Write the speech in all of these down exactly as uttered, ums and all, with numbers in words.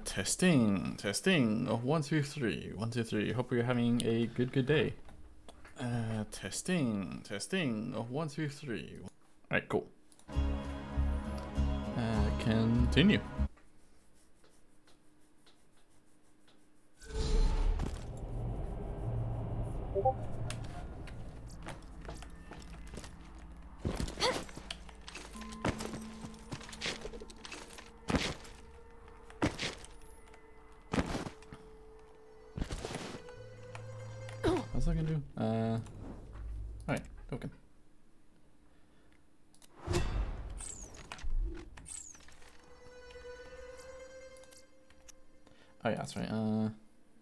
testing, testing. Oh, one, two, three. One, two, three. Hope you're having a good, good day. Uh, testing, testing. Oh, one, two, three. Alright, cool. Uh, continue. What's I gonna do? Uh, alright, token. Oh yeah, that's right. Uh.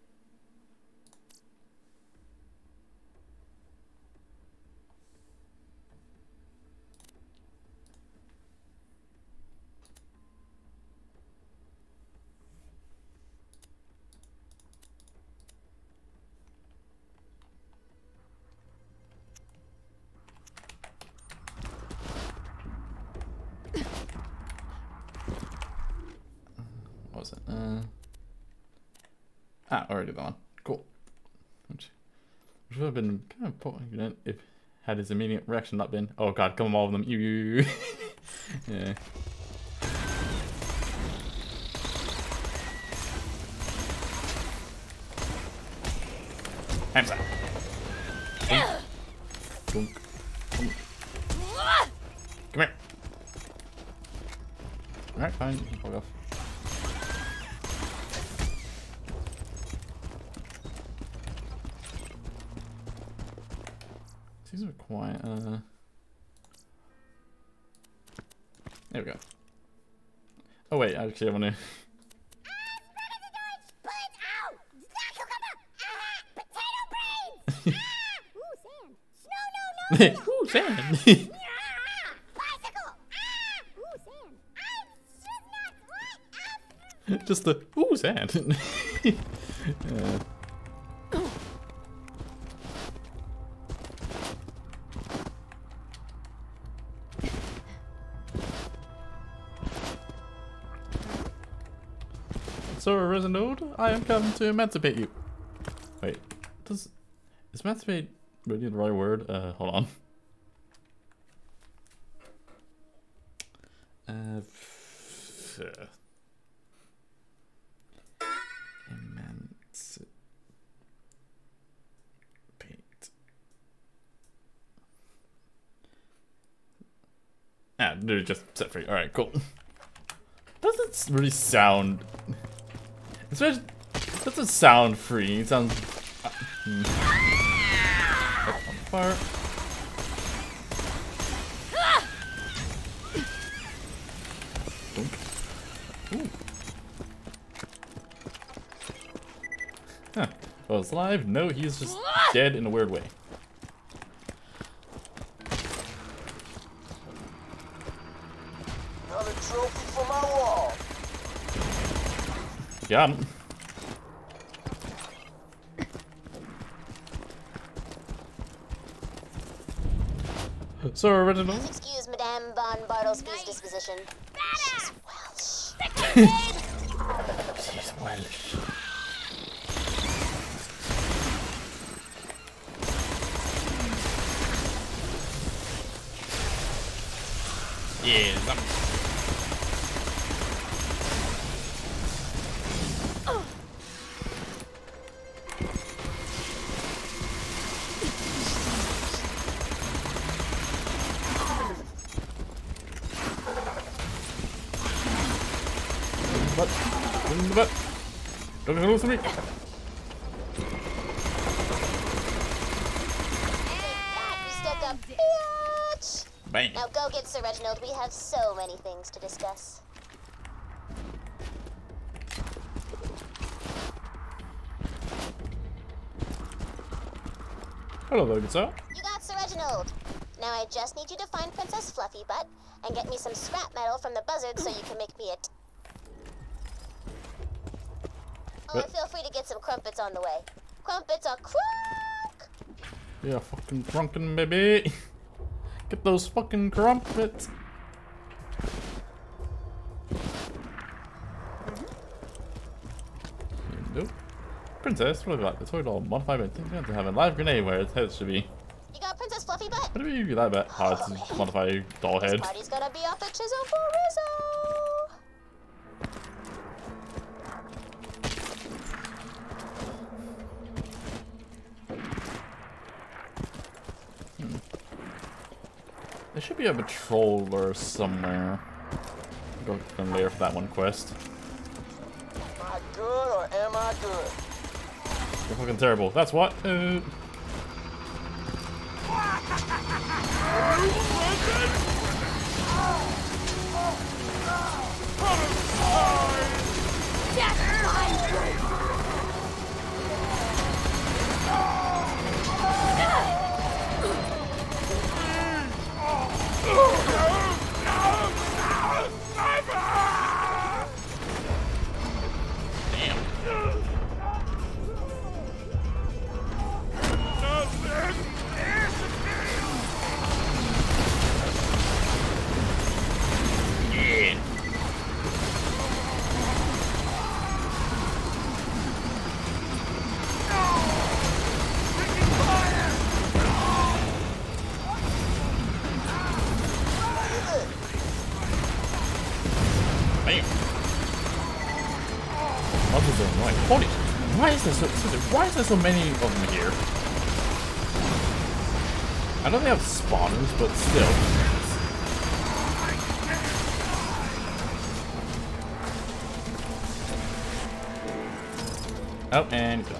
What was it? Uh. Ah, already the one. Cool. Which, which would have been kind of poignant if had his immediate reaction not been, oh god, come on, all of them. You, you, you. Yeah. Hands up. Boom. Boom. Come here. Alright, fine. You can fuck off. These are quiet. Uh, there we go. Oh wait, actually I want to. Ooh, sand! Just the ooh sand. uh, So, Resinode, I am come to emancipate you. Wait, does is emancipate really the right word? Uh, hold on. Uh, emancipate. Ah, dude, just set free. All right, cool. Doesn't really sound. Especially, it doesn't sound free. It sounds. Uh, hmm. That's on fire. Ooh. Huh. Well, he's alive? No, he's just dead in a weird way. Another trophy for my wall. Got him. So, original. Please excuse Madame von Bartlesby's disposition. She's Welsh. She's Welsh. Yeah, that But, but, don't go through me. You stuck up, bitch! Bang. Now go get Sir Reginald. We have so many things to discuss. Hello there, good sir. You got Sir Reginald. Now I just need you to find Princess Fluffy Butt and get me some scrap metal from the buzzard so you can make me a. T oh, and feel free to get some crumpets on the way. Crumpets are crunk! Yeah, fucking drunken baby. Get those fucking crumpets. Nope. Princess, what about the toy doll modified by thinking to have a live grenade where its head should be? You got Princess Fluffy Butt? What do you that about how it's Oh, modify a doll head? This party's gonna be off the chisel for Rizzo. There should be a patroller somewhere. Go from there for that one quest. Am I good or am I good? You're fucking terrible. That's what. Uh... Holy, why is there so, why is there so many of them here? I know they have spawners, but still. Oh, and he's done.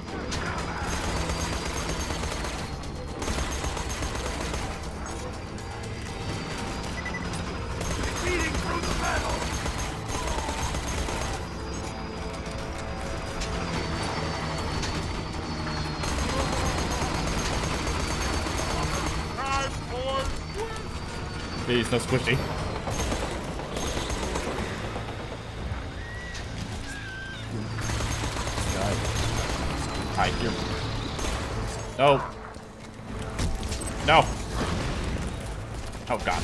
Please, no squishy. Hi, here. No. No. Oh, God.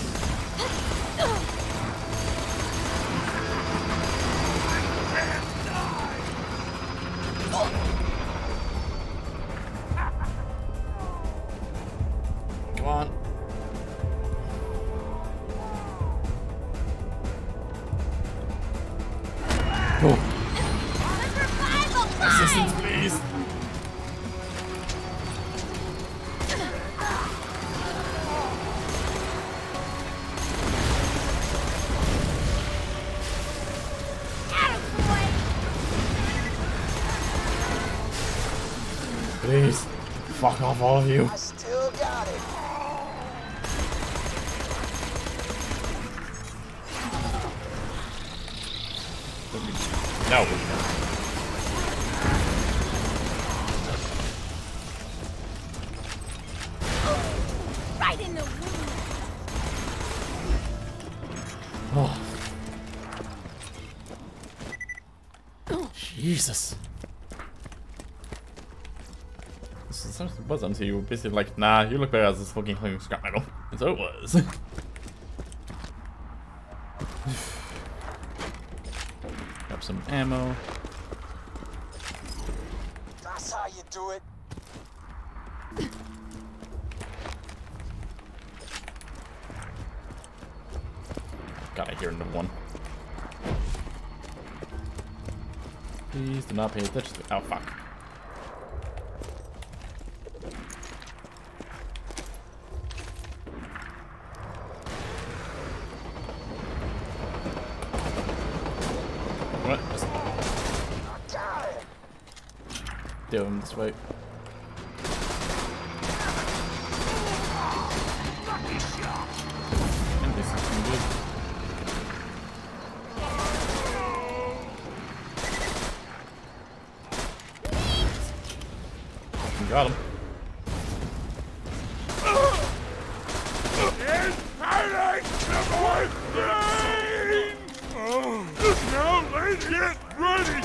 Come on. Oh. Assistance, please. Please, fuck off, all of you. I still got it. No. Right in the wound. Oh. Jesus. This is something was until you were basically like, nah, you look better as this fucking fucking scrap metal. And so it was. Grab some ammo. That's how you do it. God, I hear another one. Please do not pay attention to. Oh, fuck. What? Just Got it. do him this way. And this is pretty good. Got him. Now let's get ready!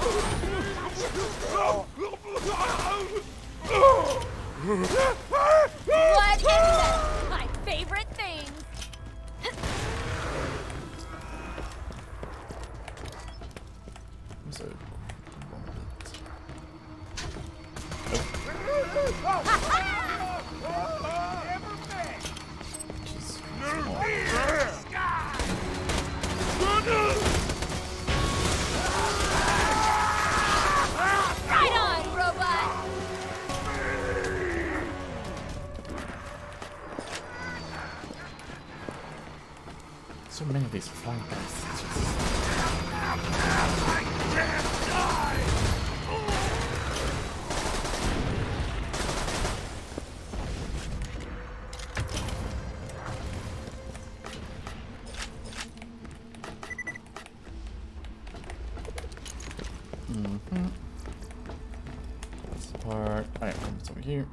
What is that? My favorite thing. So, Just- Right on, robot! So many of these flying guys. It's just- Mm-hmm. This part. Alright, it's over here.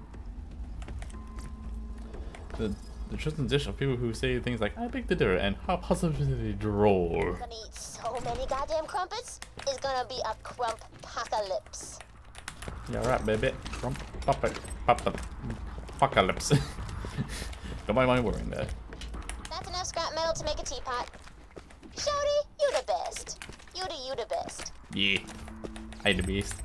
The the chosen dish of people who say things like "I beg to differ" and "how positively droll." Gonna eat so many goddamn crumpets, it's gonna be a crump apocalypse. Yeah, right, baby. Trump, puppet, puppet, apocalypse. Don't mind my worrying there. That's enough scrap metal to make a teapot. Shorty, you the best. You the you the best. Yeah, I the beast.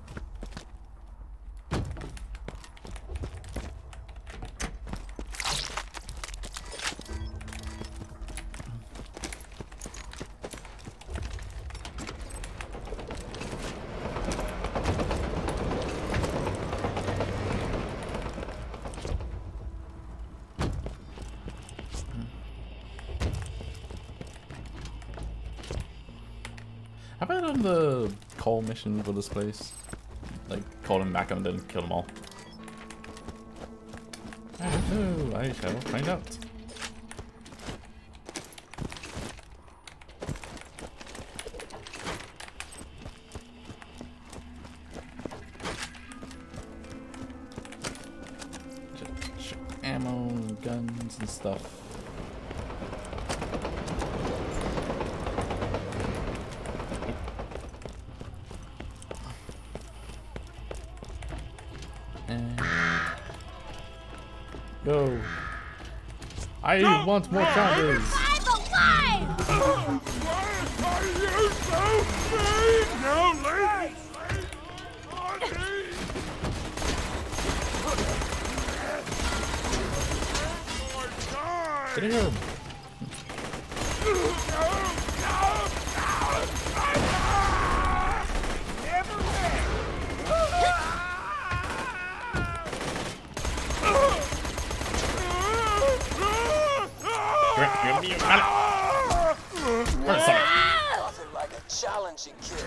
Have I done the call mission for this place? Like, call them back and then kill them all? I don't know. I shall find out. Just ammo, guns, and stuff. Go. I No, want more no, challenges. I'm alive! Why are you so mean? No, lady! Get here. Nothing like a challenging kid.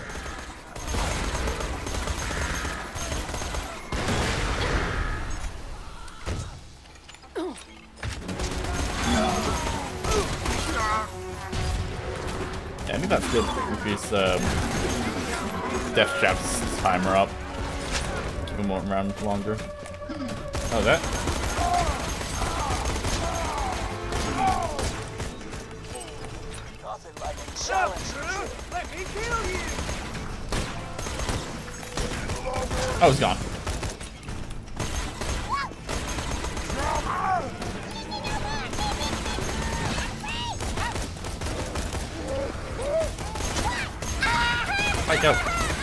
Yeah, I think that's good. Increase um, Death Trap's timer up. Keep him around longer. Oh, that. Nothing like a challenging kid. Let me kill you! Oh, it's gone. Fight go.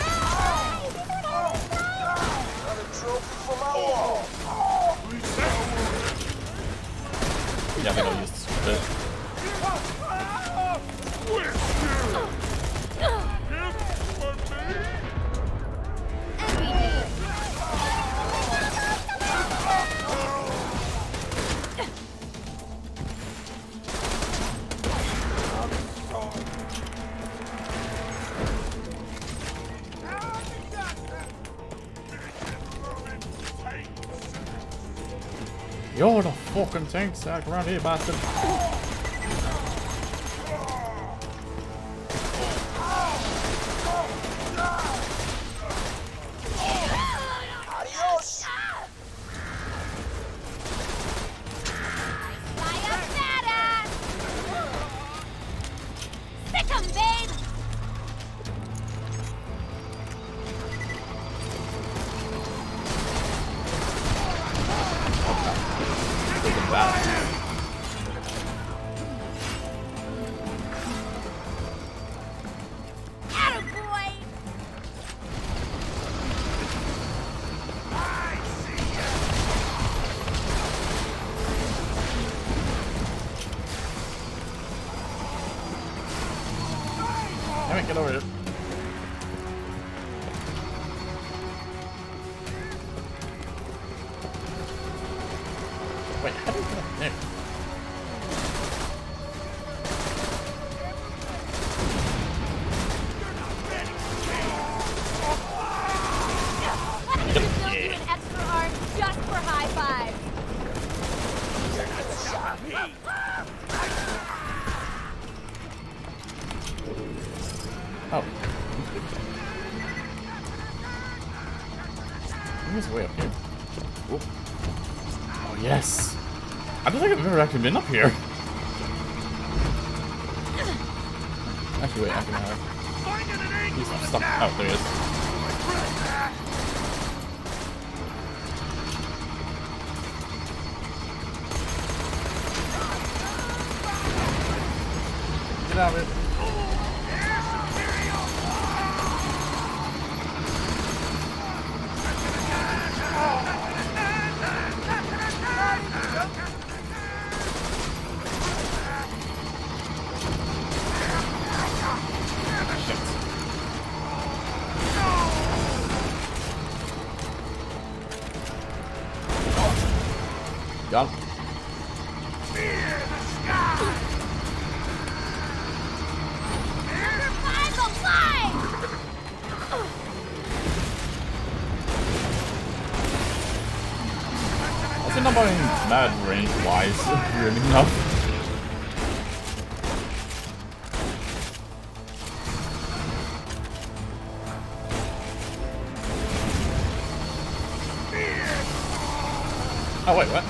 Another trophy for my wall. Yeah, I think I'll use this for a bit. You're the fucking tank sack around here, bastard. Adios. Sayonara! Sick 'em, babe! Look at that. Damn it, get over here. Wait, how do you get up there? Build you an extra arm just for high fives. Oh. He's way up here. Whoop. Oh, yes. I don't think I've ever actually been up here. Actually, wait, I can have. He's stuck. Oh, there he is. Get out of it. Got him. Number five alive! I think I'm going mad range wise, really enough. Oh wait, what?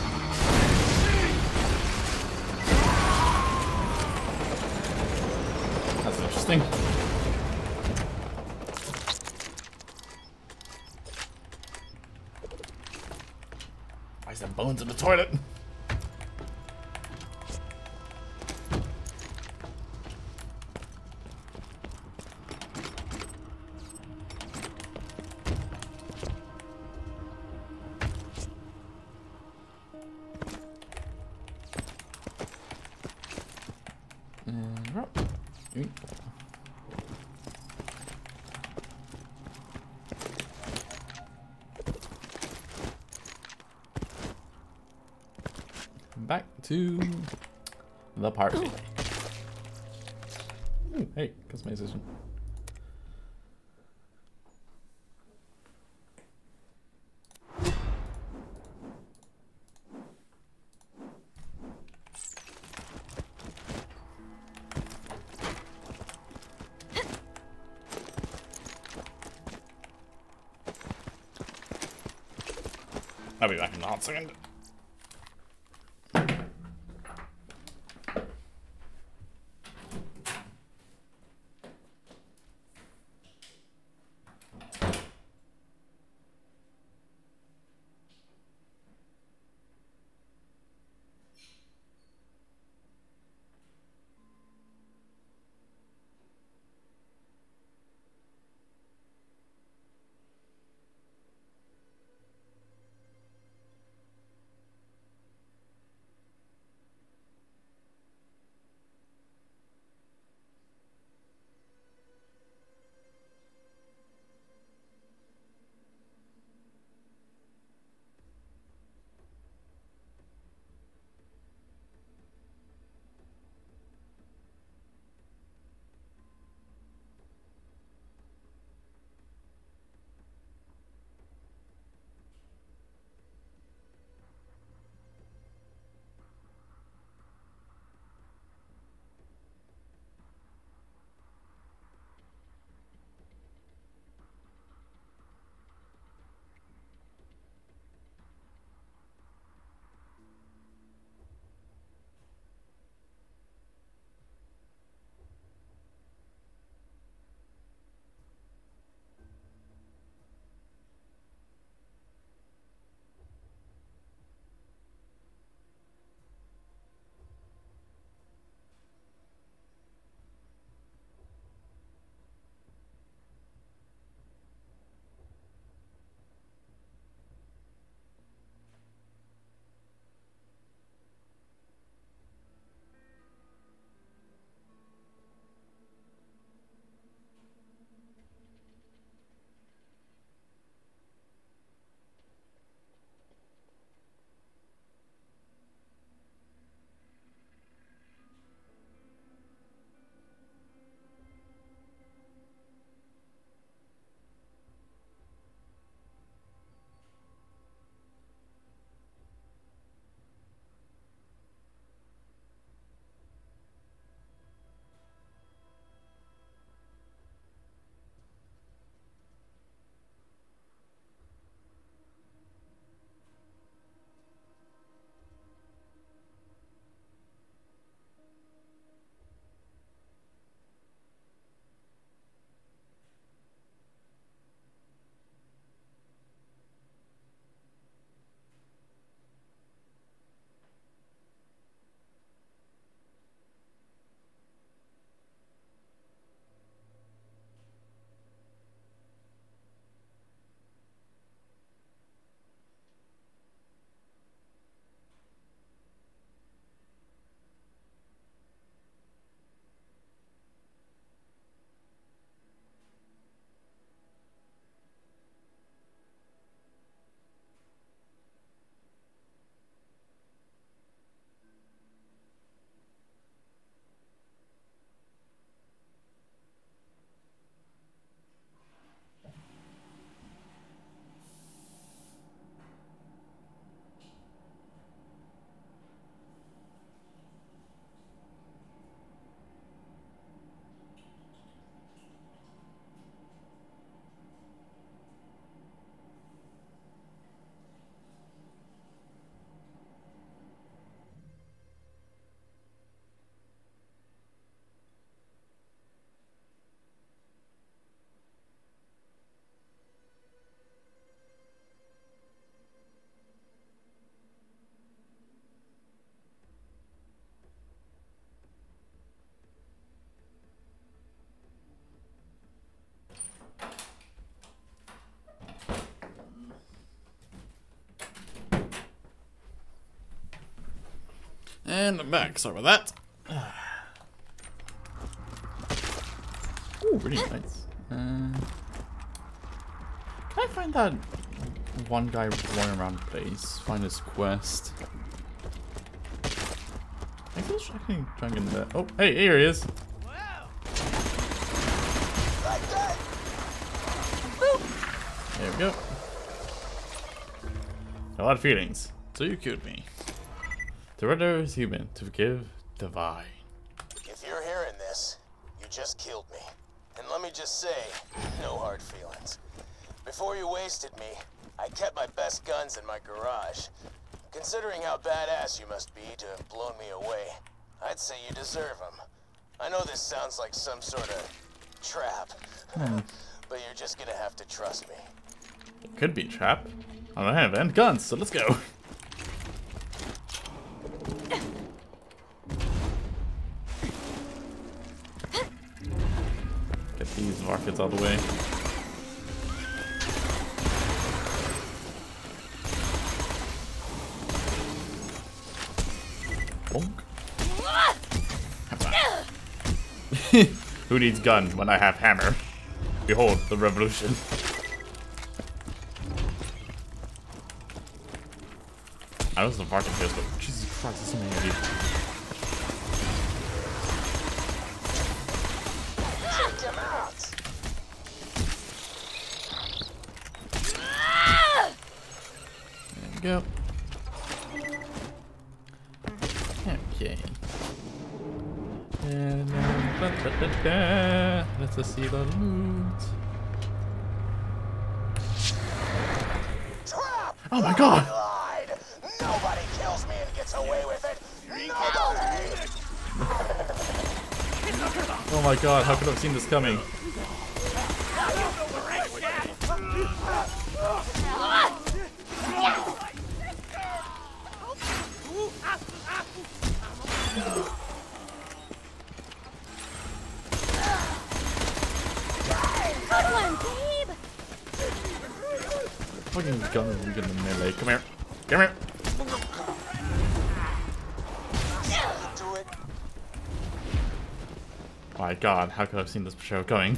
That's interesting. Why is there bones in the toilet? And rope. Eat. Back to the party. Ooh, hey, customization. I'll be back in a hot second. And I'm back. Sorry about that. Ooh, really nice. Uh, can I find that one guy running around the place? Find his quest. I guess I can try and get into that. Oh, hey, here he is. There we go. A lot of feelings. So you killed me. To render is human. To forgive, divine. If you're hearing this, you just killed me. And let me just say, no hard feelings. Before you wasted me, I kept my best guns in my garage. Considering how badass you must be to have blown me away, I'd say you deserve them. I know this sounds like some sort of trap, Hmm. but you're just gonna have to trust me. It could be a trap. On the hand and guns, so let's go. Get these rockets out of the way. Bonk. Who needs gun when I have hammer? Behold the revolution. I was the market here, but Jesus Christ, there's so many of you. Take him out! There we go. Okay. And then, da, da, da, da. Let's just see the loot. Trap! Oh my God! Lied! Nobody kills me and gets away with it! Nobody! Oh my God! How could I have seen this coming? Good one, babe! Fucking gun and get in the melee. Come here. Come here. Do it. My God, how could I have seen this show coming?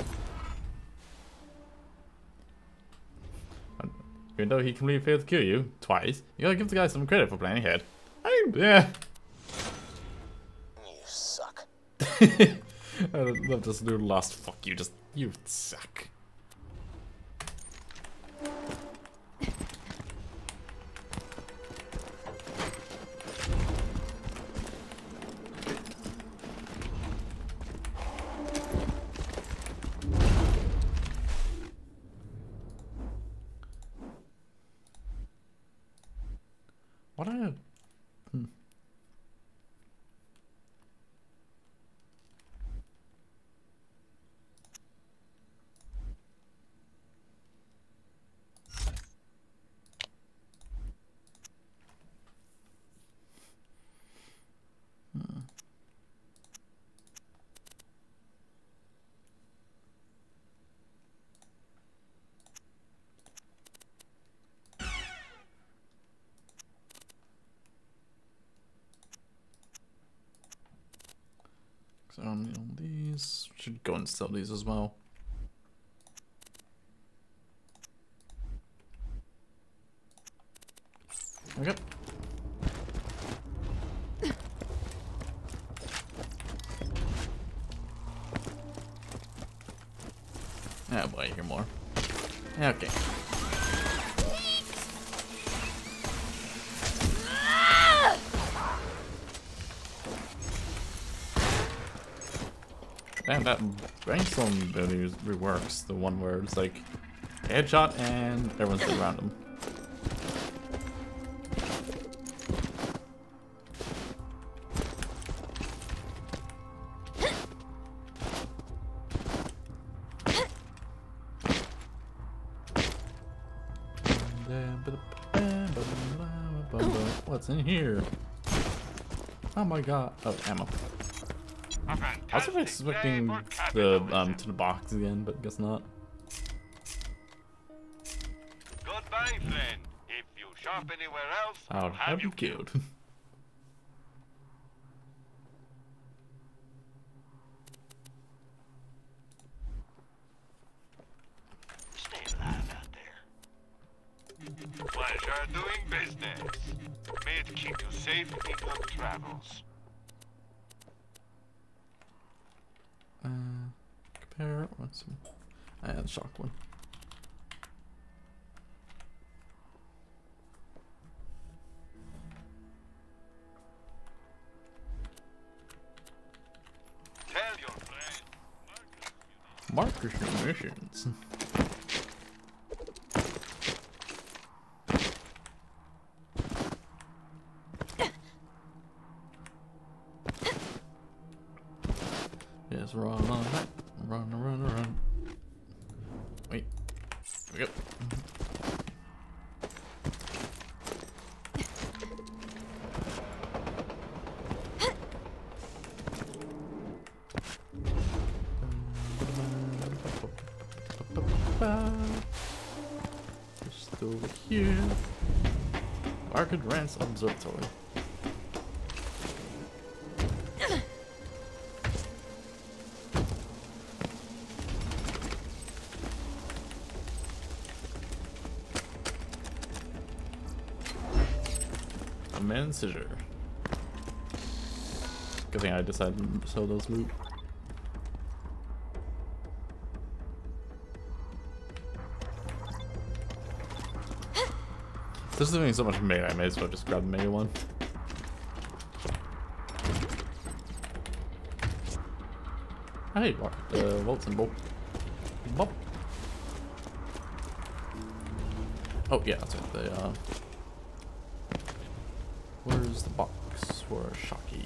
Even though he completely failed to kill you twice, you gotta give the guy some credit for planning ahead. I, yeah. You suck. I love this little last fuck you. Just you suck. What a hmm. Hmm. So on these should go and sell these as well. Okay. Yeah, boy, I hear more. Okay. And that brainstorm ability reworks the one where it's like headshot and everyone's still around him. What's in here? Oh my God! Oh, ammo. I was expecting the um to the box again, but guess not. Goodbye, friend. If you shop anywhere else, I'll have you killed. are doing business. May it keep you safe in your travels. Uh, compare. What's I had the shock one. Tell your friend. Markers and missions. Yes, run, run, run, run, run. Wait, here we go. Just over here. Market Rance Observatory. A man scissor. Good thing I decided to sell those loot. There's doing so much mega, I may as well just grab the mega one. Hey, what? The Volt symbol. Bop. Oh yeah, that's right. The uh, where's the box for Shocky?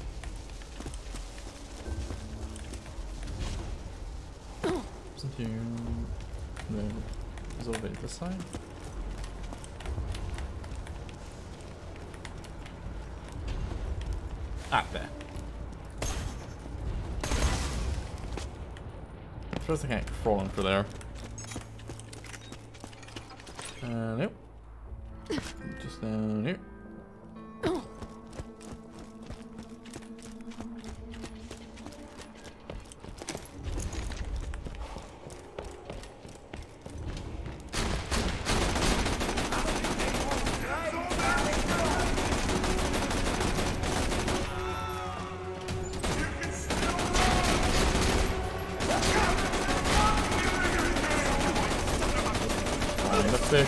Isn't here? No, is over this side. Ah, there. First I can't crawl in for there. Uh, nope. Just down here. That's there.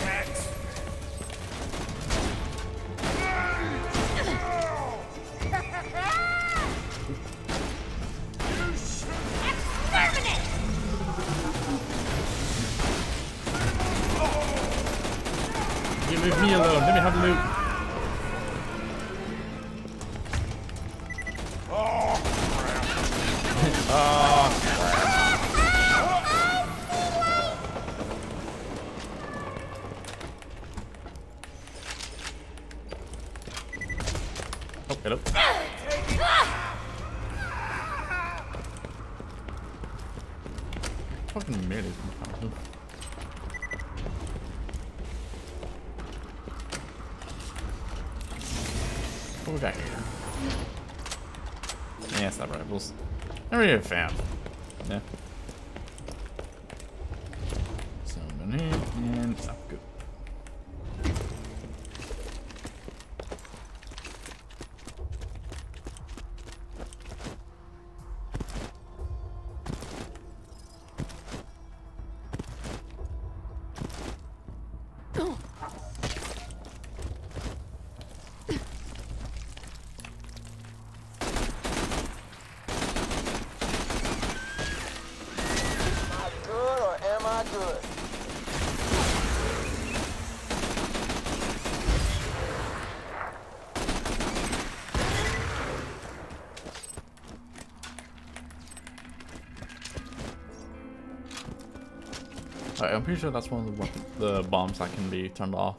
You leave me alone. Let me have loot. Oh, oh, hello. Fucking melee is powerful. What we got here? Yeah, it's not rivals. Never even found. Yeah. So I'm in here and up good. Good. Alright, I'm pretty sure that's one of the, weapon, the bombs that can be turned off.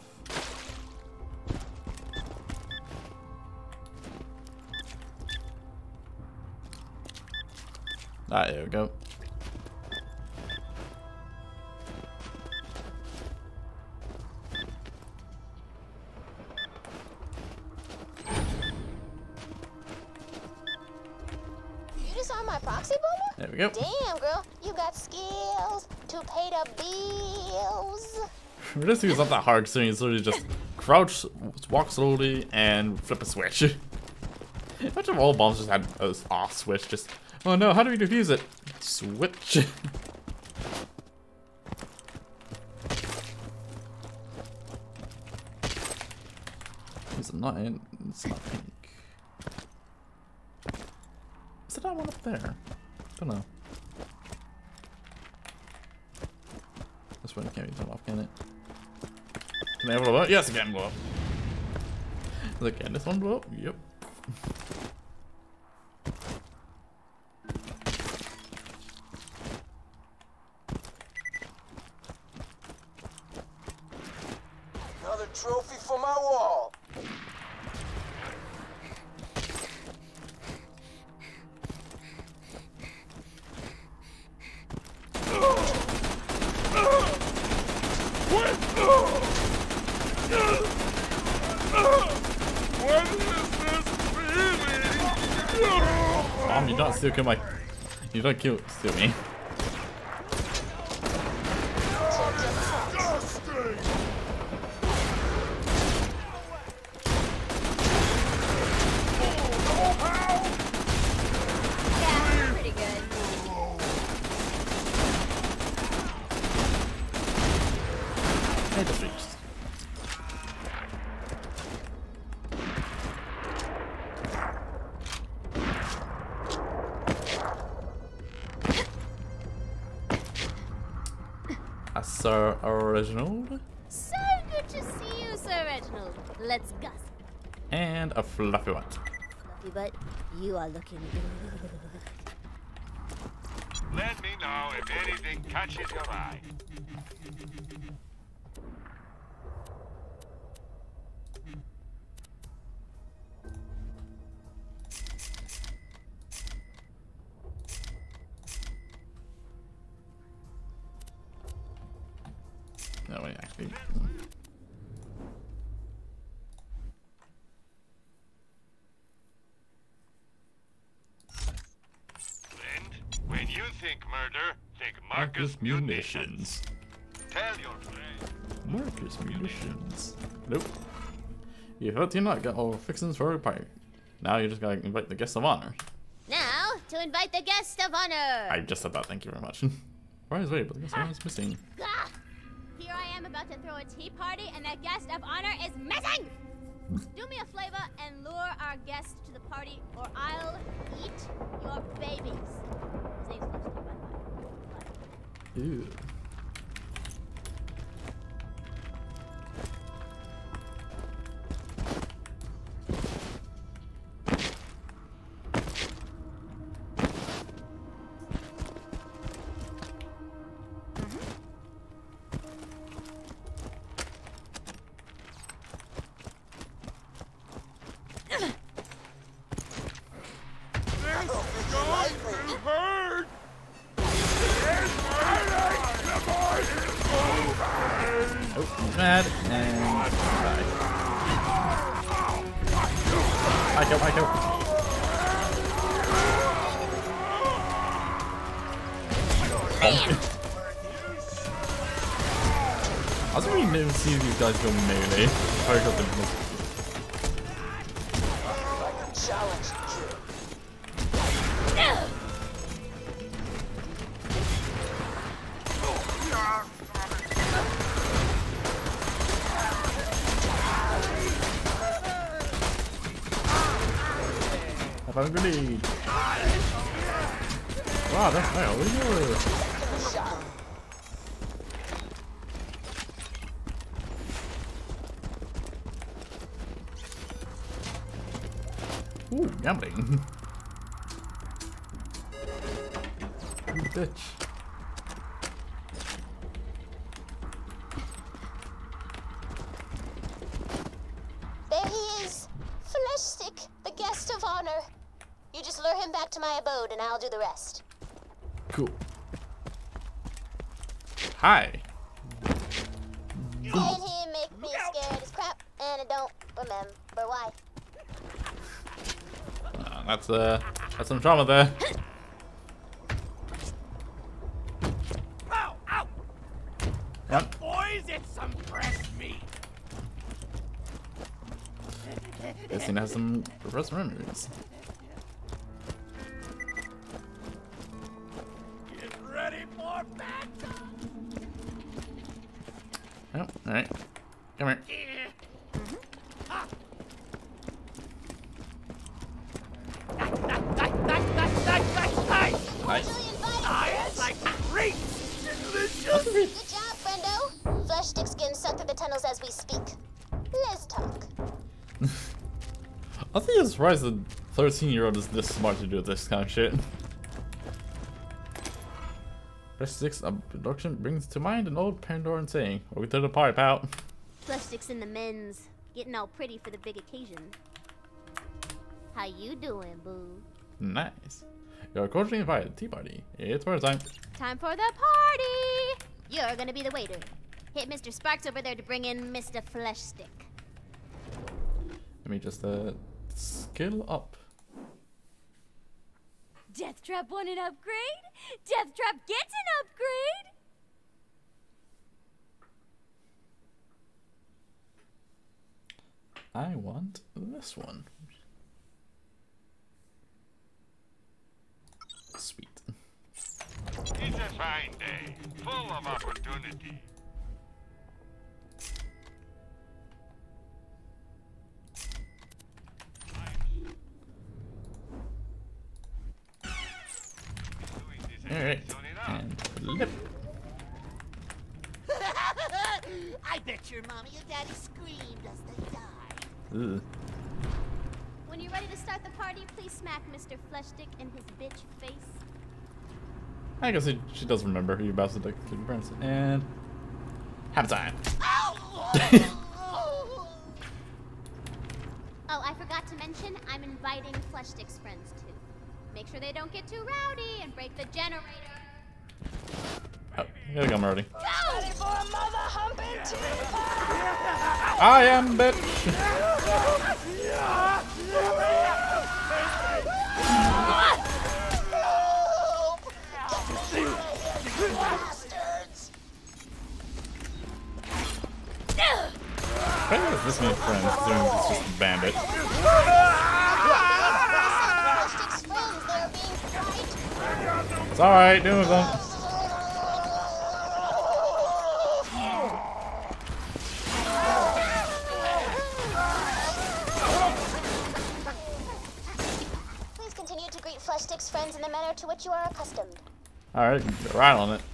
Ah, there we go. My proxy bomber? There we go. Damn, girl, you got skills to pay the bills. This is not that hard, so it's literally just crouch, walk slowly, and flip a switch. Imagine if all bombs just had a off switch. Just, oh no, how do we defuse it? Switch. It's not in. It's not pink. Is it that one up there? Don't know. This one can't be turned off, can it? Can I ever blow up? Yes, it can blow up. Look, can this one blow up? Yep. Another trophy for my wall. Mom, you don't still kill my. You don't kill still me. Yeah, pretty good. Hey, the streaks. Sir Reginald. So good to see you, Sir Reginald. Let's gossip. And a fluffy one. Fluffy butt, you are looking good. Let me know if anything catches your eye. No, wait, actually. Friend, when you think murder, think Marcus, Marcus Munitions. Tell your friend. Marcus Munitions. Nope. You felt you not got all fixings for a party. Now you just gotta invite the guest of honor. Now, to invite the guest of honor. I just said that, thank you very much. Why is wait, but the guest of honor is missing. Gah! Here I am about to throw a tea party and the guest of honor is missing! Do me a favor and lure our guest to the party or I'll eat your babies. His name's Lester, by the way. Ew. Mad and die. I go, I go. I was really never see these guys go melee. I got them. Challenge Have a grenade. Wow, that's hell. Ooh, gambling. You bitch. There he is. Fleshstick, the guest of honor. You just lure him back to my abode and I'll do the rest. Cool. Hi. Seeing him make me scared as crap, and I don't remember why. Uh, that's uh, that's some trauma there. Ow! Ow! Yep. Boys, it's some fresh meat. This thing has some repressed memories. Get ready for battle! Oh, alright. Come here. Nice. It's like great! Good job, friendo. Flesh stick skin sucked through the tunnels as we speak. Let's talk. I think I'm surprised the thirteen year old is this smart to do this kind of shit. Flesh Stick's abduction brings to mind an old Pandoran saying, "Welcome to the party, pal." Flesh sticks in the men's, getting all pretty for the big occasion. How you doing, boo? Nice. You're cordially invited to tea party. It's party time. Time for the party! You're gonna be the waiter. Hit Mister Sparks over there to bring in Mister Flesh Stick. Let me just uh skill up. Death Trap want an upgrade? Death Trap gets an upgrade! I want this one. Sweet. It's a fine day, full of opportunity. Alright. And flip. I bet your mommy and daddy screamed as they died. Ugh. When you're ready to start the party, please smack Mister Flesh Stick in his bitch face. I guess it, she does remember who you're about to take to the parents. And have time. Oh, I forgot to mention, I'm inviting Flesh Stick's friends too. Make sure they don't get too rowdy and break the generator. Oh, here we go, Marty. Ready for a mother humping tea party? I am bitch. Bastards! Why is this many friends doing this just a bandit? Flesh stick's friends, they're being fried. It's alright, doing them. Please continue to greet Flesh Stick's friends in the manner to which you are accustomed. Alright, right on it.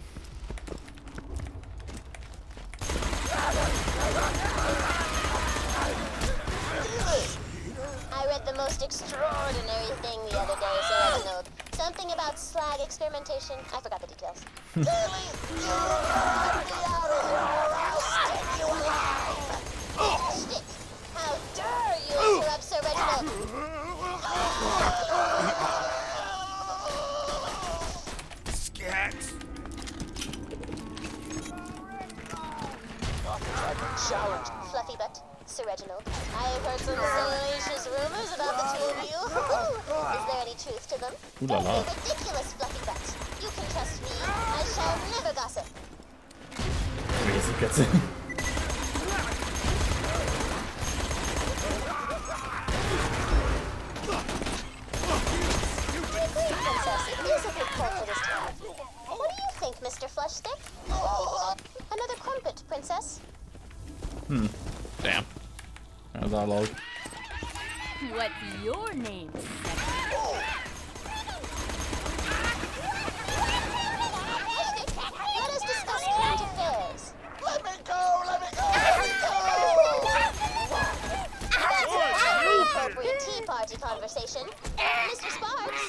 I read the most extraordinary thing the other day, so I don't know. Something about slag experimentation. I forgot the details. Kaylee, you gotta be out of here or I'll stick you alive! Stick! How dare you interrupt Sir Reginald! Skats! Challenge. Fluffy butt. Sir Reginald. I have heard some salacious rumors about the two of you. Is there any truth to them? Ooh la la. They're ridiculous, Fluffy butt. You can trust me. I shall never gossip. I guess he gets it. I agree, Princess. It is a good point for this town. What do you think, Mister Flesh Stick? Another crumpet, Princess. Hmm. Damn. That was our log. What's your name, Flesh Stick, let us discuss current affairs. Let me go! Let me go! Let me go! That's an appropriate tea party conversation. Mister Sparks.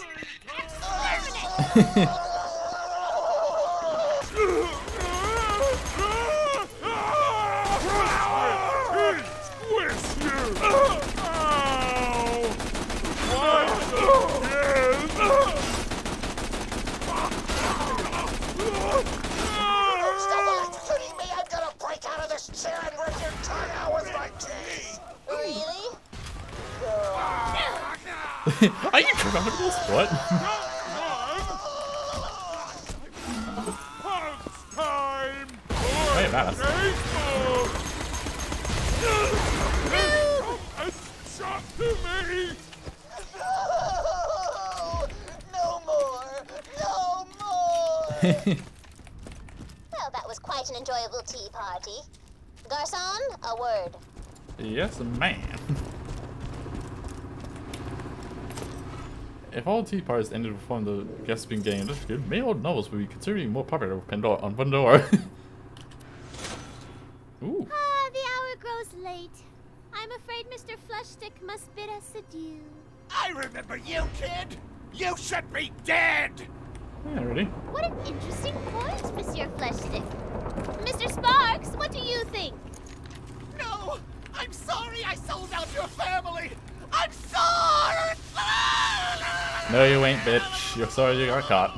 Twist you! Ow! Once again! Stop electrocuting me! I'm gonna break out of this chair and rip your tongue out with my teeth! Really? Are you trying to this? What? Punch time! Wait, that. Baseball! A Well, that was quite an enjoyable tea party. Garçon, a word. Yes, man. If all tea parties ended before the guests being getting interested, male novels would be considerably more popular with Pandora on Pandora. Ooh. Ah, the hour grows late. I'm afraid Mister Flushstick must bid us adieu. I remember you, kid! You should be dead! Yeah, ready? What an interesting point, Monsieur Fleshstick. Mister Sparks, what do you think? No! I'm sorry I sold out your family! I'm sorry! No, you ain't, bitch. You're sorry you got caught.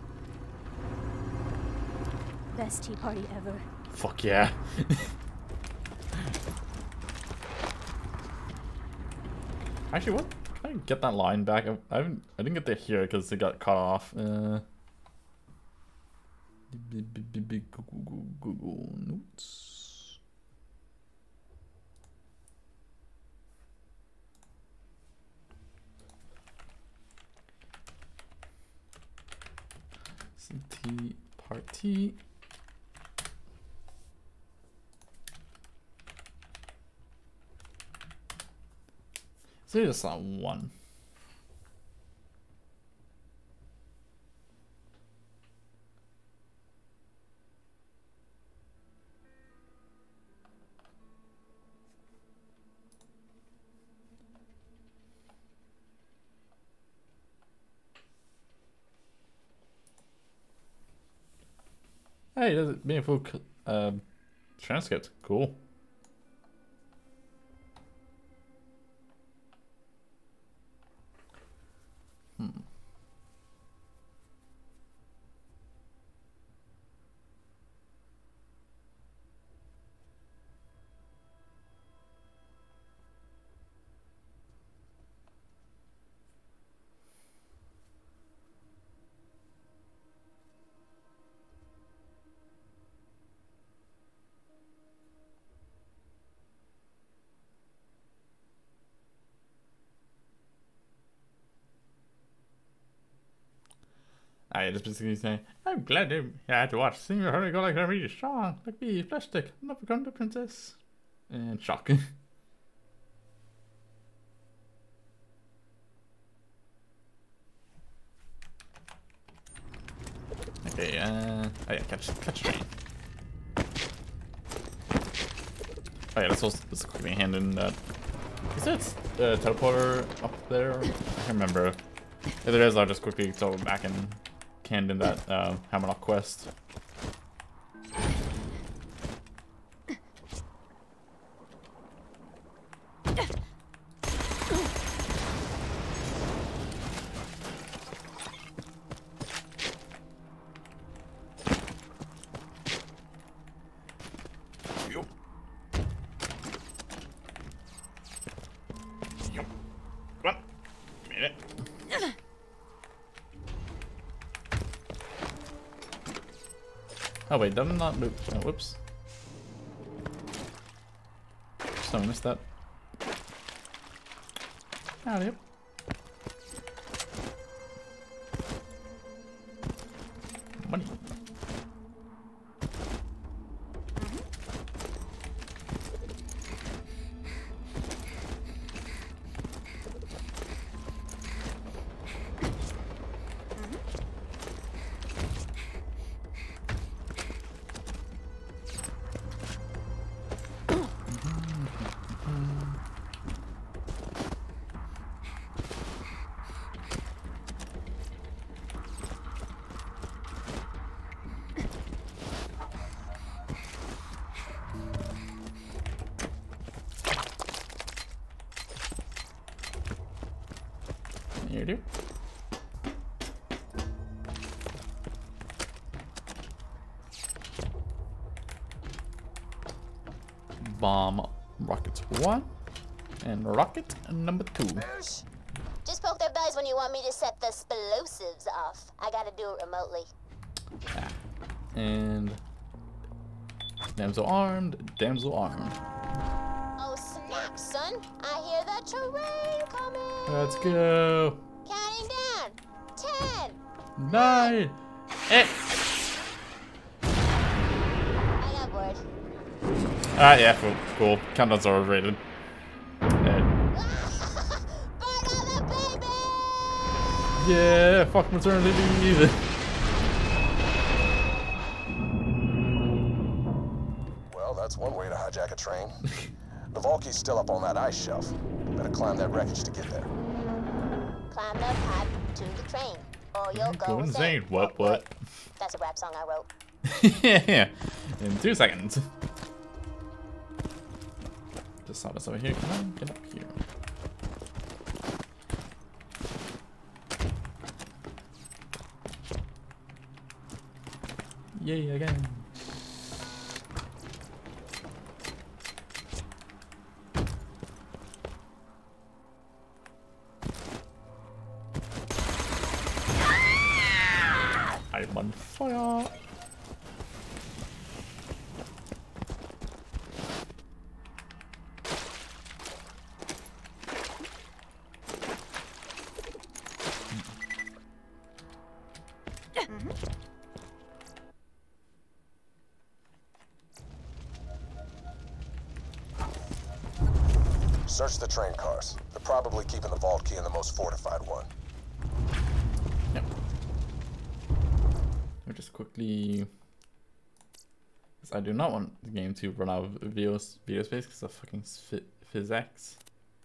Best tea party ever. Fuck yeah. Actually, what? Can I get that line back? I, I haven't. I didn't get to hear it because it got cut off. Uh, Google Notes. Tea party. So it's not one. Hey, there's a meaningful um, transcript. Cool. Hmm. I just basically saying, I'm glad you had to watch Sing Your Hurry Go Like a Really Strong, like me, Fleshstick, never come to Princess. And shock. Okay, uh, oh yeah, catch, catch train. Oh yeah, let's also let's quickly hand in that. Is that uh, teleporter up there? I can't remember. If there is, I'll just quickly throw back and hand in that uh, Hammerlock quest. Oh wait, did I not move? Oh, whoops. So I missed that. Ah, yep. Money. You do. Bomb rocket one and rocket number two. Just poke their bellies when you want me to set the explosives off. I gotta do it remotely. Ah. And damsel armed, damsel armed. Oh snap, son! I hear the terrain coming. Let's go. Counting down. Ten. Nine. Eight. Ah, yeah, cool. Cool. Countdowns are overrated. Yeah. Yeah, fuck maternity leave. Well, that's one way to hijack a train. The Volkie's still up on that ice shelf. Better climb that wreckage to get there. Climb the pipe to the train, or you'll go, Go insane. What, what? That's a rap song I wrote. Yeah, in two seconds. Just saw this over here. Come on, get up here. Yay, again. I'm on fire. Search the train cars. They're probably keeping the vault key in the most fortified one. Yep. We'll just quickly... Because I do not want the game to run out of video, video space because of fucking physics.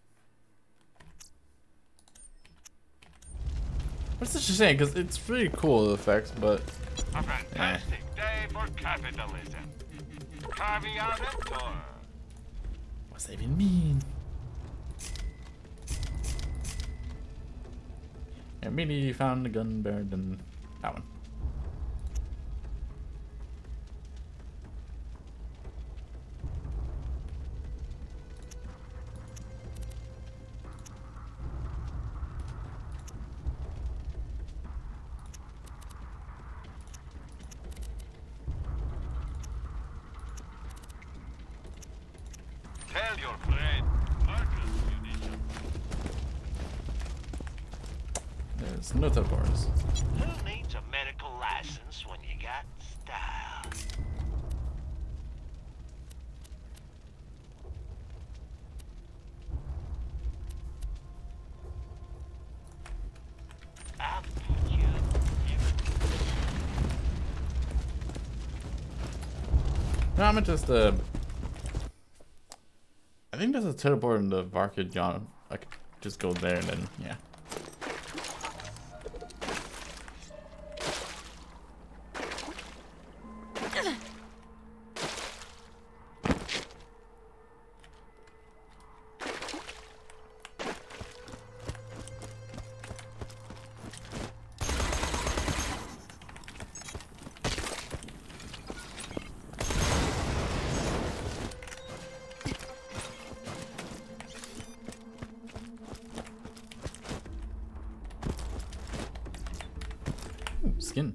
What's such a shame? Because it's really cool effects, but... A fantastic eh. day for capitalism. Carving out a door. What's that even mean? I immediately found the gun buried in that one. Tell your friend, Marcus Munition. There's no teleporters. Who needs a medical license when you got style? I'll put you in. No, I'm just uh I think there's a teleport in the Varkid Gun. I could just go there and then yeah. Skin.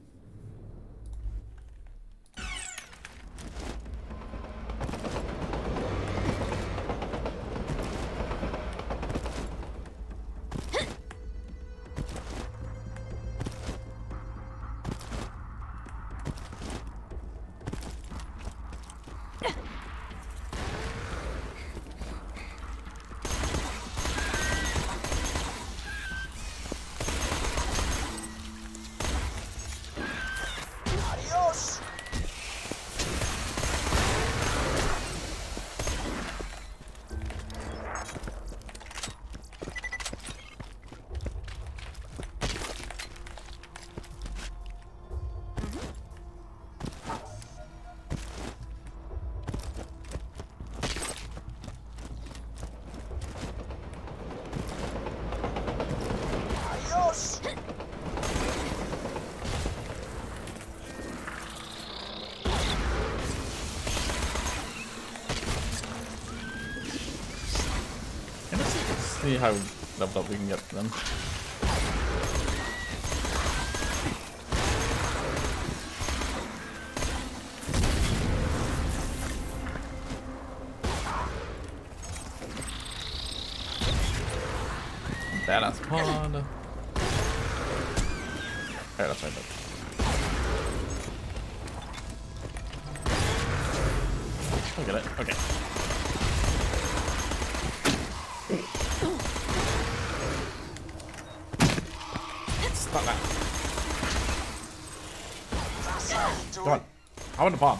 See how leveled up we can get them. Badass pond. Alright, that's right. Look at it. Okay. Stop that. Come on. I want the bomb.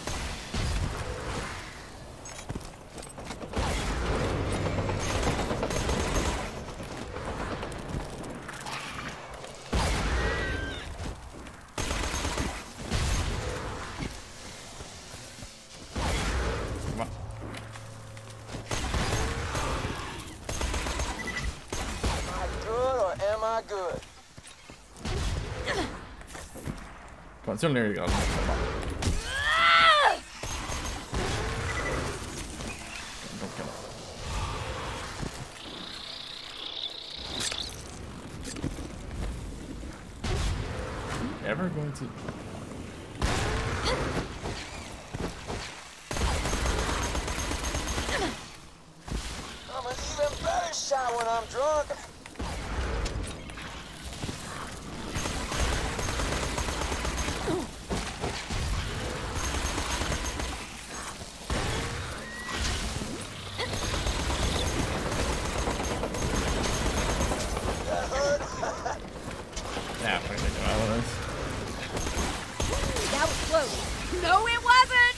Come on. Am I good or am I good? Come on, sooner or later you go. Come on. Don't kill him. Ever going to? I'm an even better shot when I'm drunk. That hurt. Yeah, I'm gonna take him out of this. That was close. No, it wasn't!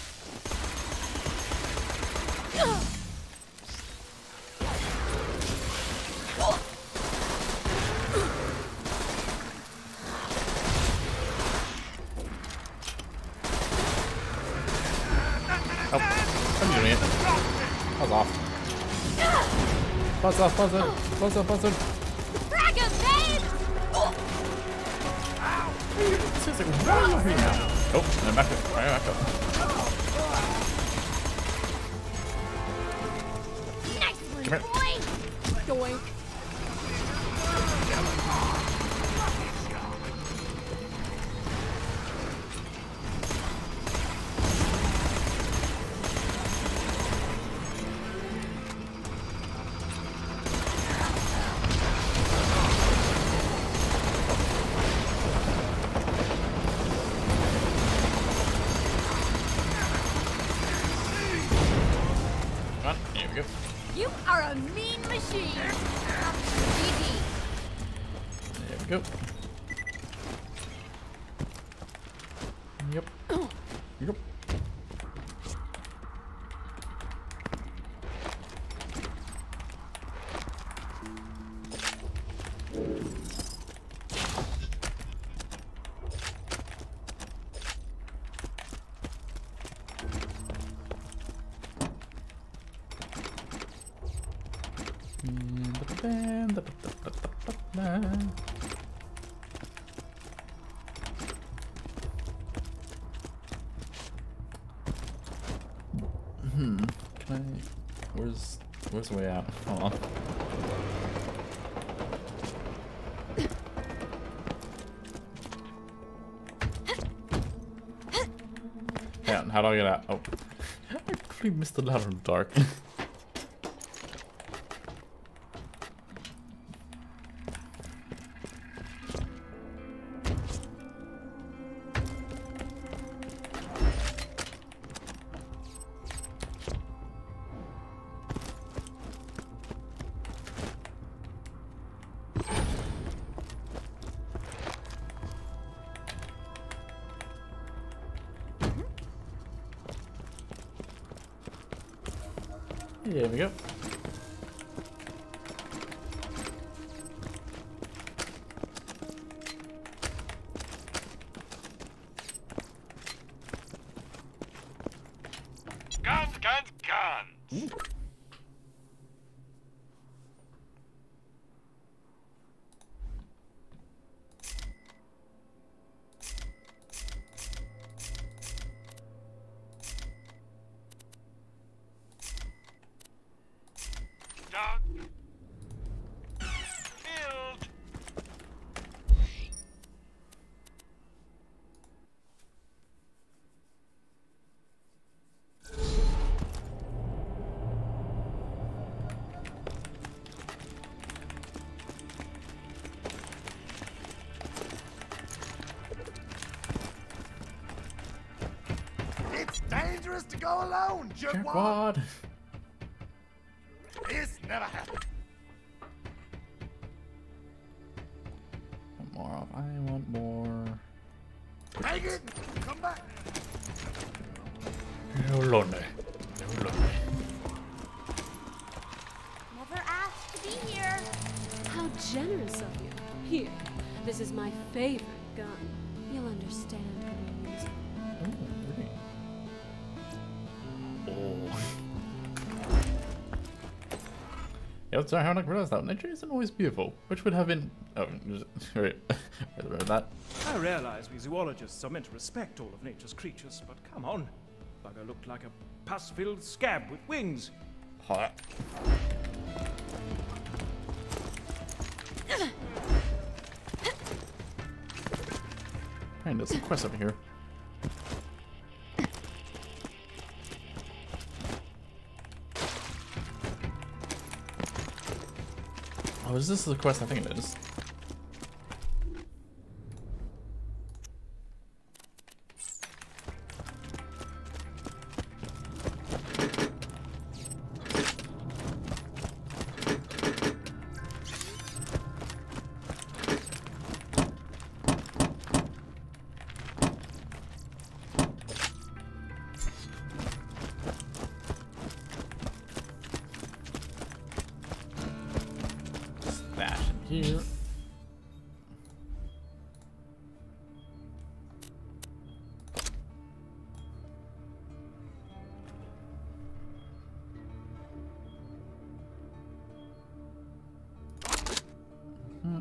Oh, I'm doing it. Buzz off. Buzz off, buzz in. Buzz off, buzz in. Frag him, babe! Seriously, why are you here now? Oh, and back up. Right, back up. Nice one, Come here. boy! Doink. Come on, here we go. You are a mean machine. G G. There we go. Yep. Yep. Hmm. Can I? Where's Where's the way out? Hold on. Yeah. How do I get out? Oh, I completely missed the ladder in the dark. Here we go. Guns, guns, guns! Dog. Killed. Dangerous to go alone, jerkwad. Jerkwad. This never happened. Want more of. I want more. Take it. Come back. No lonely. No lonely. Never asked to be here. How generous of you. Here, this is my favorite gun. You'll understand when I use it. Oh, pretty. Oh. Yeah, sorry, how did I realize that? Nature isn't always beautiful, which would have been. Oh, right. Remember that. I realize we zoologists are meant to respect all of nature's creatures, but come on. Bugger looked like a pus-filled scab with wings. Hot. And there's some quests over here. Oh, is this the quest? I think it is. Stash in here. Hmm.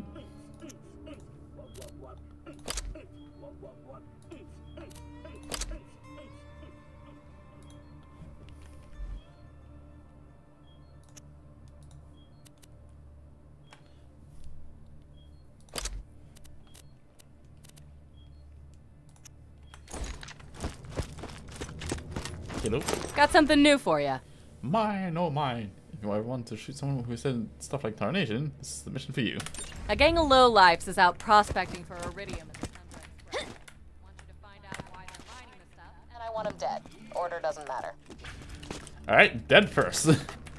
Hello. Got something new for you. Mine, oh mine. If you ever want to shoot someone who said stuff like Tarnation, this is the mission for you. A gang of lowlifes is out prospecting for iridium in the Tundra Express. Want you to find out why they're mining the stuff. And I want him dead. Order doesn't matter. Alright, dead first.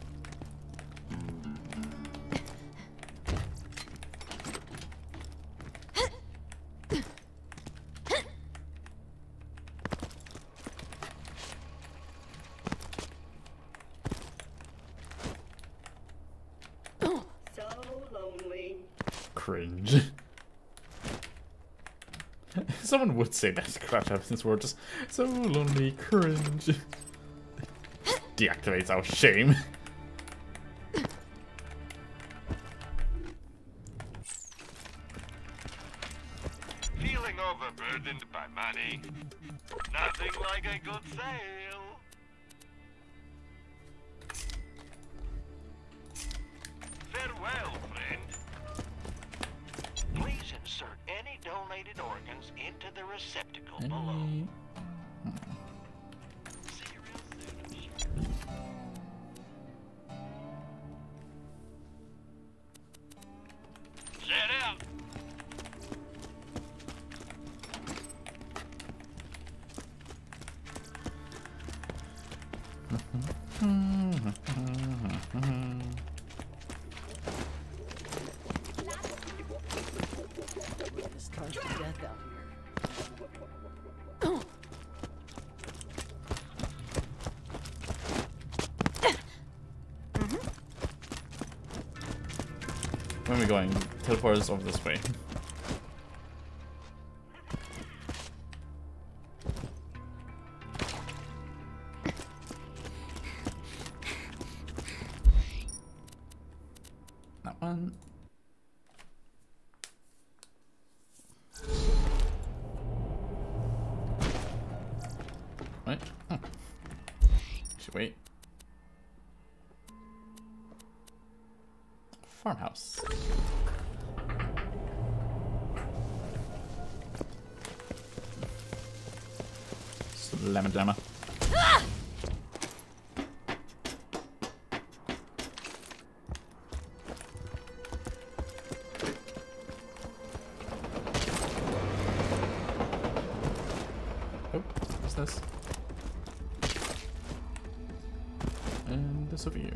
Cringe. Someone would say that crap out since we're just so lonely, cringe. Deactivates our shame. Feeling overburdened by money? Nothing like a good sale. Farewell, friend. Please insert any donated organs into the receptacle below. See you real soon. Set out. Starved to death out here. Where are we going? Teleport us over this way. That one. Wait. Oh. Should wait. Farmhouse. Slamma jamma. Oh, what's this? Persevere.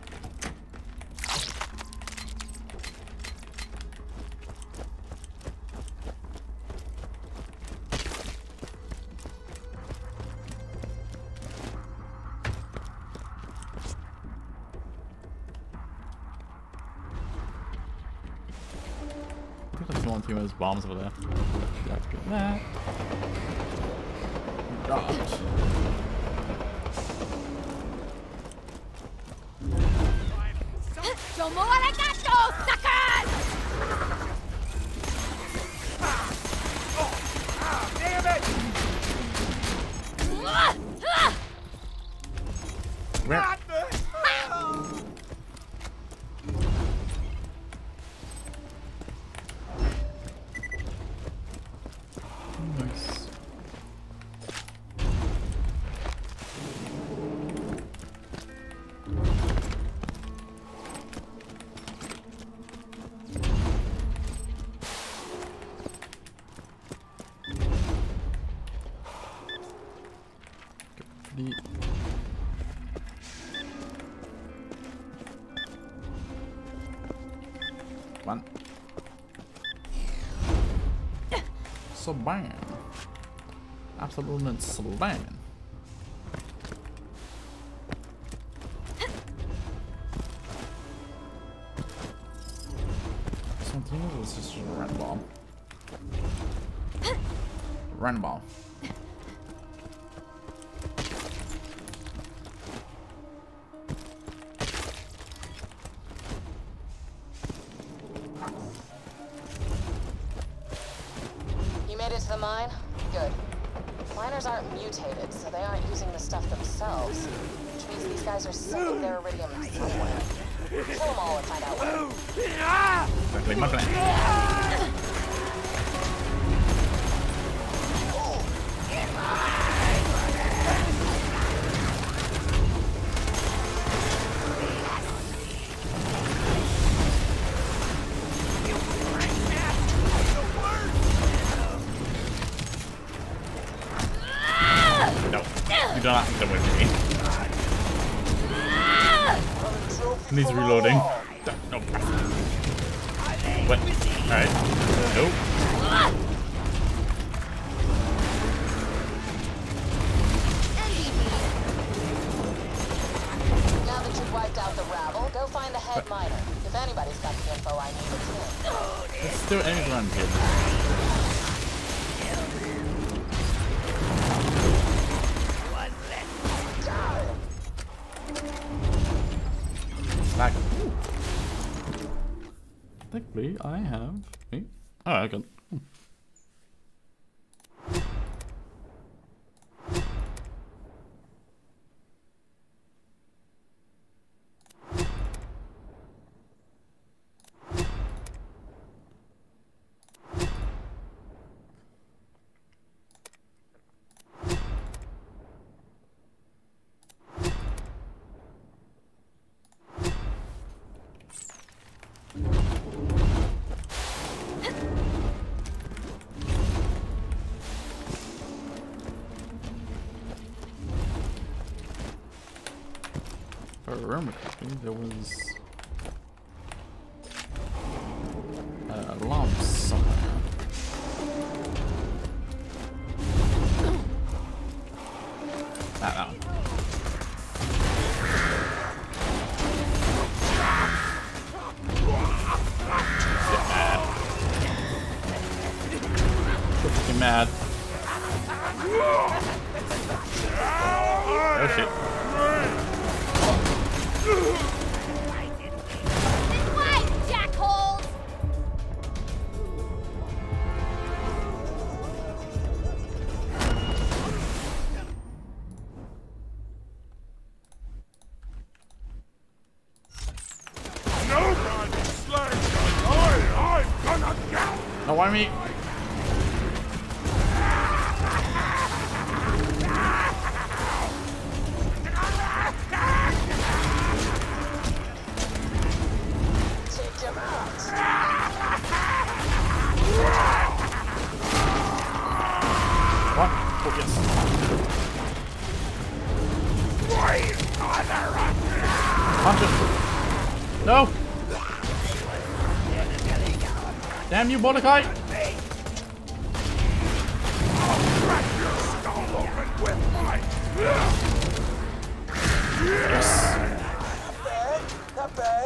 I think that's one team of those bombs over there. Yeah, get that. Dodge. Domo arigato, suckers! Damn it! Where? What the hell? Nice. The one. So bang. Absolutely slamming. Something else is just a run bomb. Run bomb. You made it to the mine? Good. Miners aren't mutated, so they aren't using the stuff themselves. Which means these guys are sending their iridium somewhere. Kill them all and find out where. Exactly my plan. No, you don't have to come with me. And he's reloading. No. What? Alright. Nope. Now that you've wiped out the rabble, go find the head miner. If anybody's got the info I need, it's him. There's still enemies around here. Back. Thankfully, I have. Me? Oh, I can. If I remember correctly, there was uh, a alarm somewhere. Ah, that one. Get mad. Oh shit. This way, jackholes! Nobody slays the I, I'm gonna get. No, why me? What? Oh, yes. Wait, mother! Punch it. No! Damn you, Mordecai! Yes! Not bad.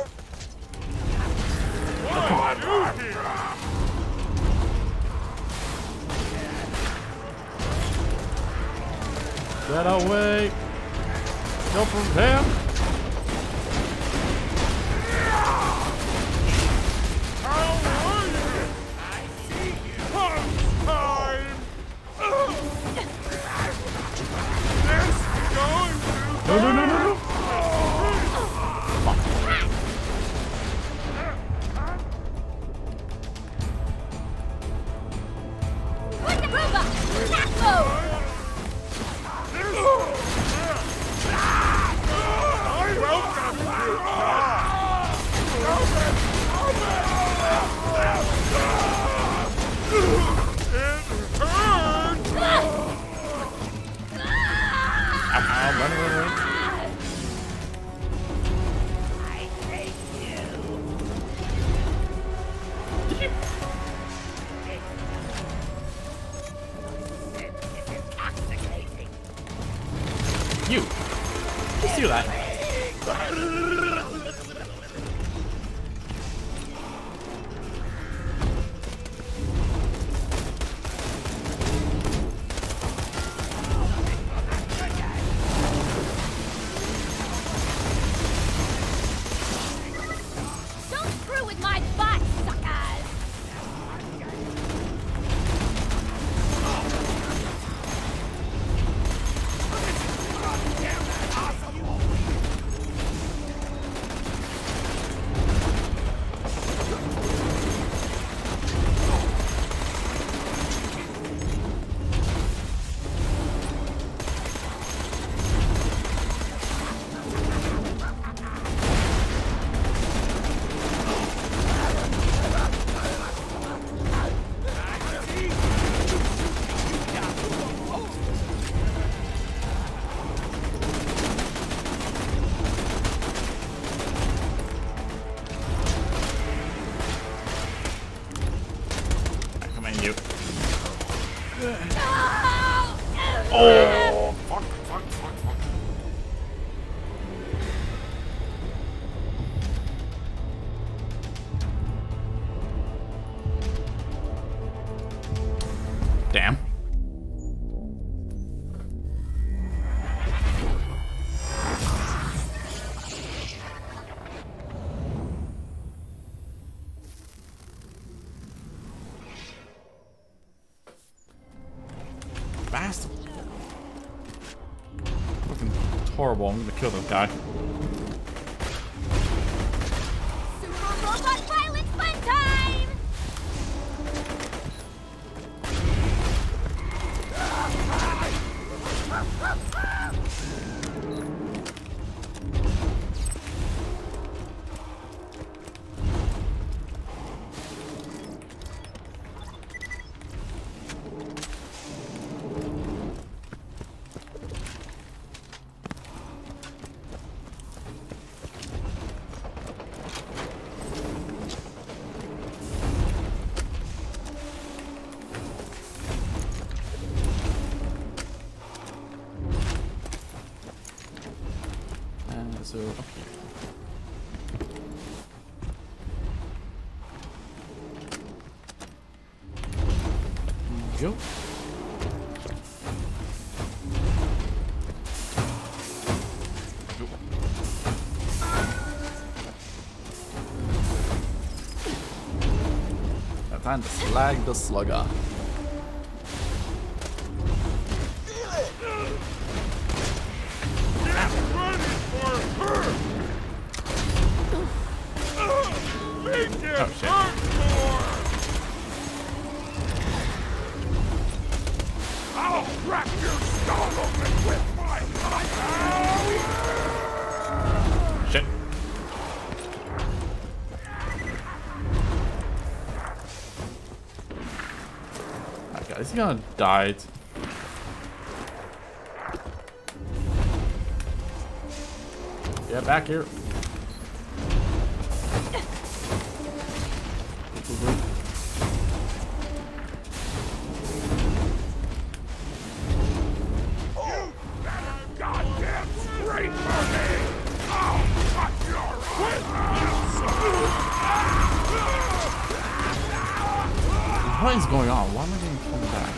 Get away! Go from him! No, no, no, no, no! Put the robot! Attack mode! I'm running away. You! Just do that. Don't screw with my butt, suckers! Come on, you. Oh, fuck, fuck, fuck, fuck. Damn. Bastard. Fucking horrible. I'm gonna kill this guy. Super robot violence fun time! So up here. Go. Go. Now time to slag the slugger. Oh shit. I'll crack your skull open with my Shit. Alright guys, he's gonna die. Get back here. What is going on? Why am I getting pulled back?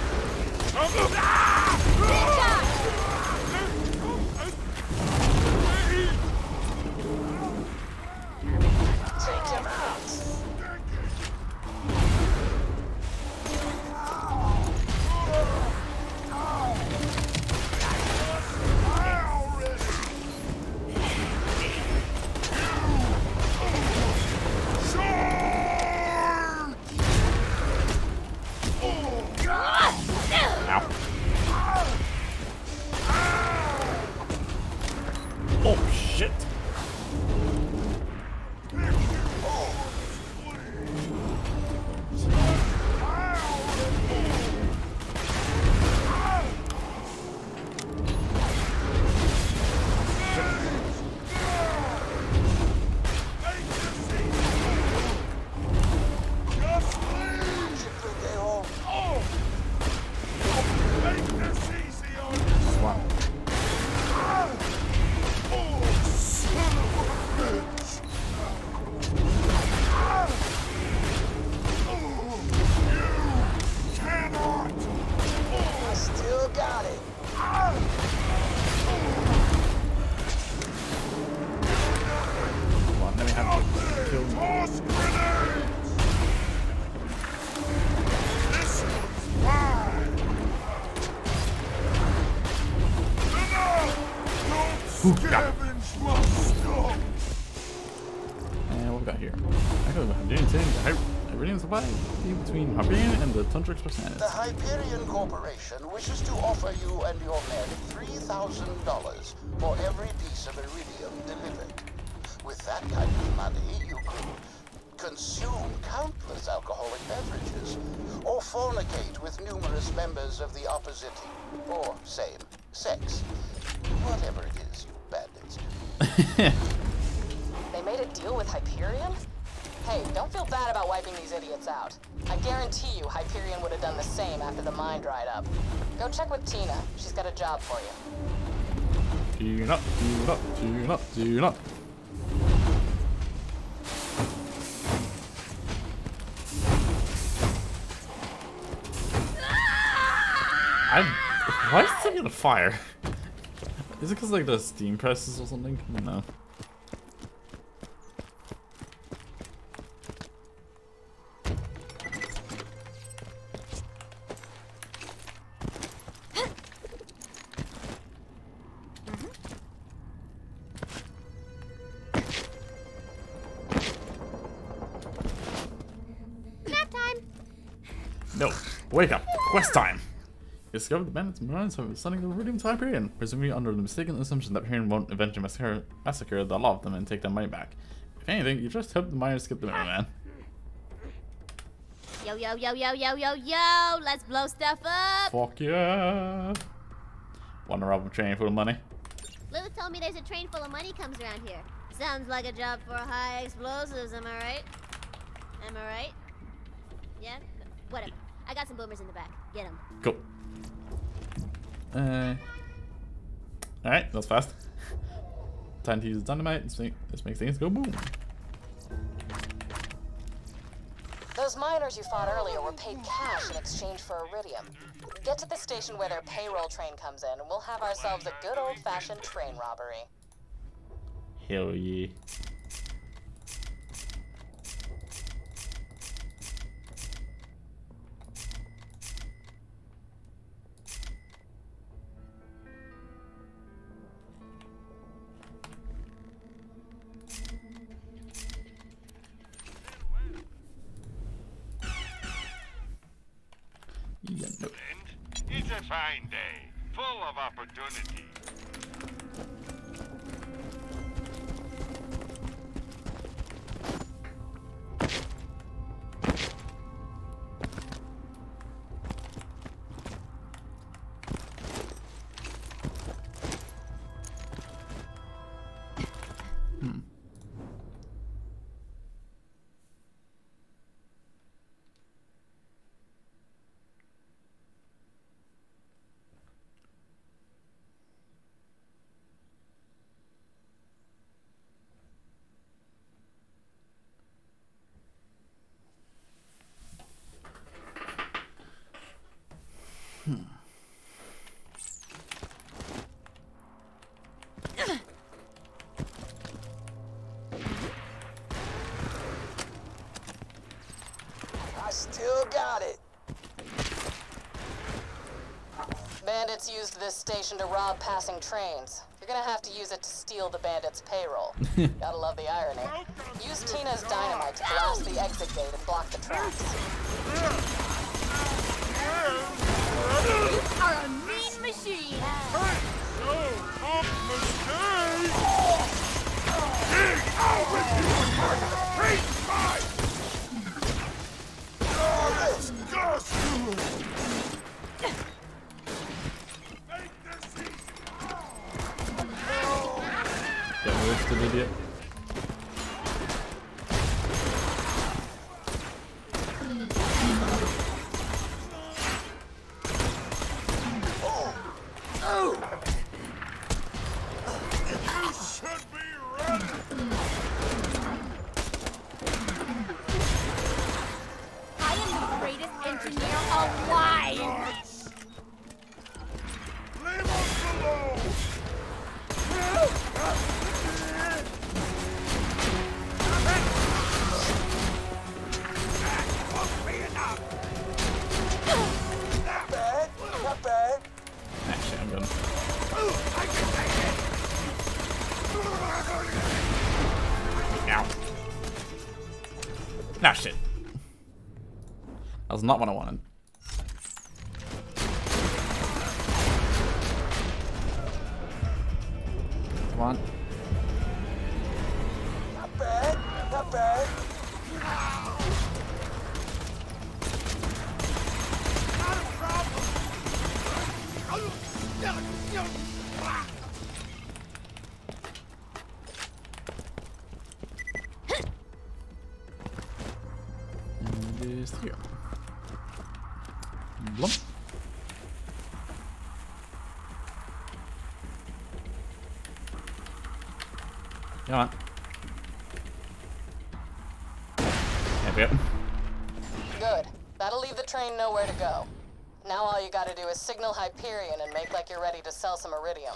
Take him out. Oh shit! Scavenge must stop. And what we got here? I got Hyperion saying the Hyperion supply between Hyperion and the Tundra Express. The Hyperion Corporation wishes to offer you and your men three thousand dollars for every piece of iridium delivered. With that kind of money, you could consume countless alcoholic beverages, or fornicate with numerous members of the opposite or same sex. Whatever it is, you bandits. They made a deal with Hyperion? Hey, don't feel bad about wiping these idiots out. I guarantee you Hyperion would have done the same after the mine dried up. Go check with Tina. She's got a job for you. Tune up, tune up, tune up, tune up. I'm... Why is it gonna fire? Is it because like the steam presses or something? No. Nap time. No. Wake up. Quest time. Discovered the bandits and Marines have sending the iridium to Hyperion, presumably under the mistaken assumption that Hyperion won't eventually massacre, massacre the lot of them and take their money back. If anything, you just hope the miners skip the middleman. Yo, yo, yo, yo, yo, yo, yo! Let's blow stuff up! Fuck yeah! Wanna rob a train full of money? Lilith told me there's a train full of money comes around here. Sounds like a job for high explosives, am I right? Am I right? Yeah? Whatever. I got some boomers in the back. Get them. Cool. Uh, Alright, that's fast. Time to use dynamite. Let's make, let's make things go boom. Those miners you fought earlier were paid cash in exchange for iridium. Get to the station where their payroll train comes in, and we'll have ourselves a good old-fashioned train robbery. Hell yeah. Yeah, no. It's a fine day, full of opportunity. Hmm. got it. Bandits used this station to rob passing trains. You're gonna have to use it to steal the bandits' payroll. Gotta love the irony. Use Tina's dynamite to blast the exit gate and block the tracks. You are a mean machine! Get roasted, idiot. I am the greatest engineer alive! Leave us alone! Not bad, not bad. Actually, I'm gonna. Ow. Nah, shit. That was not what I wanted. Come on. Not bad, not bad. And it is here. Blump. Come on. There we go. Good. That'll leave the train nowhere to go. Now all you gotta do is signal Hyperion and make like you're ready to sell some iridium.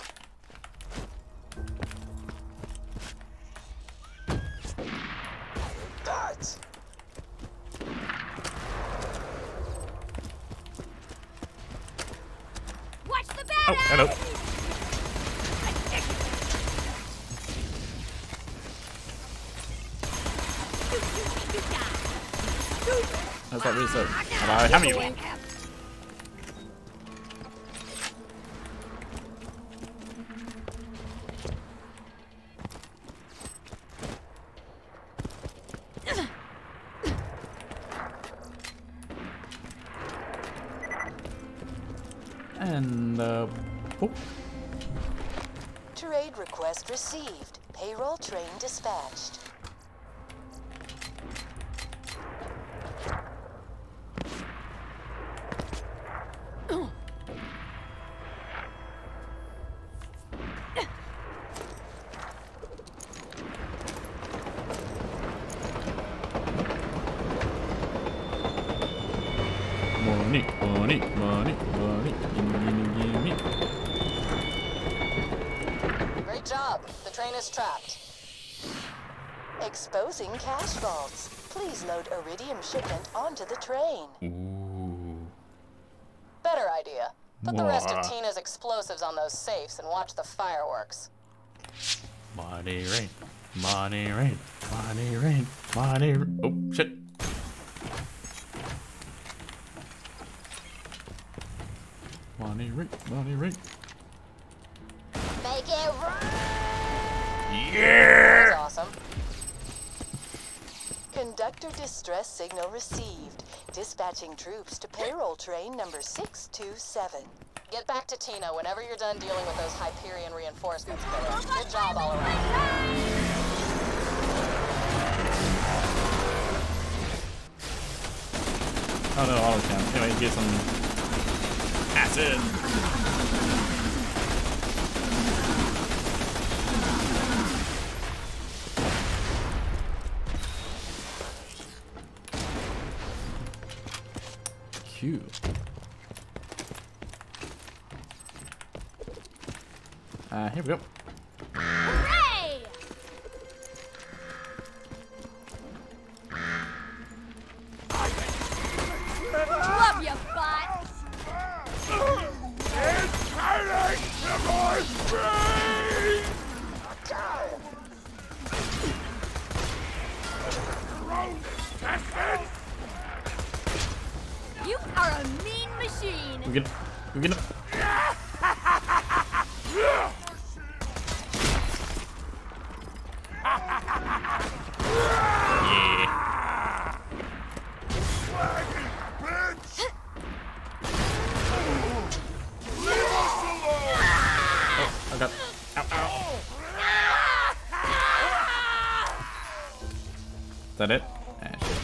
Darts. Watch the Oh, battle! hello. How's that reset? Hello, how many? And, uh, oh. Trade request received. Payroll train dispatched. Money, money, money, money, gimme, gimme, gimme. Great job. The train is trapped. Exposing cash vaults. Please load iridium shipment onto the train. Ooh. Better idea. Put the rest Mwah. of Tina's explosives on those safes and watch the fireworks. Money rain, money rain, money rain, money rain. Oh, shit. Money rain, money rain. Make it run! Yeah! That's awesome. Conductor distress signal received. Dispatching troops to payroll train number six two seven. Get back to Tina whenever you're done dealing with those Hyperion reinforcements, Killer. Good job all around. Oh no, auto count. Anyway, get some acid. Q. Uh, here we go. Hooray! We get, we get. Is that it? Ah, shit.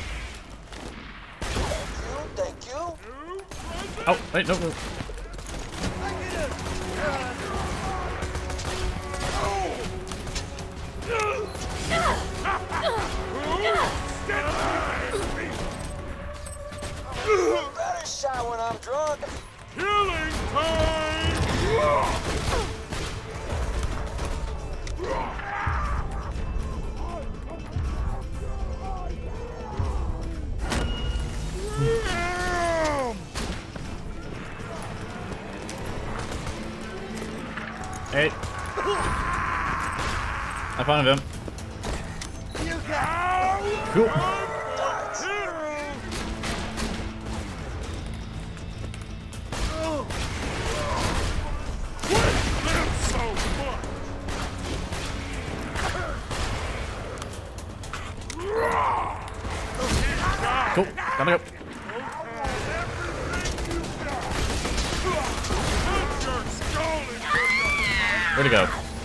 Thank you. Oh, wait, no, no. Better shot when I'm drunk. Killing time! Hey. I found him. Cool. Cool. Gotta go. Where'd he go?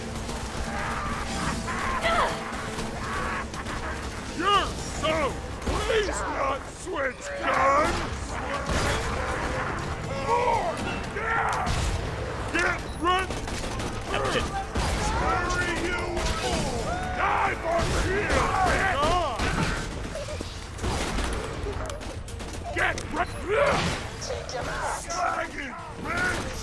You're so. Please not switch guns. Yeah. Get run. Scurry you. Dive over here. Get run. Take him out. Slagging, bitch.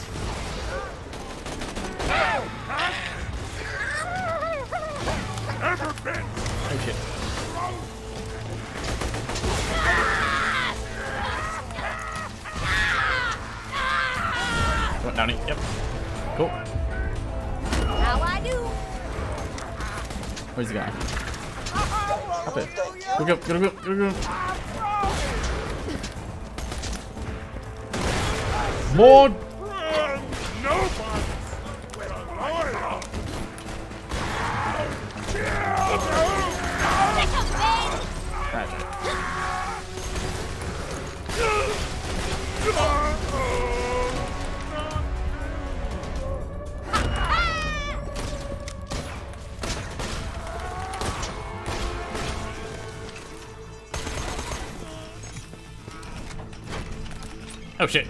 Ever been? Oh shit. What, Downey? Yep. Cool. How I do? Where's the guy? Up it. Go, go, go, go, go, go. More. Nobody. That's it. Oh shit.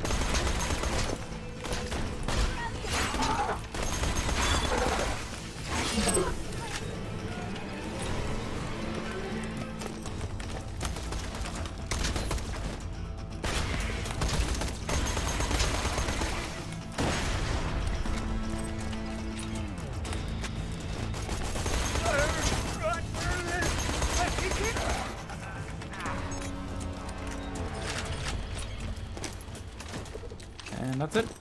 And that's it.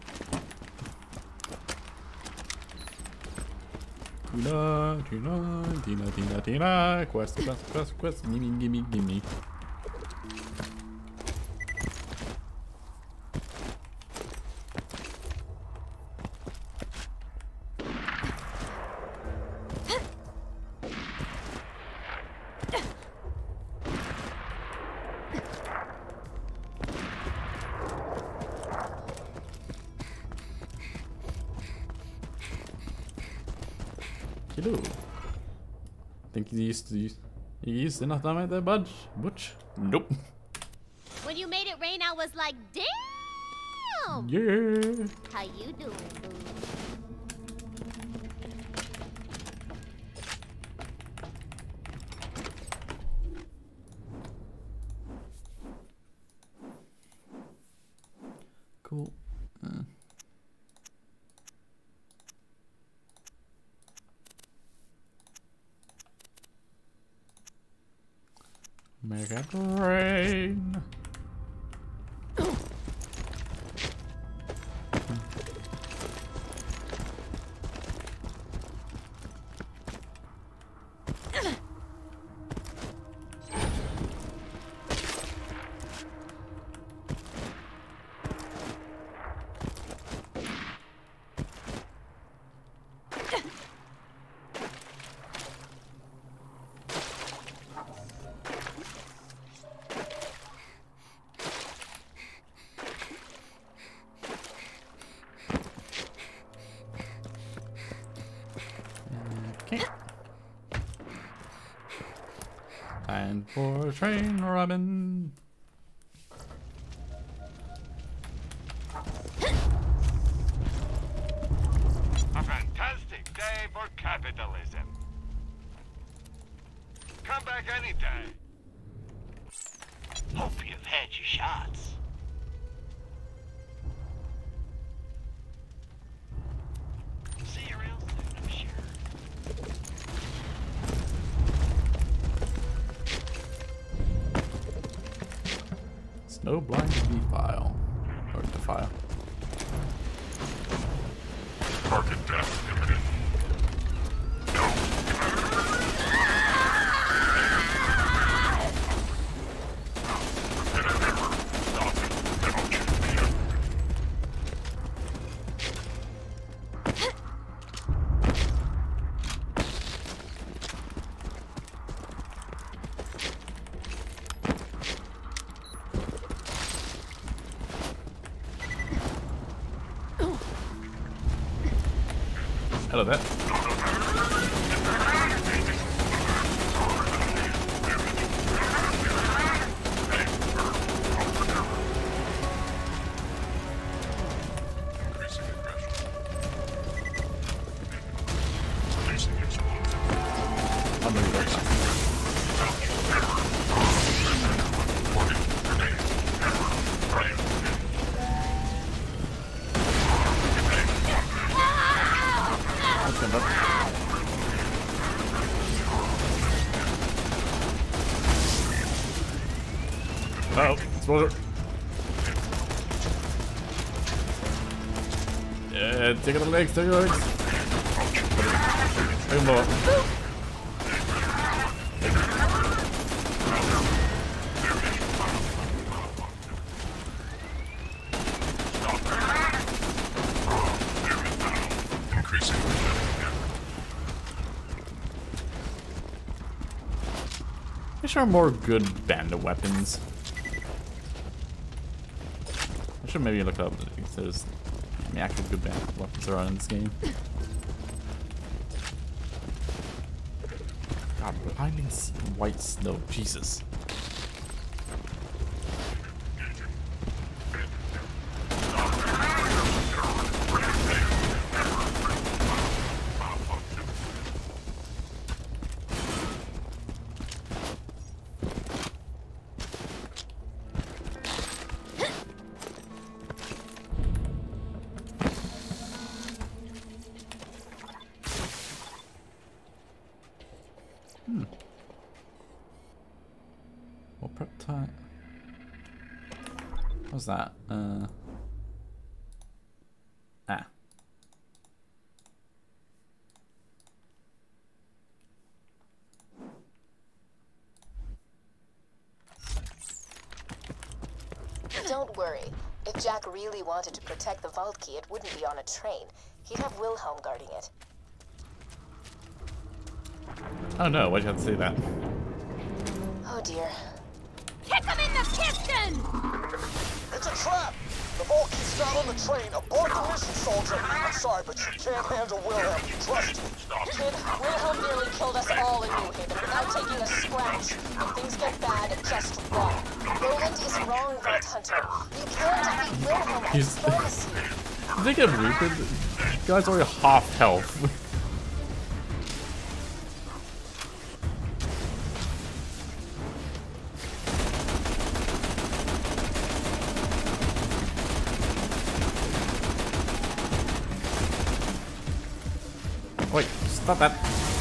Tina, Tina, Tina, Tina, Tina. Quest, quest, quest, quest. Gimme, gimme, gimme. Hello. Think he's used to use. You used enough time at that budge? Butch? Nope. When you made it rain, I was like, damn! Yeah. How you doing, boo? Cool. Uh. Make it rain. Okay. Time for train robin. A fantastic day for capitalism. Come back anytime. Hope you've had your shots. See you real soon, I'm sure. Snowblind defile. Or defile. Target death imminent. Hello there. Uh oh, spoiler. Yeah, take the legs, take the legs. Take them up. There are more good bandit weapons. I should maybe look up if there's any actual good bandit weapons around in this game. God, blinding white snow, Jesus. Hmm. What prep time? What's that? Uh. Ah. Don't worry. If Jack really wanted to protect the vault key, it wouldn't be on a train. He'd have Wilhelm guarding it. Oh no, why'd you have to say that? Oh dear. Kick him in the piston! It's a trap! The vault key's not on the train. Abort the mission, soldier! I'm sorry, but you can't handle Wilhelm. Trust me. Kid, Wilhelm nearly killed us all in New Haven without taking a scratch. If things get bad, just run. Roland is wrong, Vault Hunter. You can't defeat Wilhelm at He's- diplomacy. Did they get Reaper? The guy's already half health. Wait, stop that.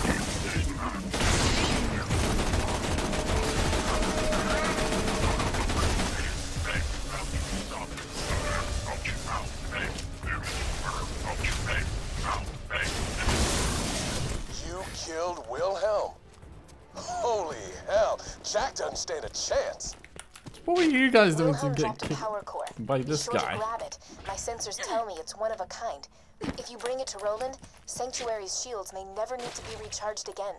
You killed Wilhelm? Holy hell, Jack doesn't stand a chance. What were you guys doing to Wilhelm get dropped a kicked power core. by Be this sure guy? to grab it. My sensors tell me it's one of a kind. If you bring it to Roland, Sanctuary's shields may never need to be recharged again.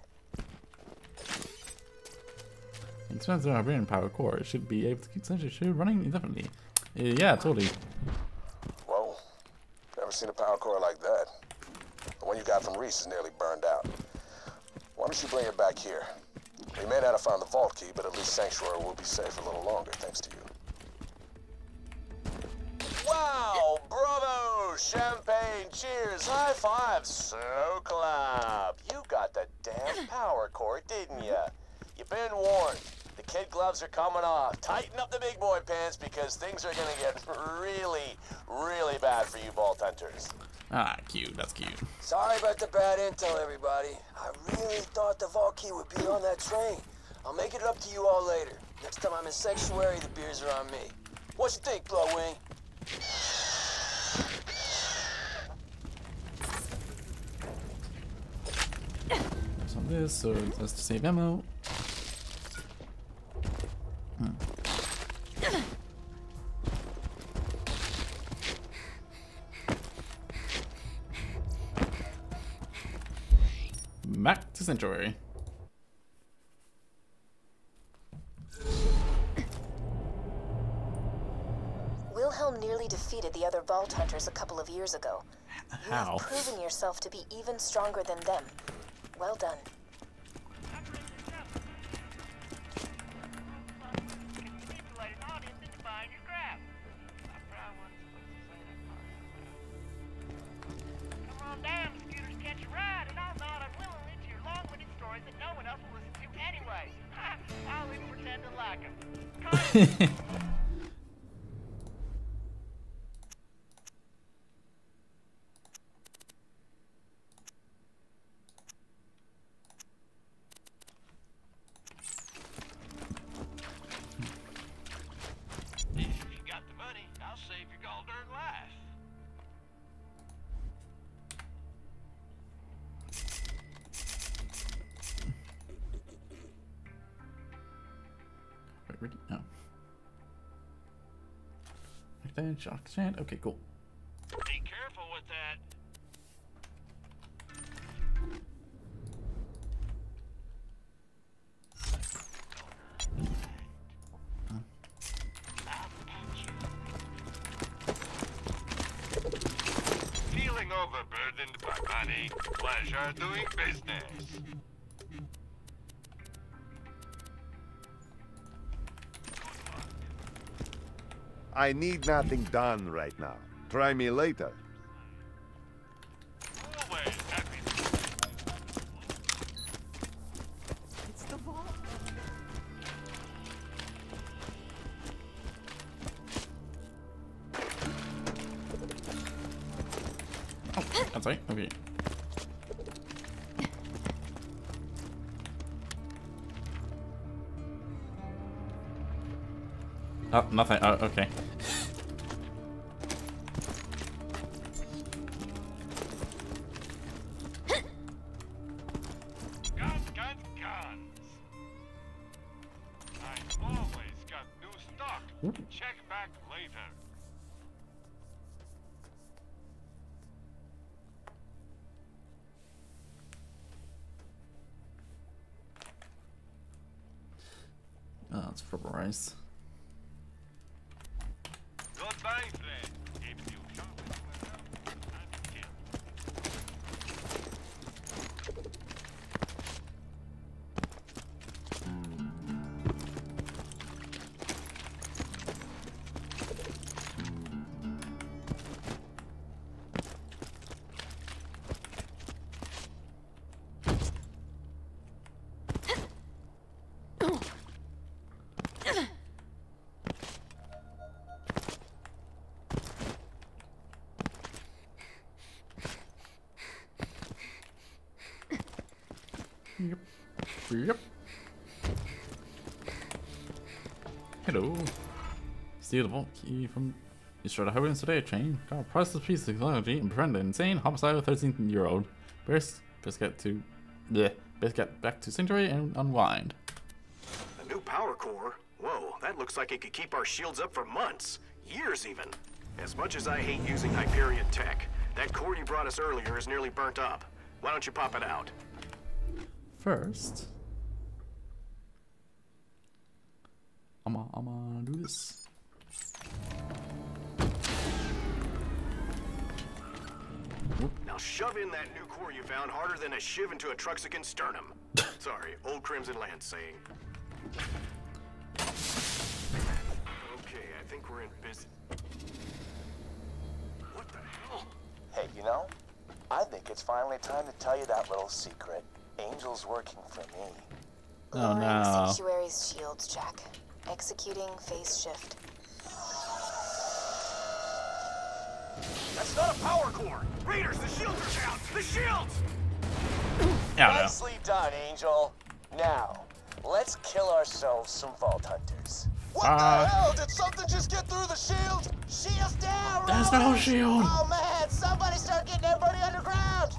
Expensive Barbarian power core. It should be able to keep Sentry Shield running indefinitely. Uh, yeah, totally. Whoa, never seen a power core like that. The one you got from Reese is nearly burned out. Why don't you bring it back here? We may not have found the vault key, but at least Sanctuary will be safe a little longer thanks to you. Wow! Bravo! Champagne, cheers, high five, so clap! You got the damn power core, didn't ya? You've been warned. The kid gloves are coming off. Tighten up the big boy pants because things are gonna get really, really bad for you vault hunters. Ah, cute. That's cute. Sorry about the bad intel, everybody. I really thought the vault key would be on that train. I'll make it up to you all later. Next time I'm in Sanctuary, the beers are on me. What you think, Blowwing? Some of this, so just to save ammo. Hmm. Back to Sanctuary. Wilhelm nearly defeated the other Vault Hunters a couple of years ago. How? You've proven yourself to be even stronger than them. Well done. Ready? No. Then shock sand. Okay, cool. Be careful with that. Feeling overburdened by money, pleasure doing business. I need nothing done right now. Try me later. It's the vault. Oh, that's right. Okay. Oh, nothing. Oh, okay. Guns, guns, guns. I always got new stock. Ooh. Check back later. Oh, it's rubberized. Goodbye, friend. Keeps you shopping and killed. Yep. Yep. Hello. Steal the vault key from you sure to hurry today, train. Got a priceless piece of technology and prevent an insane homicidal thirteen year old. Best best get to bleh, best get back to Sanctuary and unwind. A new power core? Whoa, that looks like it could keep our shields up for months. Years even. As much as I hate using Hyperion tech, that core you brought us earlier is nearly burnt up. Why don't you pop it out? First, I'm gonna I'm gonna do this. Now shove in that new core you found harder than a shiv into a Truxican sternum. Sorry, old Crimson Land saying. Okay, I think we're in business. What the hell? Hey, you know, I think it's finally time to tell you that little secret. Angel's working for me. Oh Lowering no. Sanctuary's shields, Jack. Executing phase shift. That's not a power core! Raiders, the shields are down! The shields! Nicely done, Angel. Now, let's kill ourselves some Vault Hunters. What Uh, the hell? Did something just get through the shield? Shield's down, There's no Roland! shield. Oh man, somebody start getting everybody underground!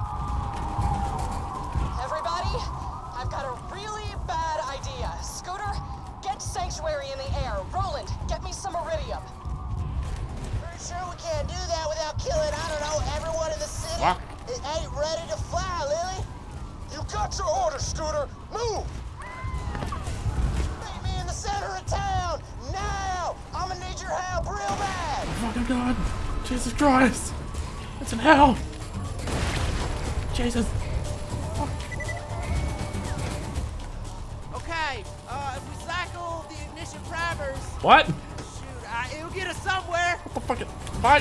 Everybody, I've got a really bad idea. Scooter, get Sanctuary in the air. Roland, get me some Iridium. Pretty sure we can't do that without killing, I don't know, everyone in the city. What? It ain't ready to fly, Lily. You got your order, Scooter. Move! Meet me in the center of town, now! I'm gonna need your help real bad! Oh my god. Jesus Christ. It's in hell. Jesus. Okay, uh, if we cycle the ignition primers, What? shoot, uh, it'll get us somewhere. What the fuck? It- Fight!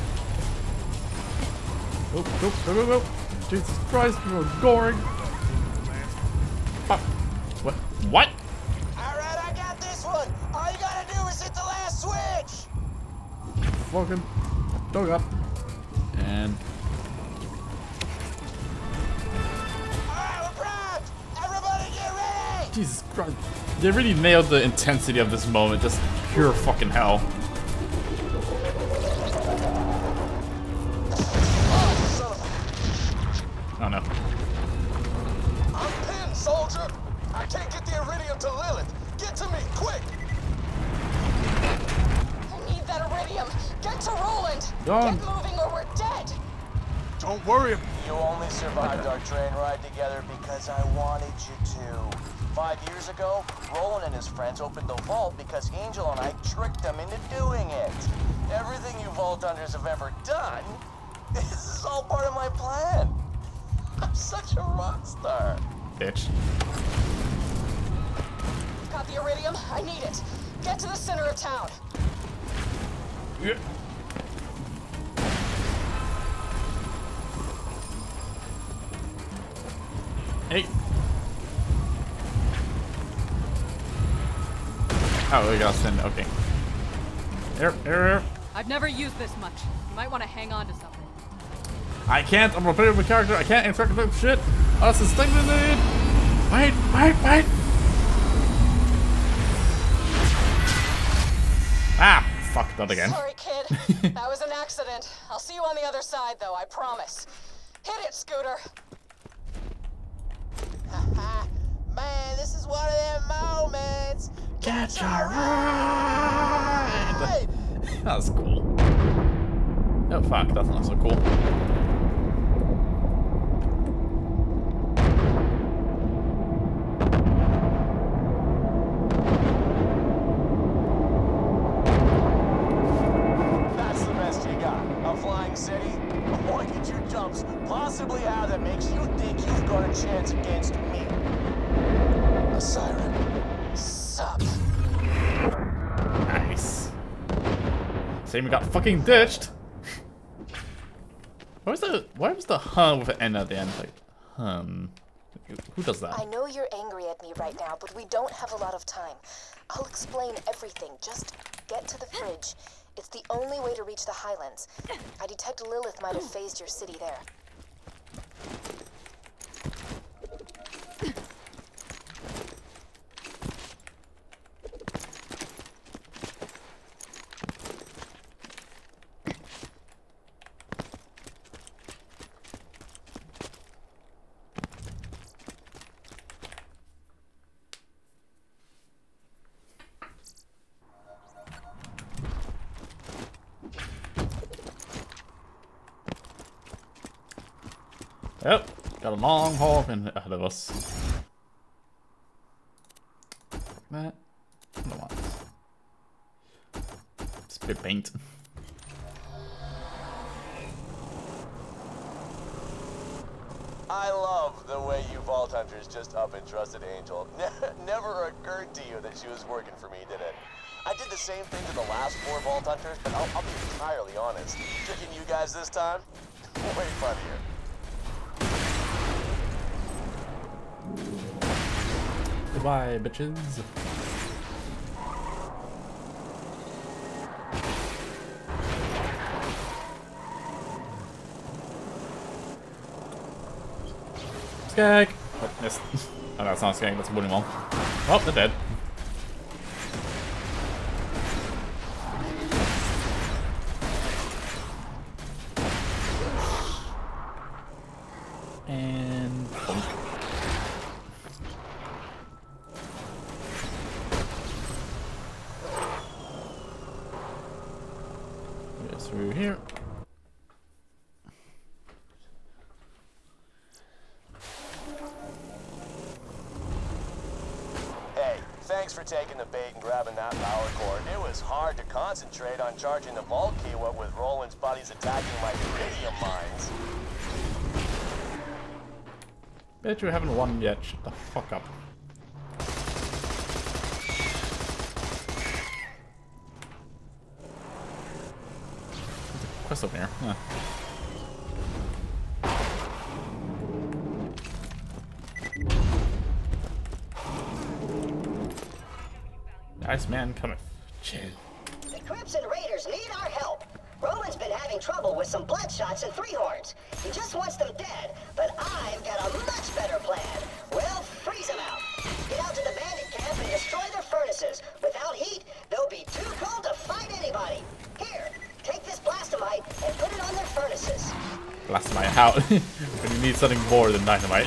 Go, go, go, go, go. Jesus Christ, we're goring. Fuck. What? What? Alright, I got this one. All you gotta do is hit the last switch. Fucking dog up. And Alright, we're primed. Everybody get ready. Jesus Christ. They really nailed the intensity of this moment. Just pure fucking hell. Oh no. I'm pinned, soldier. I can't get the Iridium to Lilith. Get to me, quick. I need that Iridium. Get to Roland. Gone. Get moving or we're dead. Don't worry. You only survived our train ride together because I wanted you to. Five years ago, Roland and his friends opened the vault because Angel and I tricked them into doing it. Everything you Vault Hunters have ever done, this is all part of my plan. I'm such a rock star. Bitch. Got the Iridium. I need it. Get to the center of town. Yeah. Hey. Oh, we gotta send. Okay. Air, air, air. I've never used this much. You might want to hang on to something. I can't. I'm gonna play with my character. I can't instruct that shit. Oh, that's a sting grenade. Wait, wait, wait. Ah, fuck, not again. Sorry, kid. That was an accident. I'll see you on the other side, though. I promise. Hit it, Scooter. Man, this is one of them moments. Get your ride. That was cool. Oh fuck, that's not so cool. That's the best you got. A flying city? Look at your jumps. Possibly how that makes you think you've got a chance against me. A siren. Sup. Nice. Same, we got fucking ditched. What was the? Why was the hum with an N at the end? Like, hum. Who does that? I know you're angry at me right now, but we don't have a lot of time. I'll explain everything. Just get to the fridge. It's the only way to reach the Highlands. I detect Lilith might have phased your city there. Yep, got a long haul in ahead of us. That. I don't want this. Spit paint. I love the way you Vault Hunters just up and trusted Angel. Never occurred to you that she was working for me, did it? I did the same thing to the last four Vault Hunters, but I'll, I'll be entirely honest. Tricking you guys this time? Way funnier. Goodbye, bitches. Skag! Oh, missed. Oh, that's not Skag, that's a wooden one. Oh, they're dead. And boom. Go through here. Hey, thanks for taking the bait and grabbing that power cord. It was hard to concentrate on charging the vault key what with Roland's buddies attacking my iridium mines. Bet you haven't won yet. Shut the fuck up. There's a quest over here. Huh. Nice man coming. Chill. The Crimson Raiders need our help. Roland's been having trouble with some Bloodshots and Three-Horns. He just wants them dead, but I've got a much better plan. We'll freeze them out. Get out to the bandit camp and destroy their furnaces. Without heat, they'll be too cold to fight anybody. Here, take this Blastomite and put it on their furnaces. Blastomite, how? When you need something more than dynamite.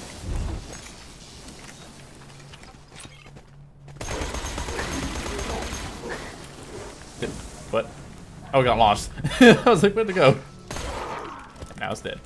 What? Oh, it got launched. I was like, where'd it go? Now it's dead.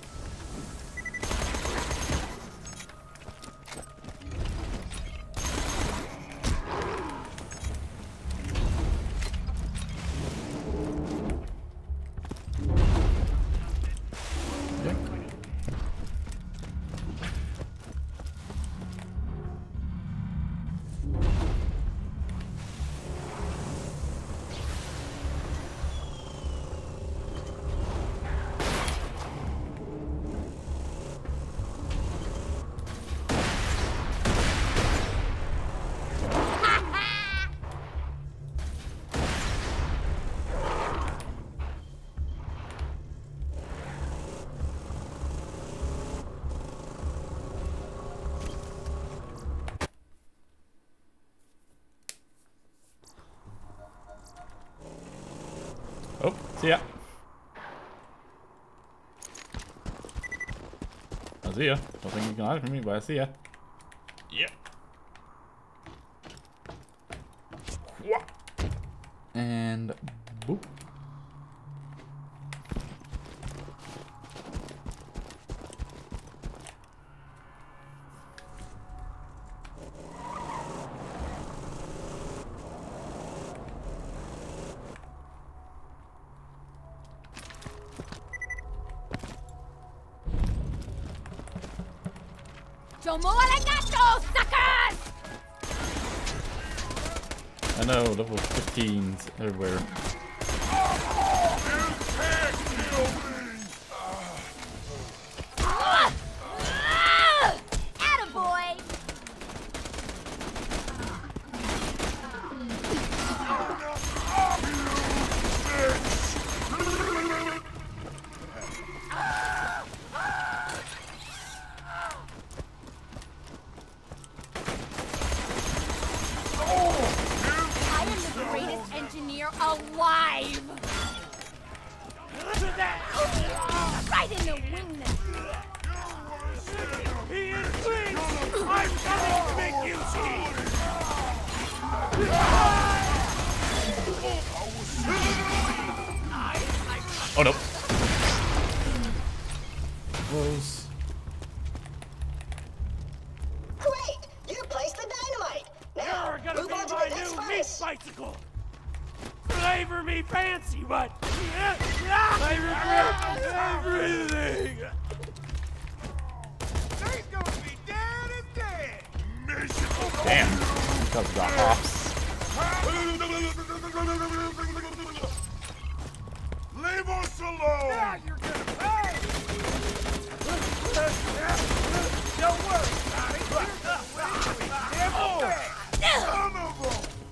Oh, see ya. I see ya. Don't think you can hide from me, but I see ya. Yeah. And boop. Domo arigato, suckers! I know, level fifteens everywhere. Attaboy! Engineer alive! Right in the wing. Ian, please! I'm coming to make you see! Oh no. Close. Great! You placed the dynamite! Now, You're gonna move be on to my the next new meat furnace! bicycle! Flavor me fancy, but I regret everything! Got the hops. Leave us alone! Yeah, you're gonna pay! Don't worry, Johnny. Son of a...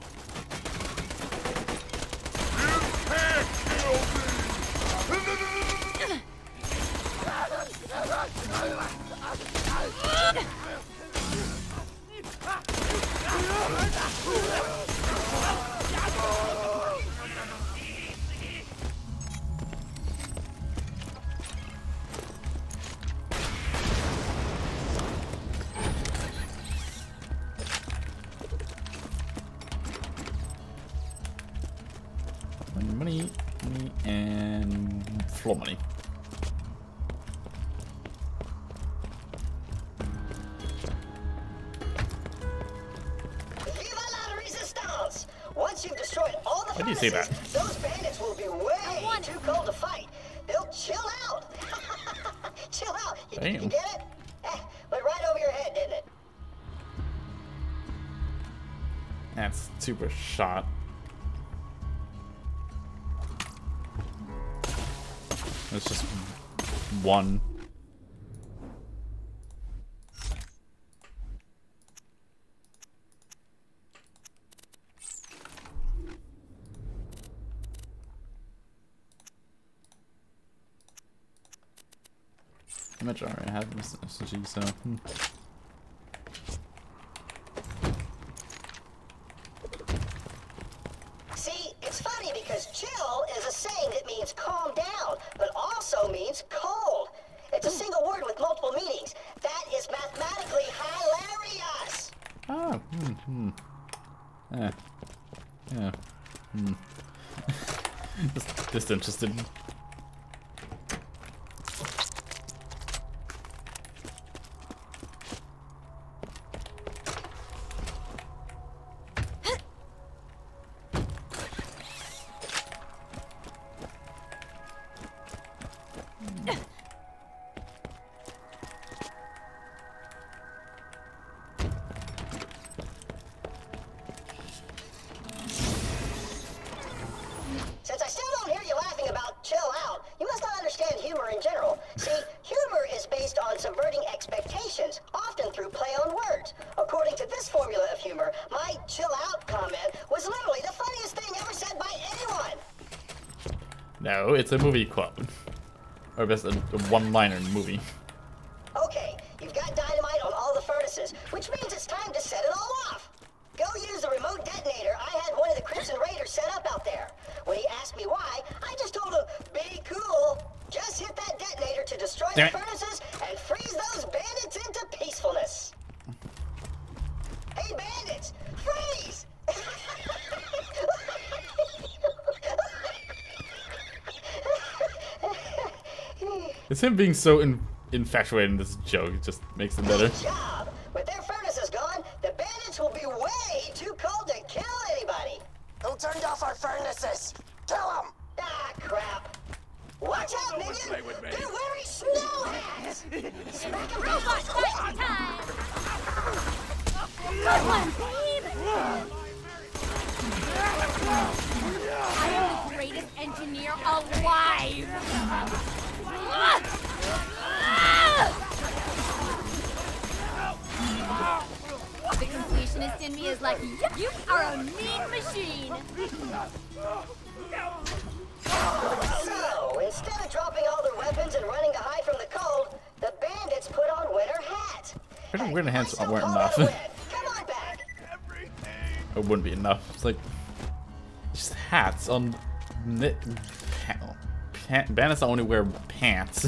You can't kill Money, money, and floor money. Viva la resistance! Once you've destroyed all the Why do you say that? furnaces, those bandits will be way too cold to fight. They'll chill out. Chill out. You, Damn. you get it? Eh, went right over your head, didn't it? That's super shot. It's just one. How much already have this S G, so hmm. See, it's funny because chill is a saying that means calm down, but also means cold. It's a single word with multiple meanings. That is mathematically hilarious. Ah, hmm, hmm. Eh. Yeah. Hmm. just, just interested. Since I still don't hear you laughing about chill out, you must not understand humor in general. See, humor is based on subverting expectations, often through play on words. According to this formula of humor, my chill out comment was literally the funniest thing ever said by anyone. No, it's a movie quote. Or best, a, a one-liner in the movie. Okay, you've got dynamite on all the furnaces, which means it's time to set it all off. Go use the remote detonator I had one of the Crimson Raiders set up out there. When he asked me why, I just told him, be cool. Just hit that detonator to destroy the furnaces and freeze those bandits into peacefulness. Hey, bandits, freeze! It's him being so in, infatuated in this joke. It just makes it better. Good job. With their furnaces gone, the bandits will be way too cold to kill anybody. Who turned off our furnaces? Kill them! Ah, crap. Watch out, minion! They're wearing snow hats! Smack them Robot fight time! Good one, babe! I am the greatest engineer alive! The completionist in me is like, yep, you are a mean machine! So, instead of dropping all their weapons and running to hide from the cold, the bandits put on winter hats. I think winter hats weren't enough. Come on back. It wouldn't be enough. It's like just hats on. Knit, pa pa bandits only wear pants.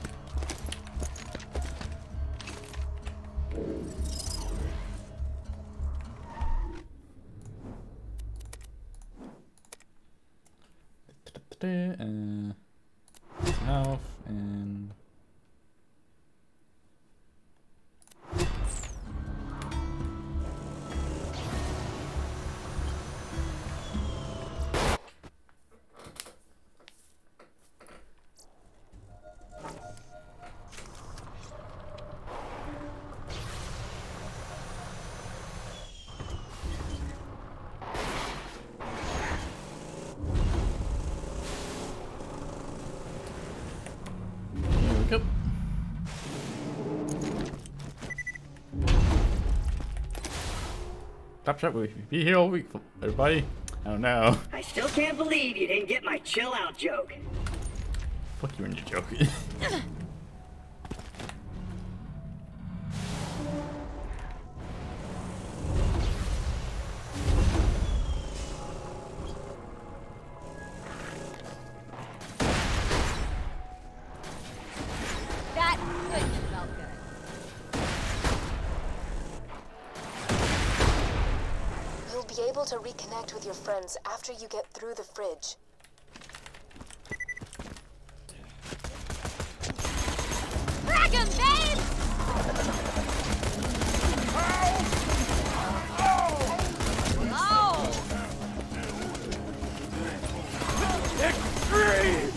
Uh, health and Claptrap will be here all week, everybody. Oh no. I still can't believe you didn't get my chill out joke. Fuck you and your joke. That couldn't have felt good. You'll be able to reconnect with your friends after you get through the fridge. Frag 'em, babe! Oh! Extreme!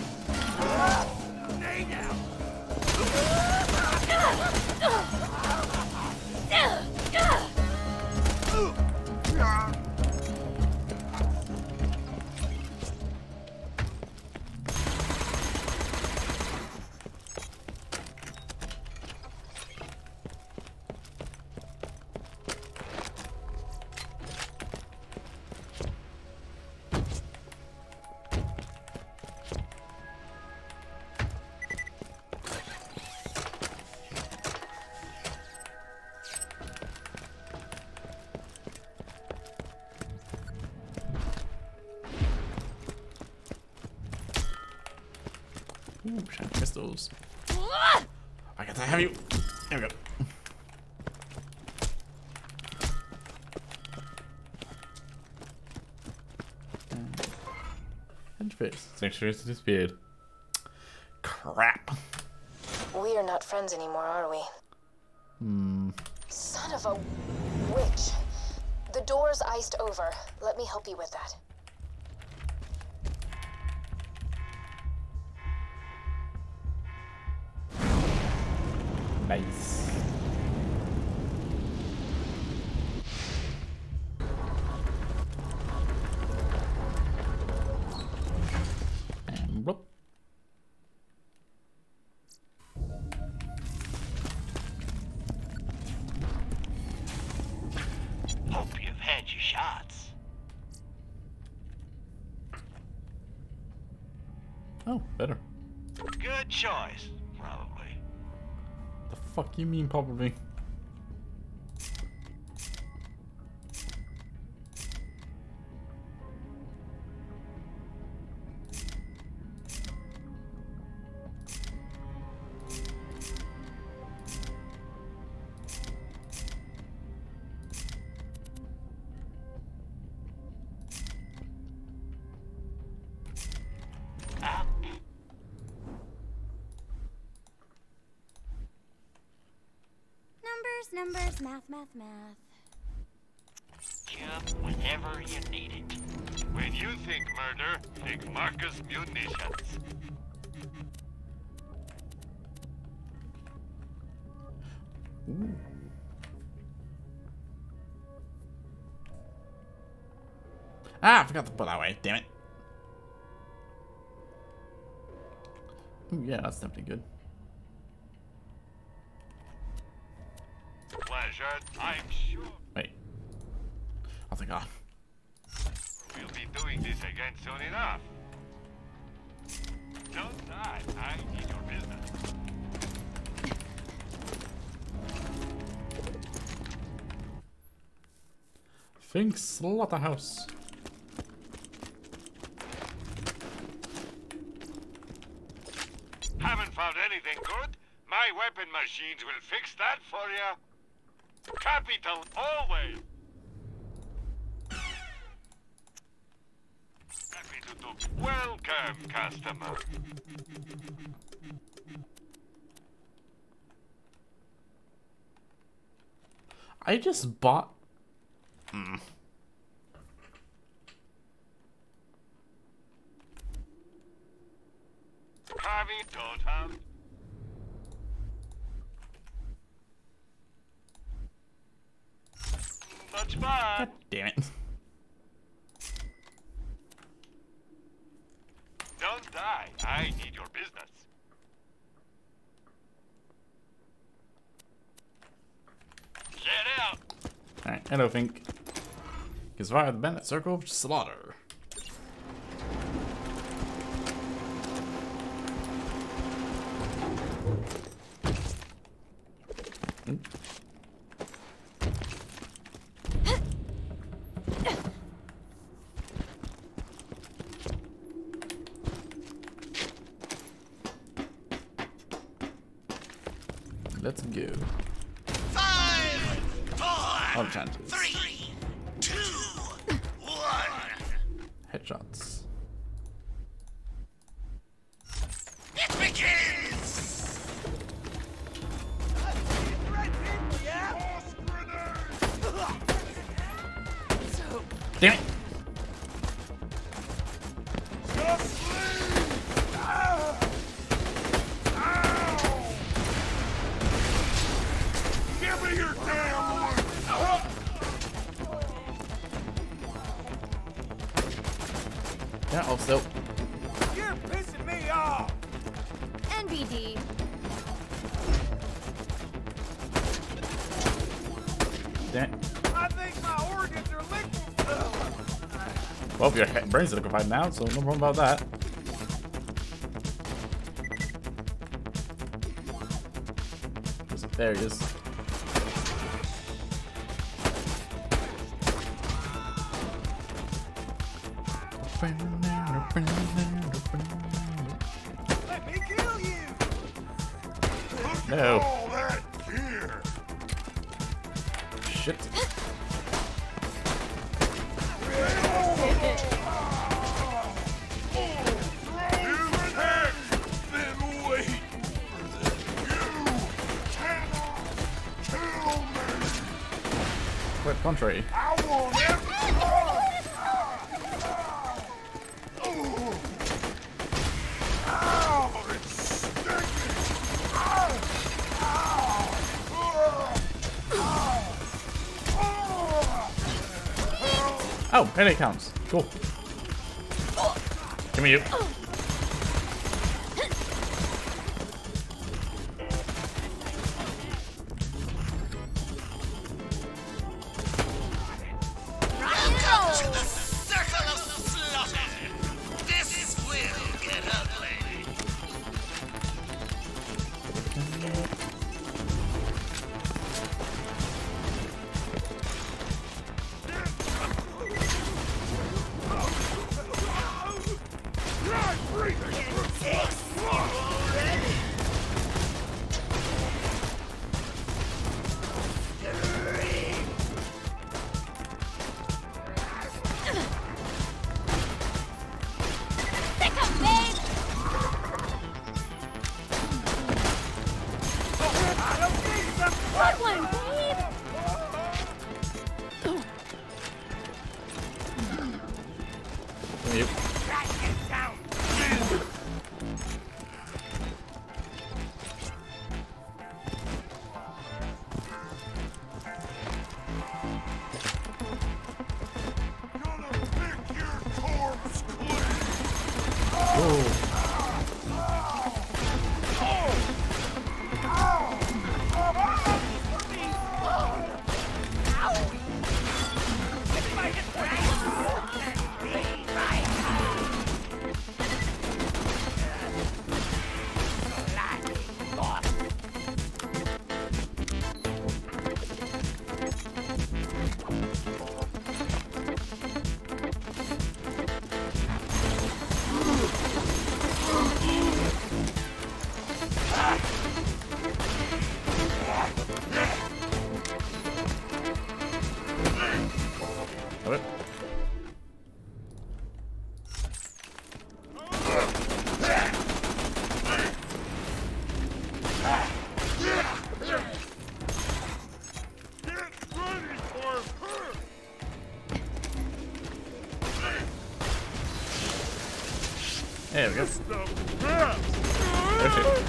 Ooh, shiny pistols. I got to have you. There we go. And face. Sanctuaries disappeared. Crap. We are not friends anymore, are we? Hmm. Son of a witch. The door's iced over. Let me help you with that. Nice. And whoop. Hope you've had your shots. Oh, better. Good choice, probably. The fuck you mean, probably? Numbers, numbers, math, math, math. Jump whenever you need it. When you think murder, think Marcus Munitions. Ooh. Ah, I forgot to put that way. Damn it. Ooh, yeah, that's definitely good. Pleasure, I'm sure. Wait. Oh, thank God. We'll be doing this again soon enough. Don't die. I need your business. Think Slaughterhouse. Haven't found anything good? My weapon machines will fix that for you. Capital always. Happy to do. Welcome, customer. I just bought. Hmm. Harvey, don't have. Much fun. God damn it. Don't die. I need your business. Get out. Alright, hello, Fink. He survived the Bandit Circle of Slaughter. Hmm. Let's go. Five, All four, chances. three, two, one. Headshots. It begins! Damn it! Give me your damn loot! Yeah, also. You're pissing me off! N B D. Damn it. I think my organs are liquid. Well, your he- brain's liquefied now, so no problem about that. There he is. Let me kill you! No. All that gear! Shit. Human head! Been waiting for this. You cannot kill me! Quite contrary. I want every Ow! It's sticky! Ow! Oh, payday counts. Cool. Give me you. Welcome to the Circle of Slaughter! This will get ugly! Good one, babe! Give me you. Have it. There we go. There's it.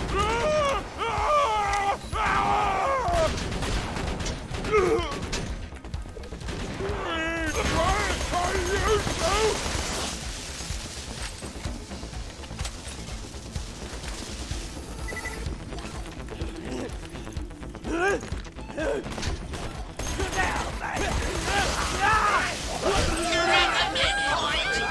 You're at the midpoint!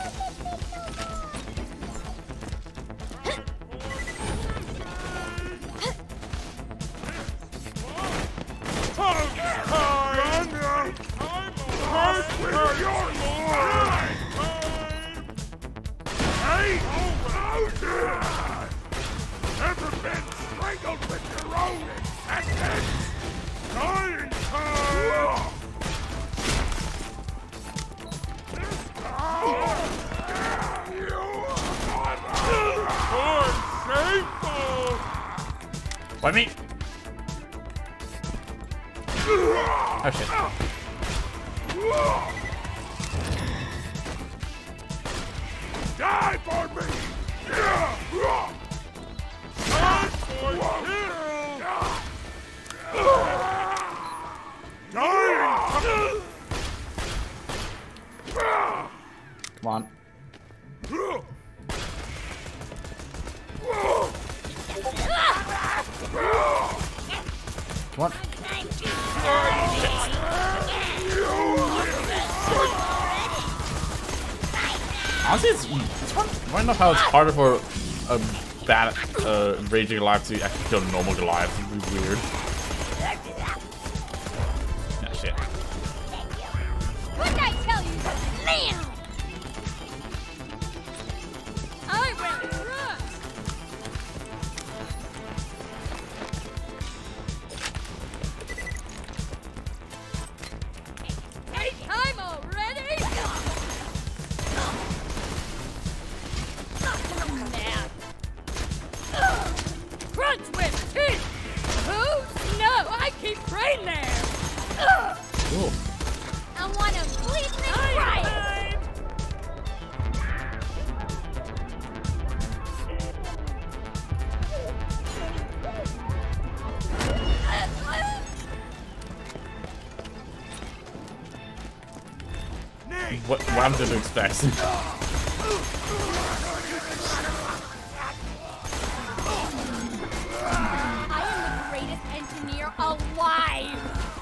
Never been strangled with your own intestines! Dying time! Why me? Oh shit. Die for me! Die for you! Come on. Come on. Honestly, it's, it's fun. Why not how it's harder for a bad uh, raging Goliath to actually kill a normal Goliath? It's really weird. Yeah, shit. What did I tell you? Now! I will trust! Hey, time already? Crunch with teeth! Who? No, I keep train there! Cool. I want to bleed this right! What, what I'm to expect? I am the greatest engineer alive!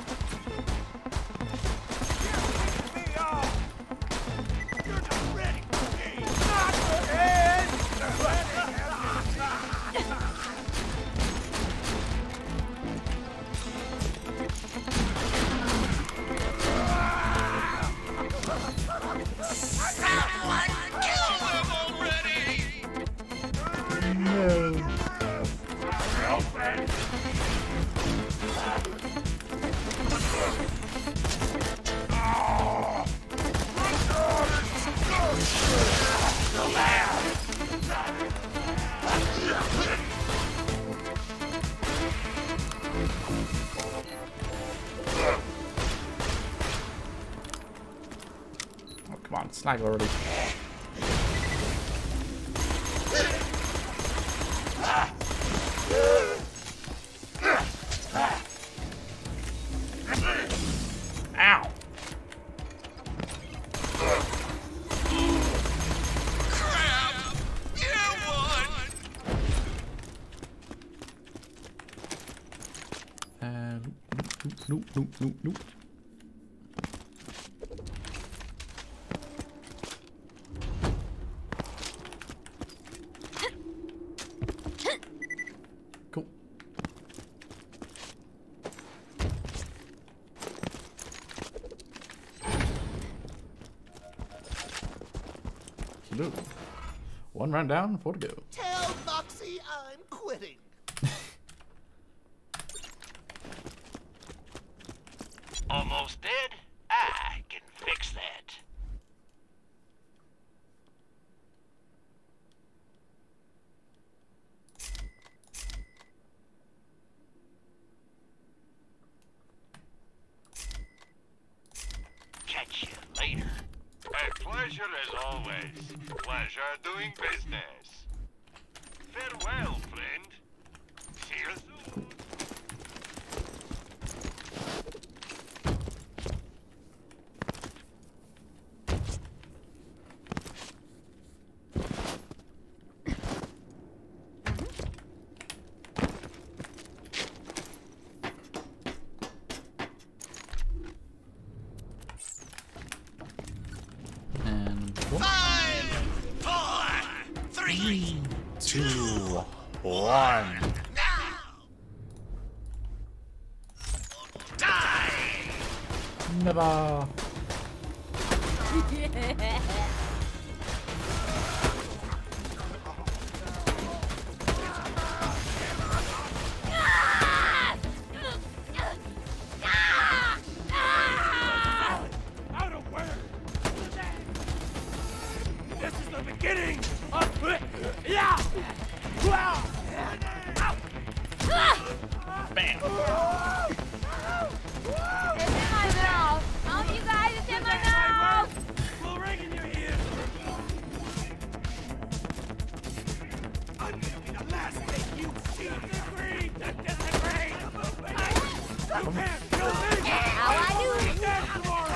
Come on, slag already. Ow! Crap! You won! Uh, nope, nope, nope, nope, nope. Cool. Salute. One round down, four to go. Tell Moxie I'm quitting. Almost dead? I can fix that. Catch you later. A pleasure as always. Pleasure doing business. Farewell, friend. See you soon. Three, two, one. Die! Never. Out of where? This is the beginning of yeah. Wow. Bam. It's in my mouth. Oh, you guys, it's in my mouth. We'll ring in your ears. I'm gonna be the last thing you see. Disagree. Disagree. You can't kill me. How I do. Dead tomorrow.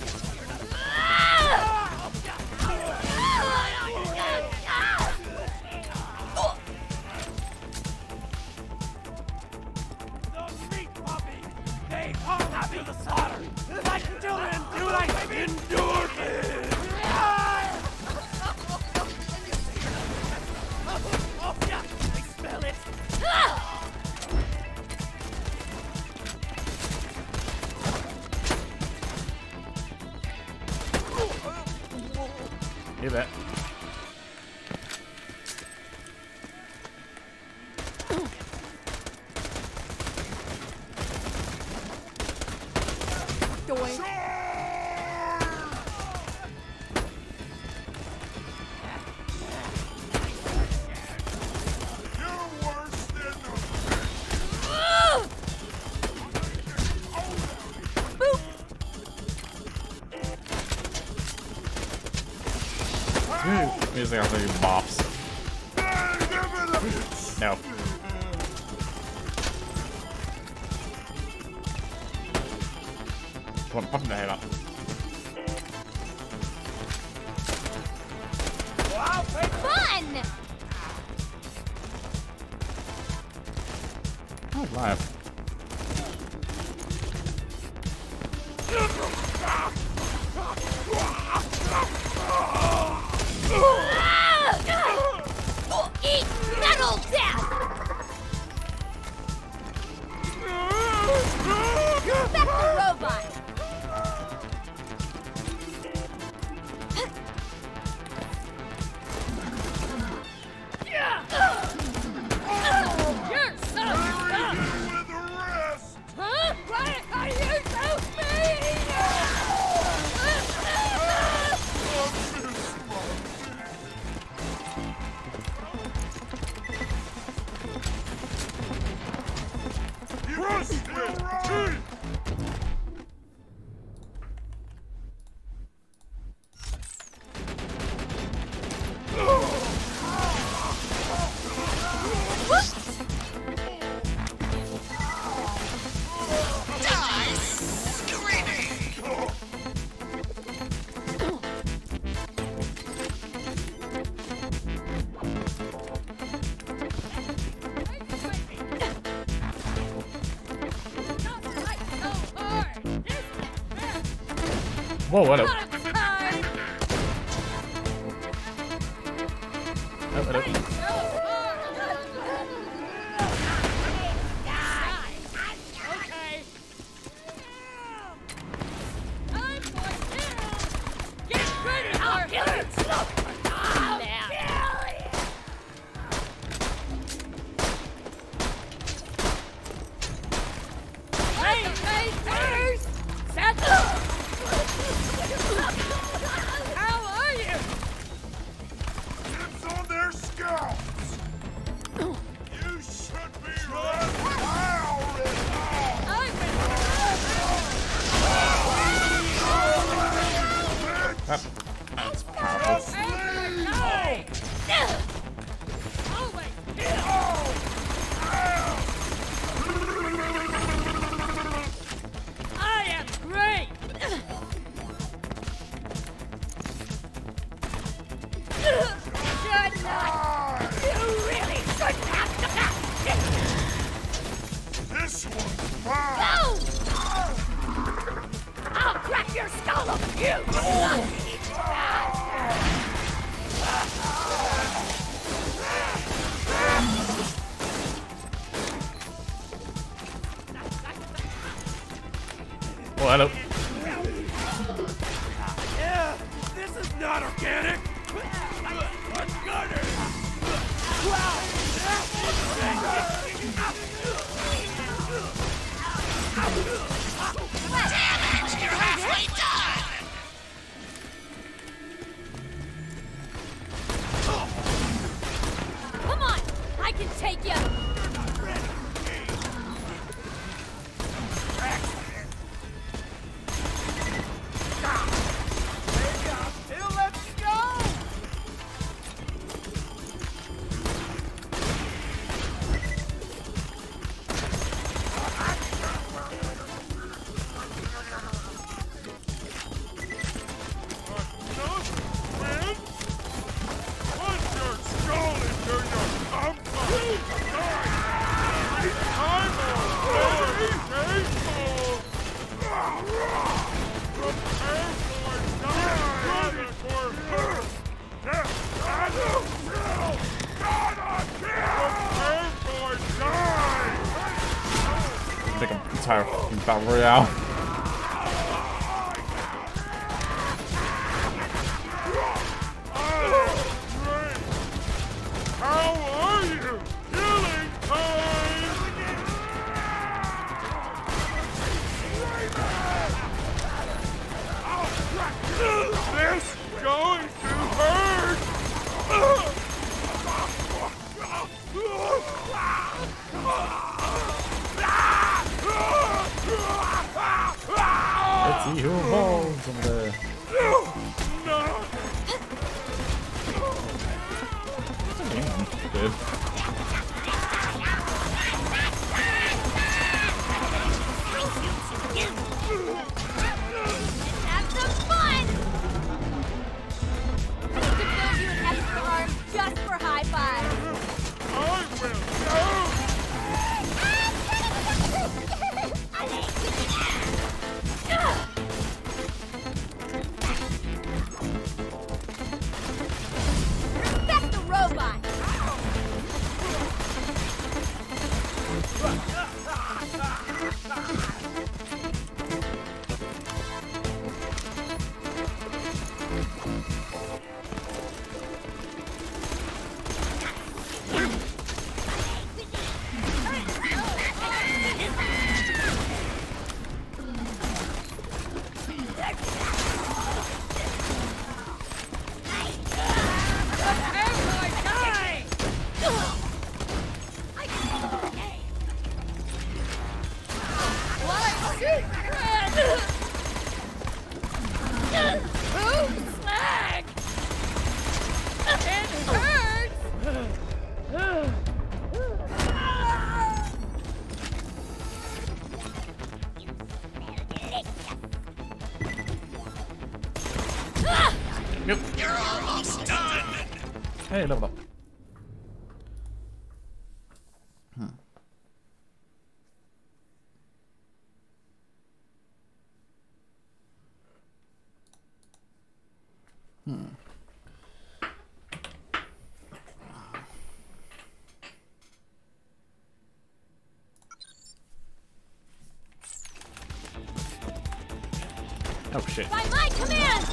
Those meat puppies, they harm us to the slaughter. Like children do like endorphins. Oh, yeah, I smell it. You bet. Music after you bops. No. Pump, pump the head up. Fun! Oh, live. Eat metal death! Back the robot! You're so dumb! Huh? Why are you so mean? Whoa, what up? Oh, what up? That's powerful. I am great! Should not! You really shouldn't have done that! This one's mine! No! I'll crack your skull open, you bloody bastard! Oh, hello. Yeah, this is not organic. Let's get it. Damn it! You're halfway done! Come on! I can take you! Let's go! Like an entire fucking battle royale. How are you? Killing time! This going to hurt! Let's see who falls on the. Good. Have some fun! I need to build you an extra arm just for high fives. I Respect the robot! Yep. You're almost done! Hey, level up. Hmm. Hmm. Oh shit. By my command!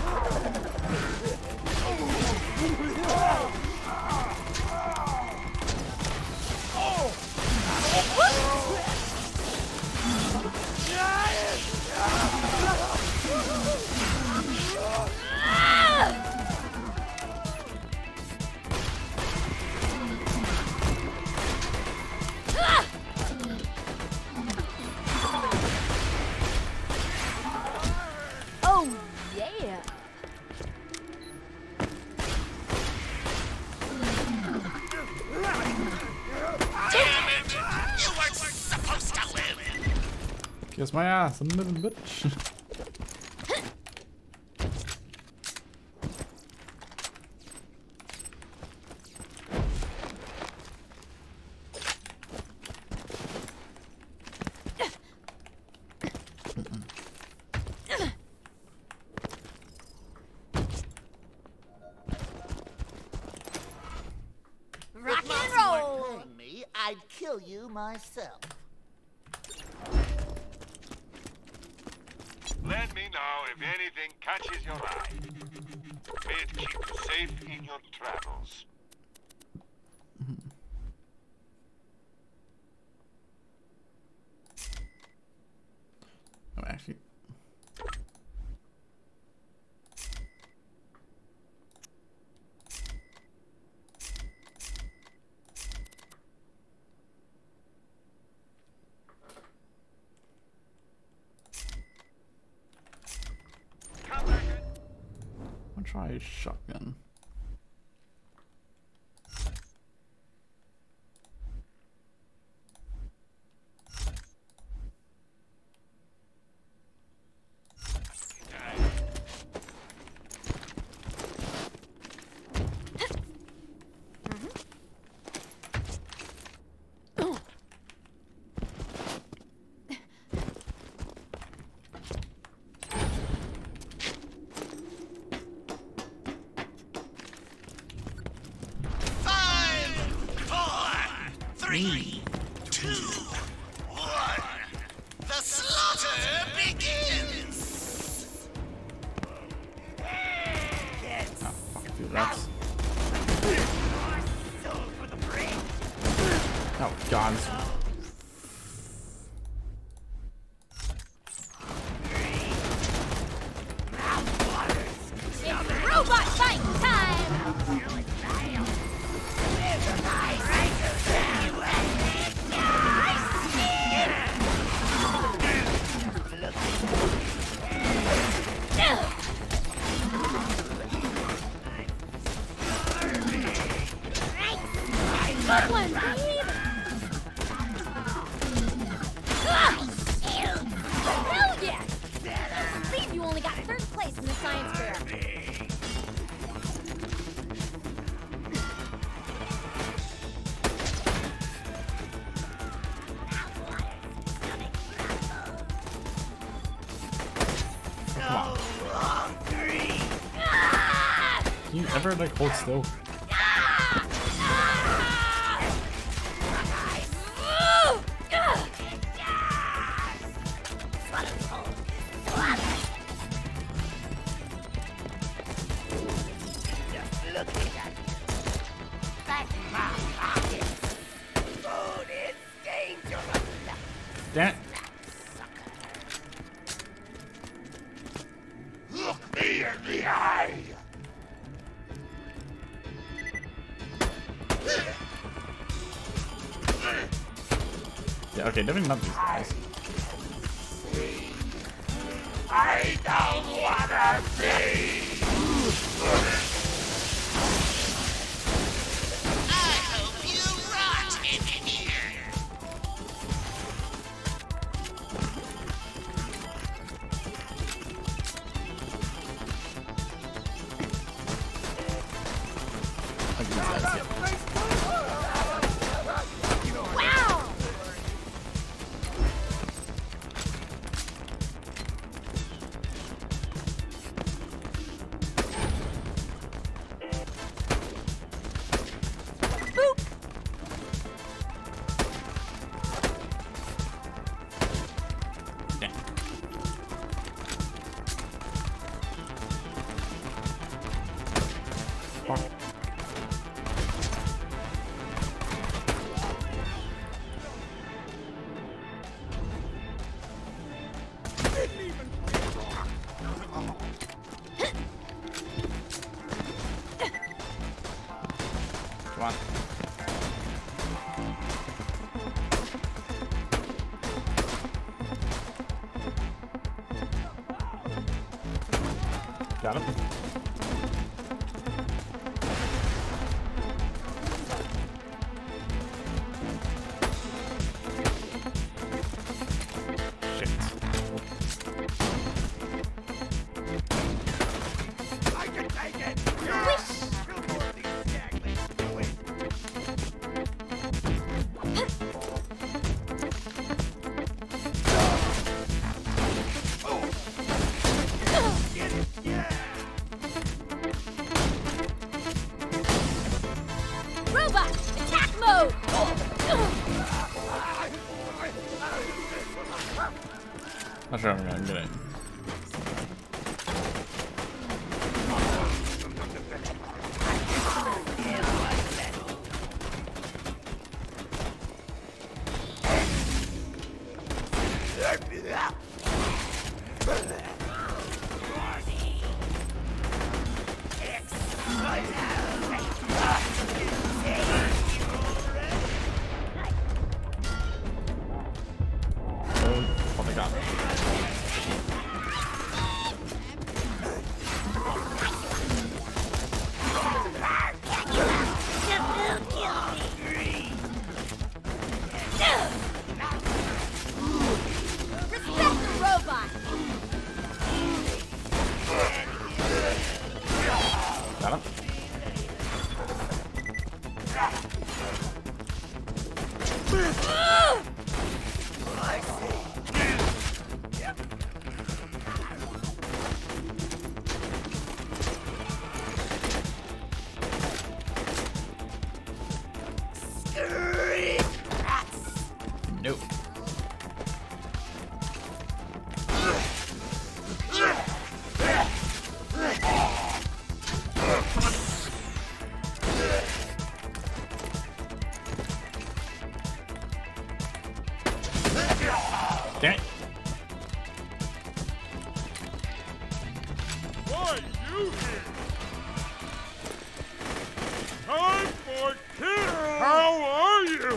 Oh, yeah. Damn it! You weren't supposed to live! Kiss my ass, I'm living, bitch. Rock and roll! Me, I'd kill you myself. Let me know if anything catches your eye. May it keep you safe in your travels. Oh, actually. I'll try a shotgun. Three, two, one. The slaughter begins. Oh, fuck, dude, that's... Oh, God. It's robot fight time! Good one, babe! Hell yeah! I believe you only got third place in the science fair. Can you ever like hold still? Damn it. Look me in the eye. Yeah, okay, definitely not these guys. I don't wanna see. I hope you rot in here. Like these guys, yeah. Come on. Got him. Shit. I can take it. Robot, attack mode! Not sure I'm gonna get it. Oh my god. Respect the robot! Got him. Nope. Damn it. Why you here? Time for kill! How are you?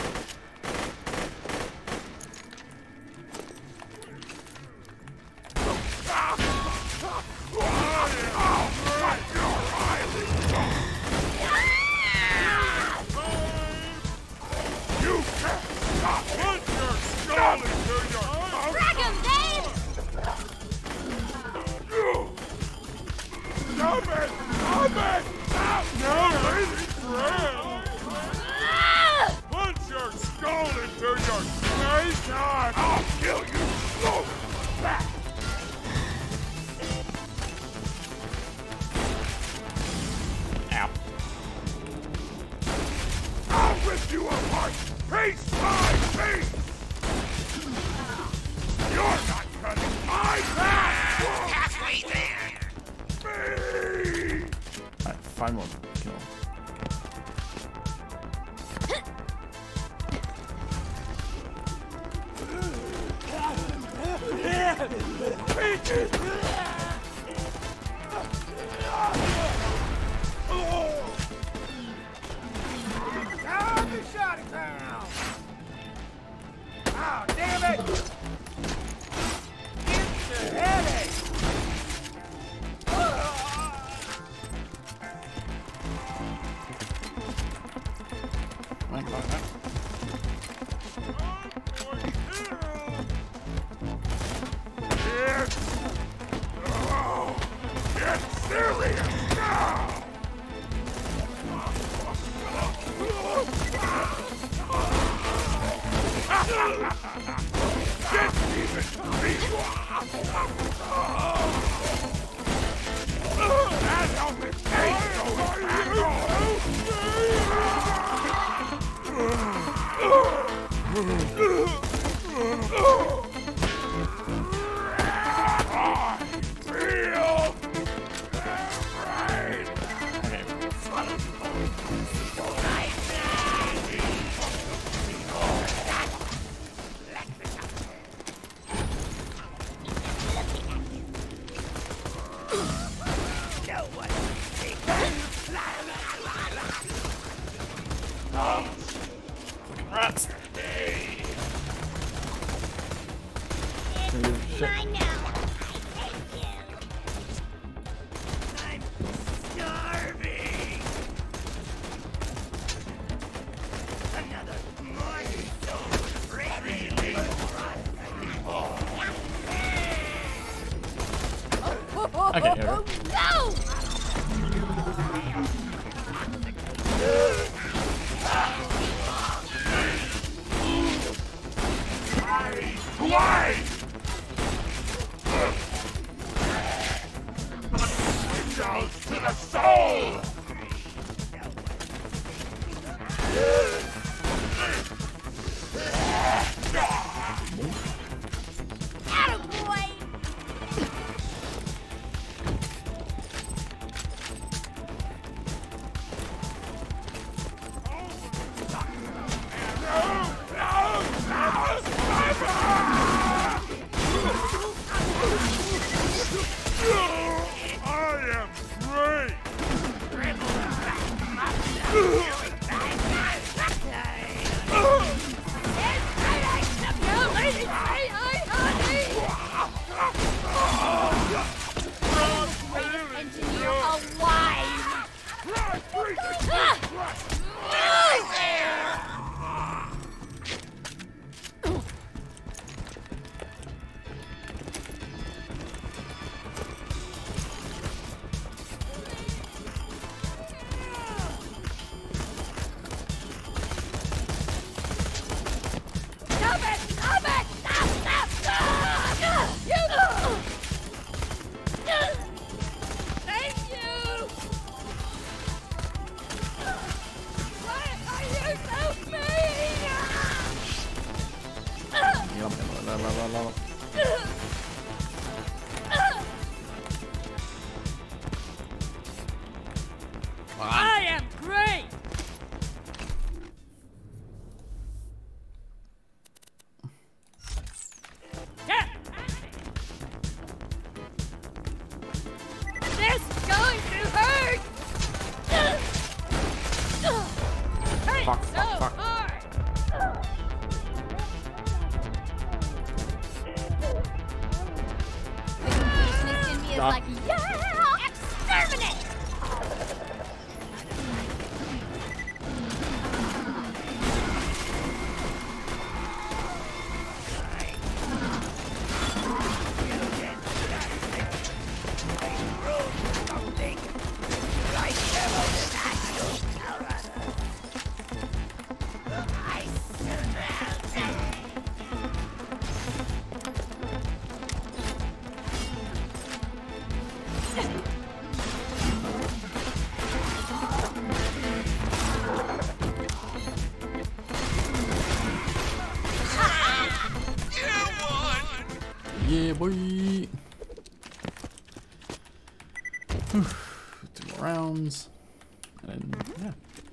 You can't stop! Put your skull into your mouth! Drag him, Dave! Stop it! Stop it! Stop! No, lady friend! Put your skull into your face! God, I'll kill you slowly! Back! Ow. I'll rip you apart! Piece by piece! You're not cutting my path! Halfway there. Me! Alright, five more. Kill. Time to shut it down! Oh, damn it! It's a headache! Come on, come on, come on. It's... Oh, it's serious now! Didn't even beat you! That helmet ain't going I feel right. Rats. Mine now! Starving! Another morning soul ready! Okay, here we go. No! Why? Windows to the soul! Attaboy! is God. like, yeah, exterminate! Yeah, boy. Whew. Two more rounds. And then, yeah.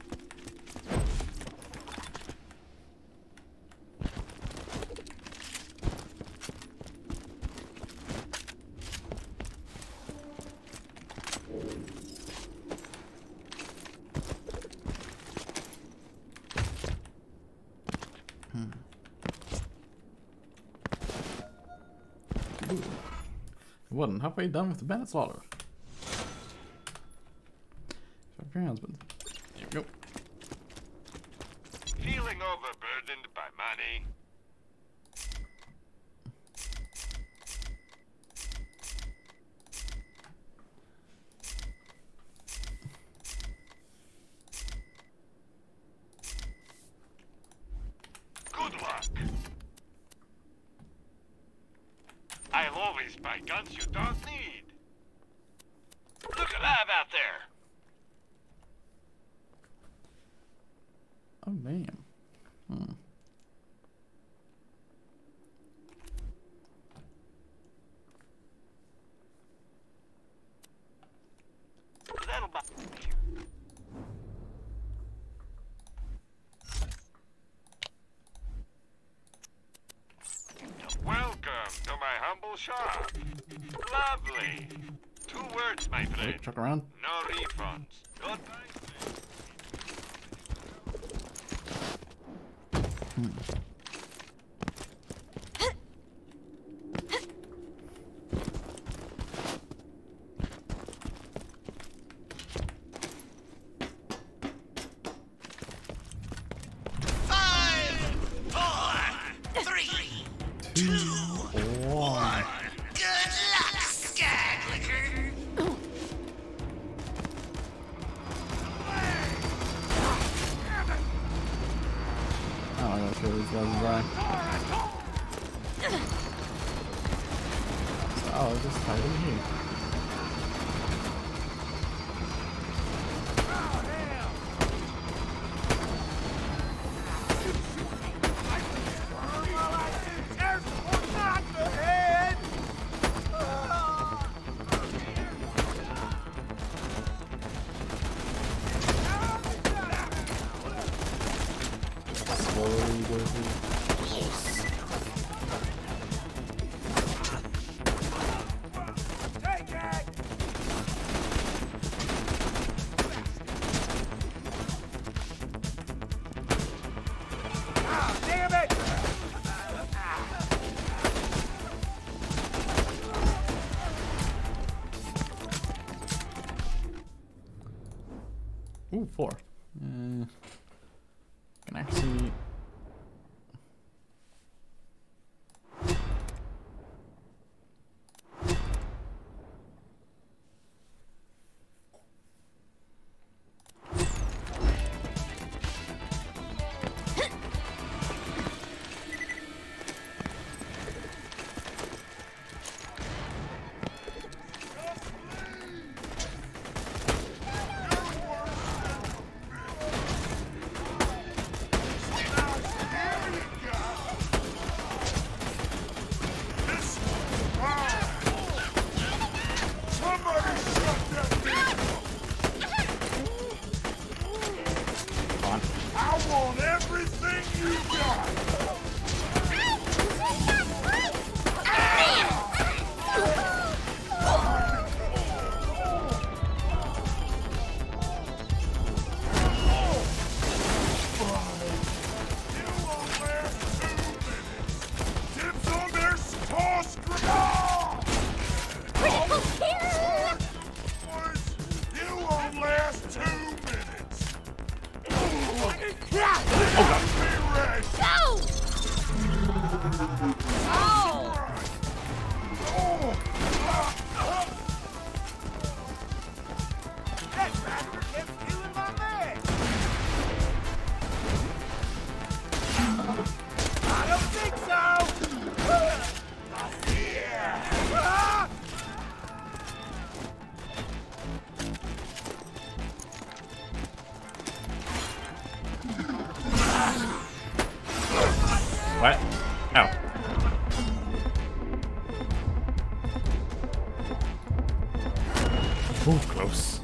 Hmm. Ooh. Wasn't halfway done with the Bennett slaughter. Five rounds, but there we go. Feeling overburdened by money? Good luck. I'll always buy guns you don't need. Look alive out there. Oh, damn. Hmm. That'll buy. Welcome to my humble shop. Lovely. Two words, my friend. Wait, chuck around. No refunds. Goodbye. Hmm. Five, four, three, two, one. Good luck, Skaglicker. Oh, I gotta kill these guys as I. So, oh, just hide in here. Slowly go through. Ooh, four. Uh, can actually. Ooh, close.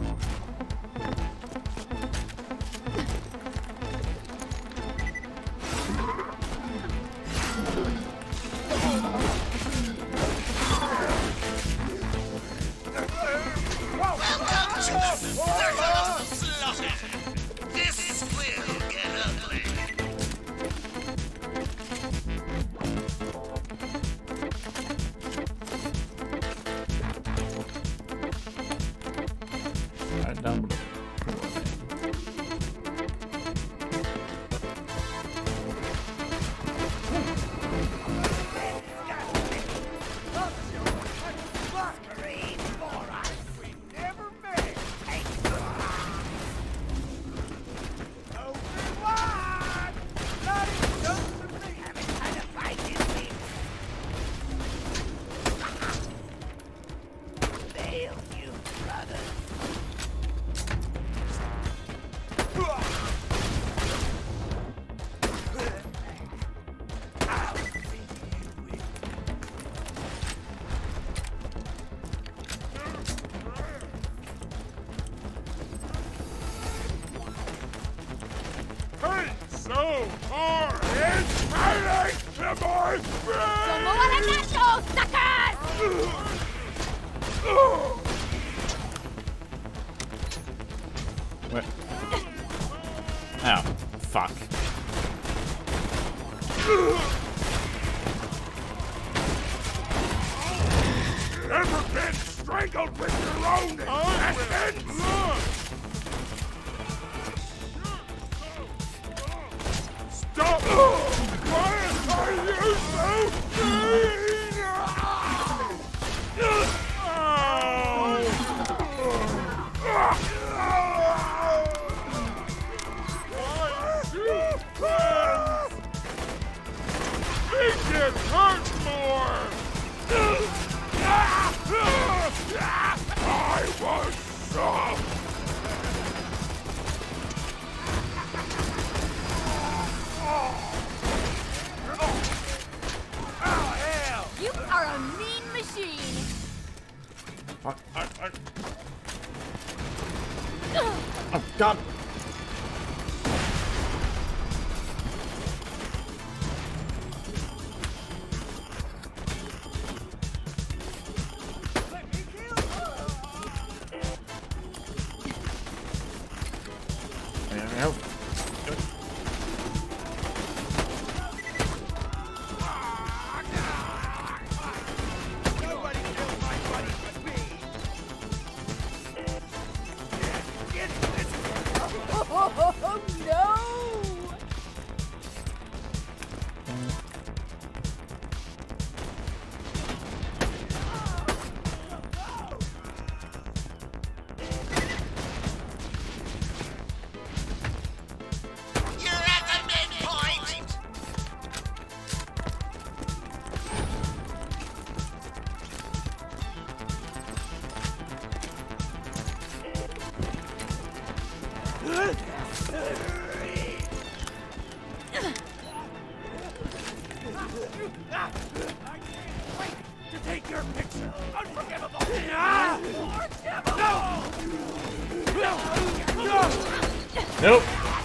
Welcome to the circle of slaughter. This will get ugly. Right down below. So hard! It's hurting to my brain! ¡Como suckers! What? Oh, fuck. Ever been strangled with your own intestines? Stop! Why are you so mean? Make it hurt more! I was soft! You are a mean machine. Fuck. I, I... Oh, God. There we go. Oh, no! You're at the midpoint! To take your picture! Unforgivable! Nope.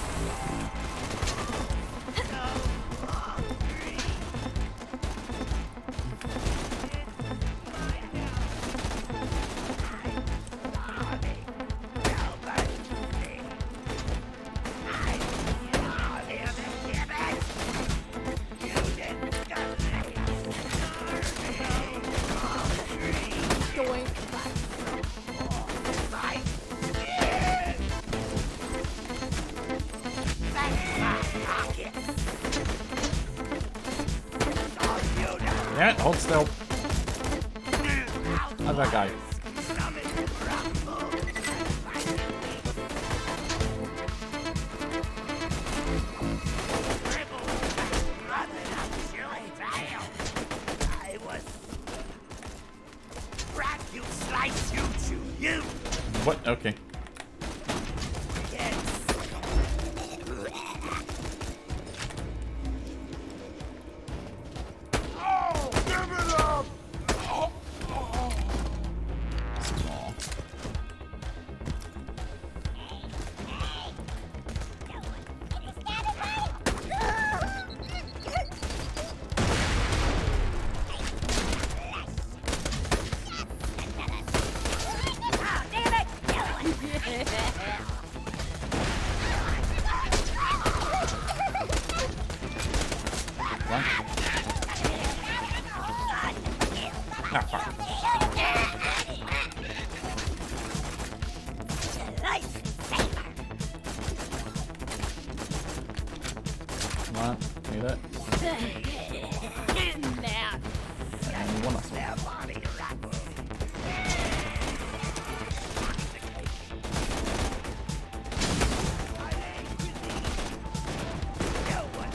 Yeah, hold still. How's that guy? I was... Rat, you slice, you chew, you! What? Okay.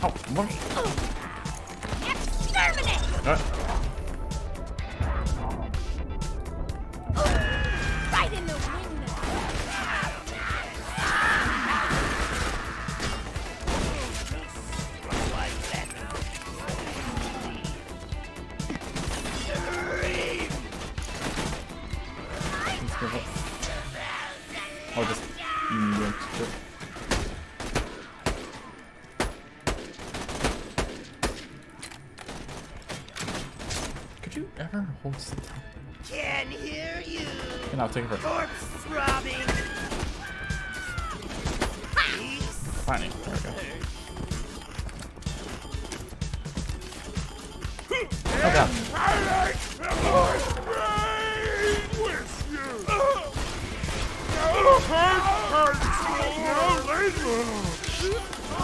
Oh, what? Exterminate! Uh, Right in the window. I'll just yank it. Could you ever hold still? Can hear you. And I'll take it for Corpse throbbing. Finally, there we go. Oh god. I like the Lord's brain with you. No hurt, hurt, no later.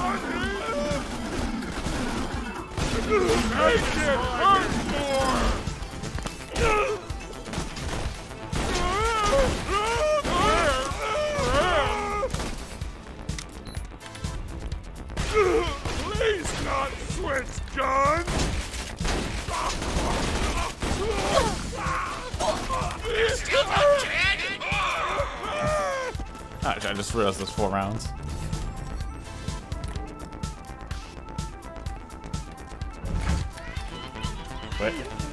Make it hurt more. Please not switch guns. Actually, I just realized there's four rounds. Wait.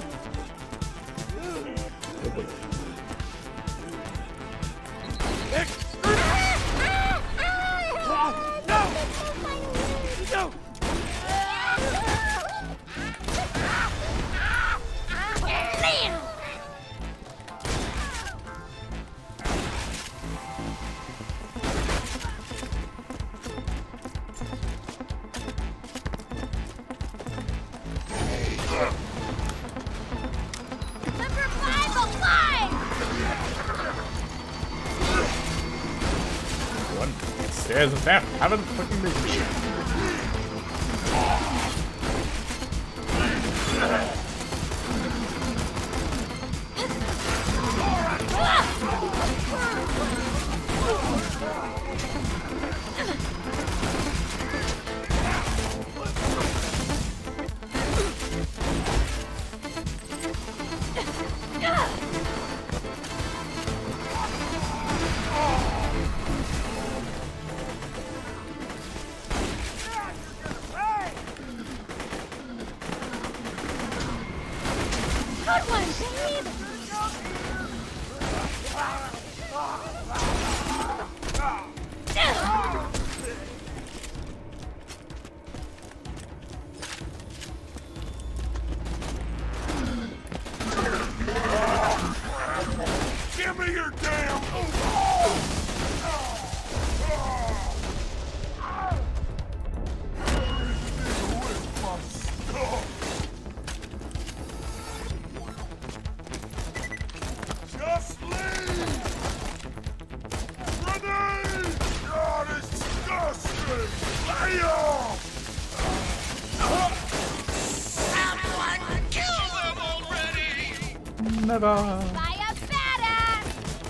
Stairs of death haven't fucking been. Good one, babe! Give me your damn. Just leave! Grenade! God, it's disgusting! Lay off! Someone kill them already! Never. By a badass!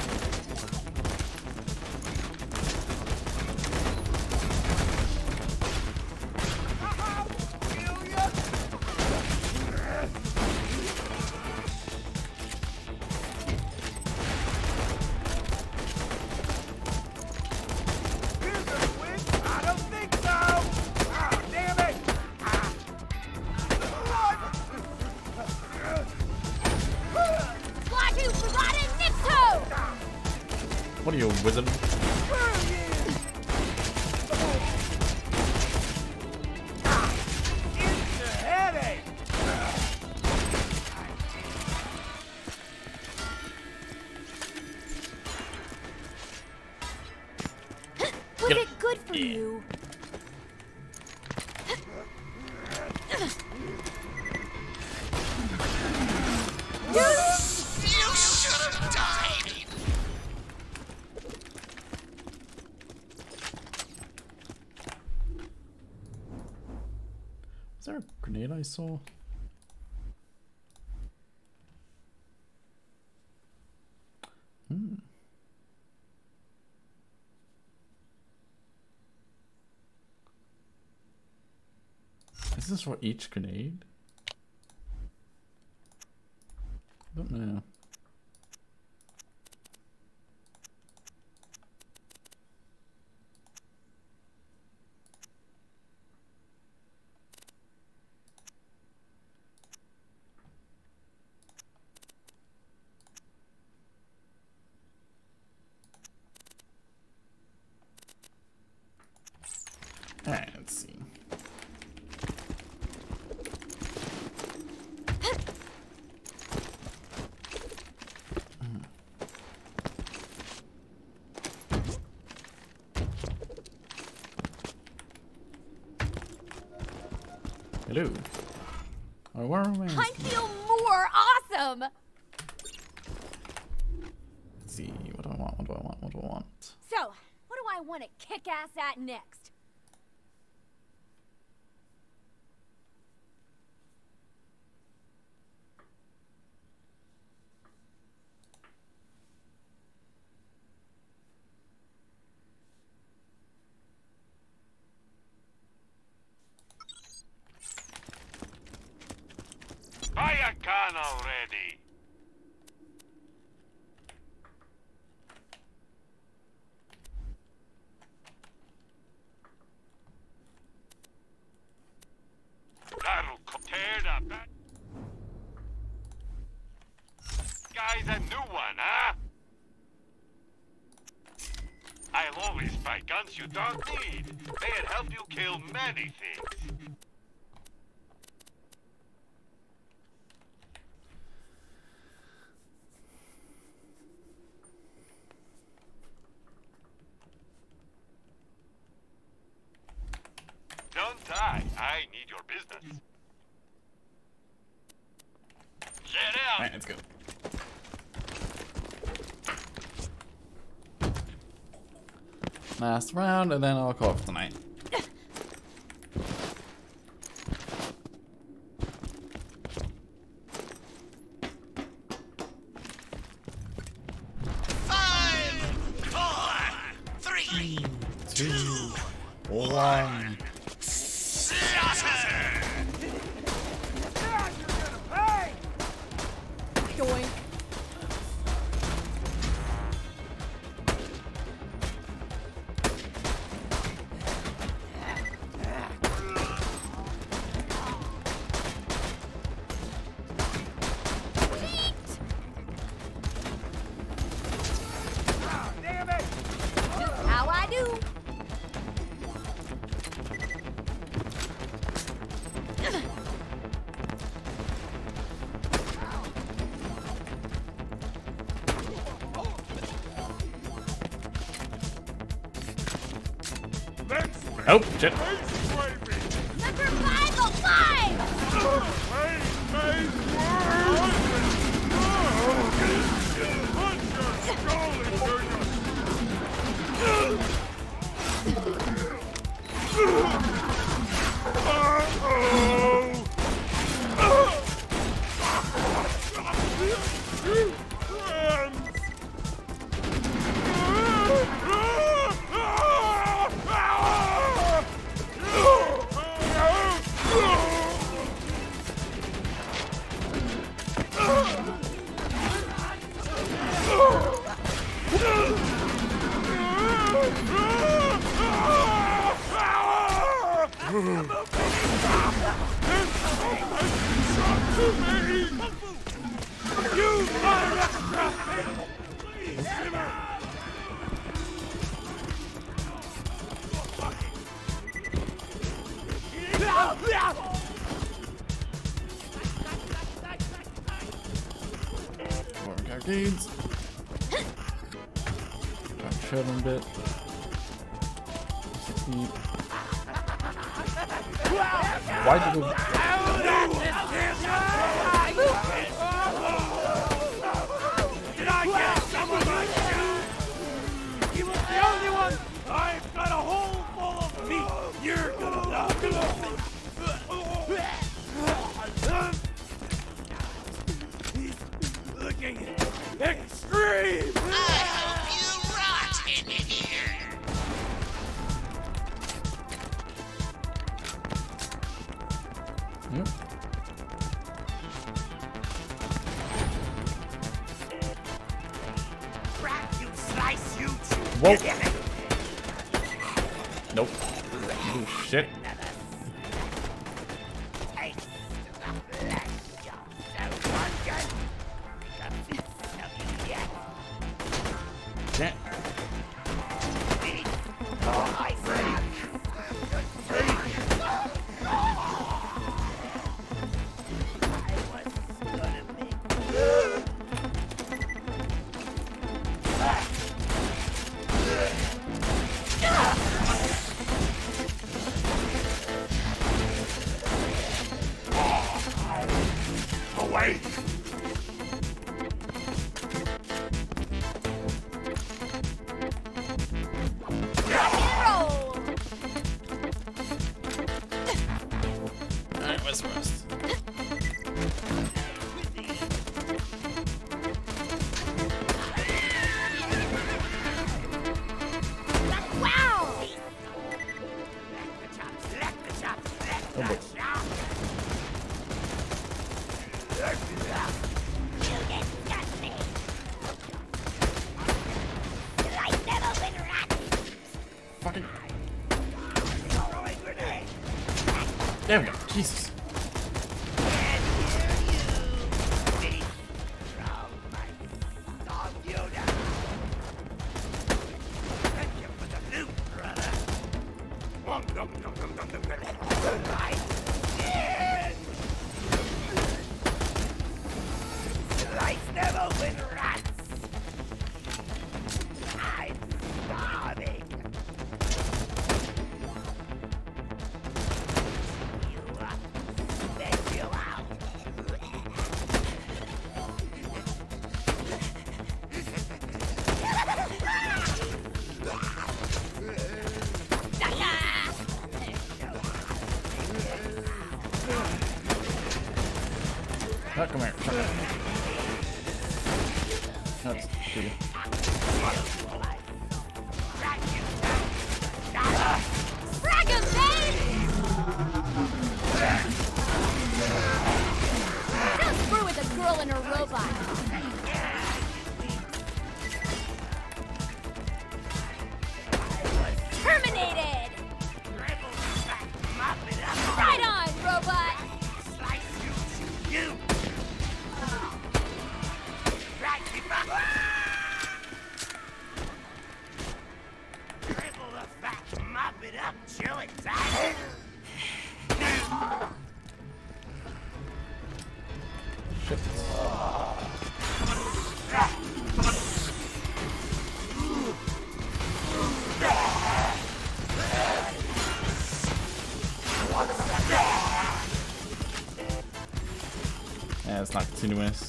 I don't think so! Ah, damn it! Squatu Parada Nipto! What are you, a wizard? It's a headache! Was it good for you? You should have died! Was there a grenade I saw? Hmm. this for each grenade? I don't know. Alright, let's see. Hello. Oh, where am I? I feel more awesome! Let's see. What do I want? What do I want? What do I want? So, what do I want to kick ass at next? Buy a gun already! That'll tear the back. Guy's a new one, huh? I'll always buy guns you don't need. They'd help you kill many things. Don't die. I need your business. Get out. Alright, let's go. Last round, and then I'll call it for tonight. Five, four, three, two, one. slaughter! Doink. Just how I do. Oh, shit. Number five oh five! More arcades. Shove him a bit. Why did we... Did I get some of my shit? He was the only one! I've got a hole full of meat! You're gonna die! He's looking extreme! I hope you rot in here! Whoa. Nope. Oh, shit. Damn. Away! Alright, where's the rest? Oh, boy. Fucking. There we go. Jesus. Life's never been rats. I'm starving. You uh, spit you out. Oh, come here. Come here. That's good. Frag him, babe! Don't screw with a girl and her robot. Terminated! Right on, robot! You! Dribble the fat, mop it up, chill it tight. Shit. Yeah, it's not continuous.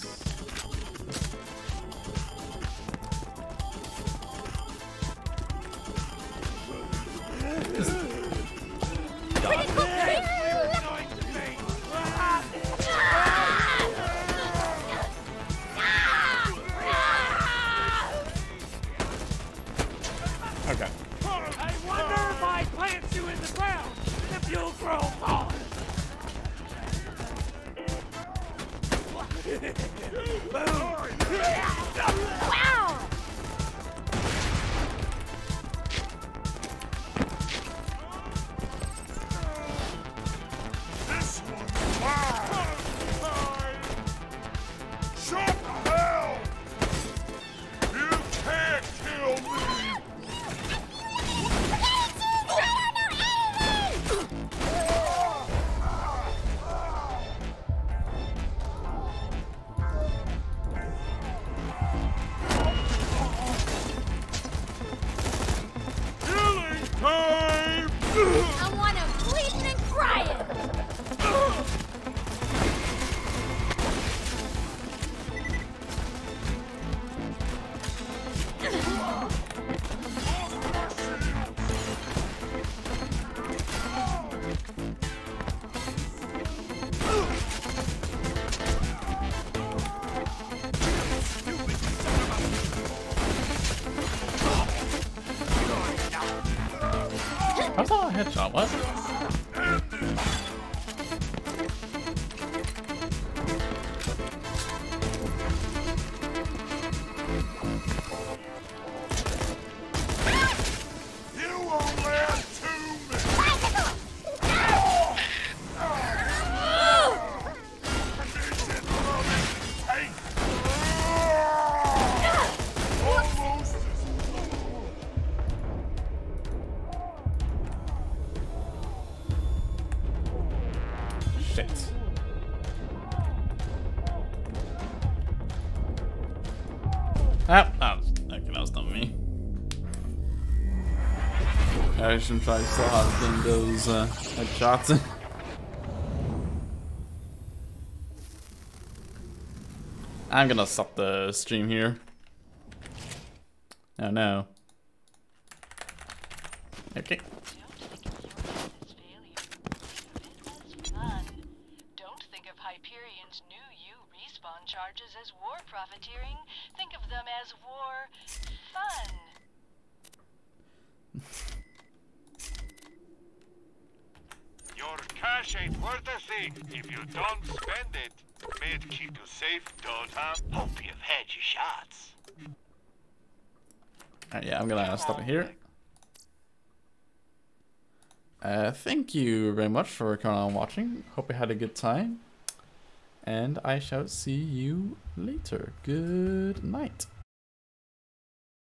Okay. I wonder if I plant you in the ground, if you'll grow taller. Wow! This one's mine! Shut the hell! You can't kill me! Killing time! I want him bleeding and crying! How's that a headshot? What? Ah, that was, okay, that was not me. I shouldn't try so hard to getting those uh, headshots. I'm gonna stop the stream here. Oh no. Okay. Don't think of Hyperion's new you respawn charges as war profiteering. Think of them as war fun. Your cash ain't worth a thing if you don't spend it. May it keep you safe, Dota. Hope you've had your shots. Alright, yeah, I'm gonna stop it here. Uh, thank you very much for coming on watching. Hope you had a good time. And I shall see you later. Good night.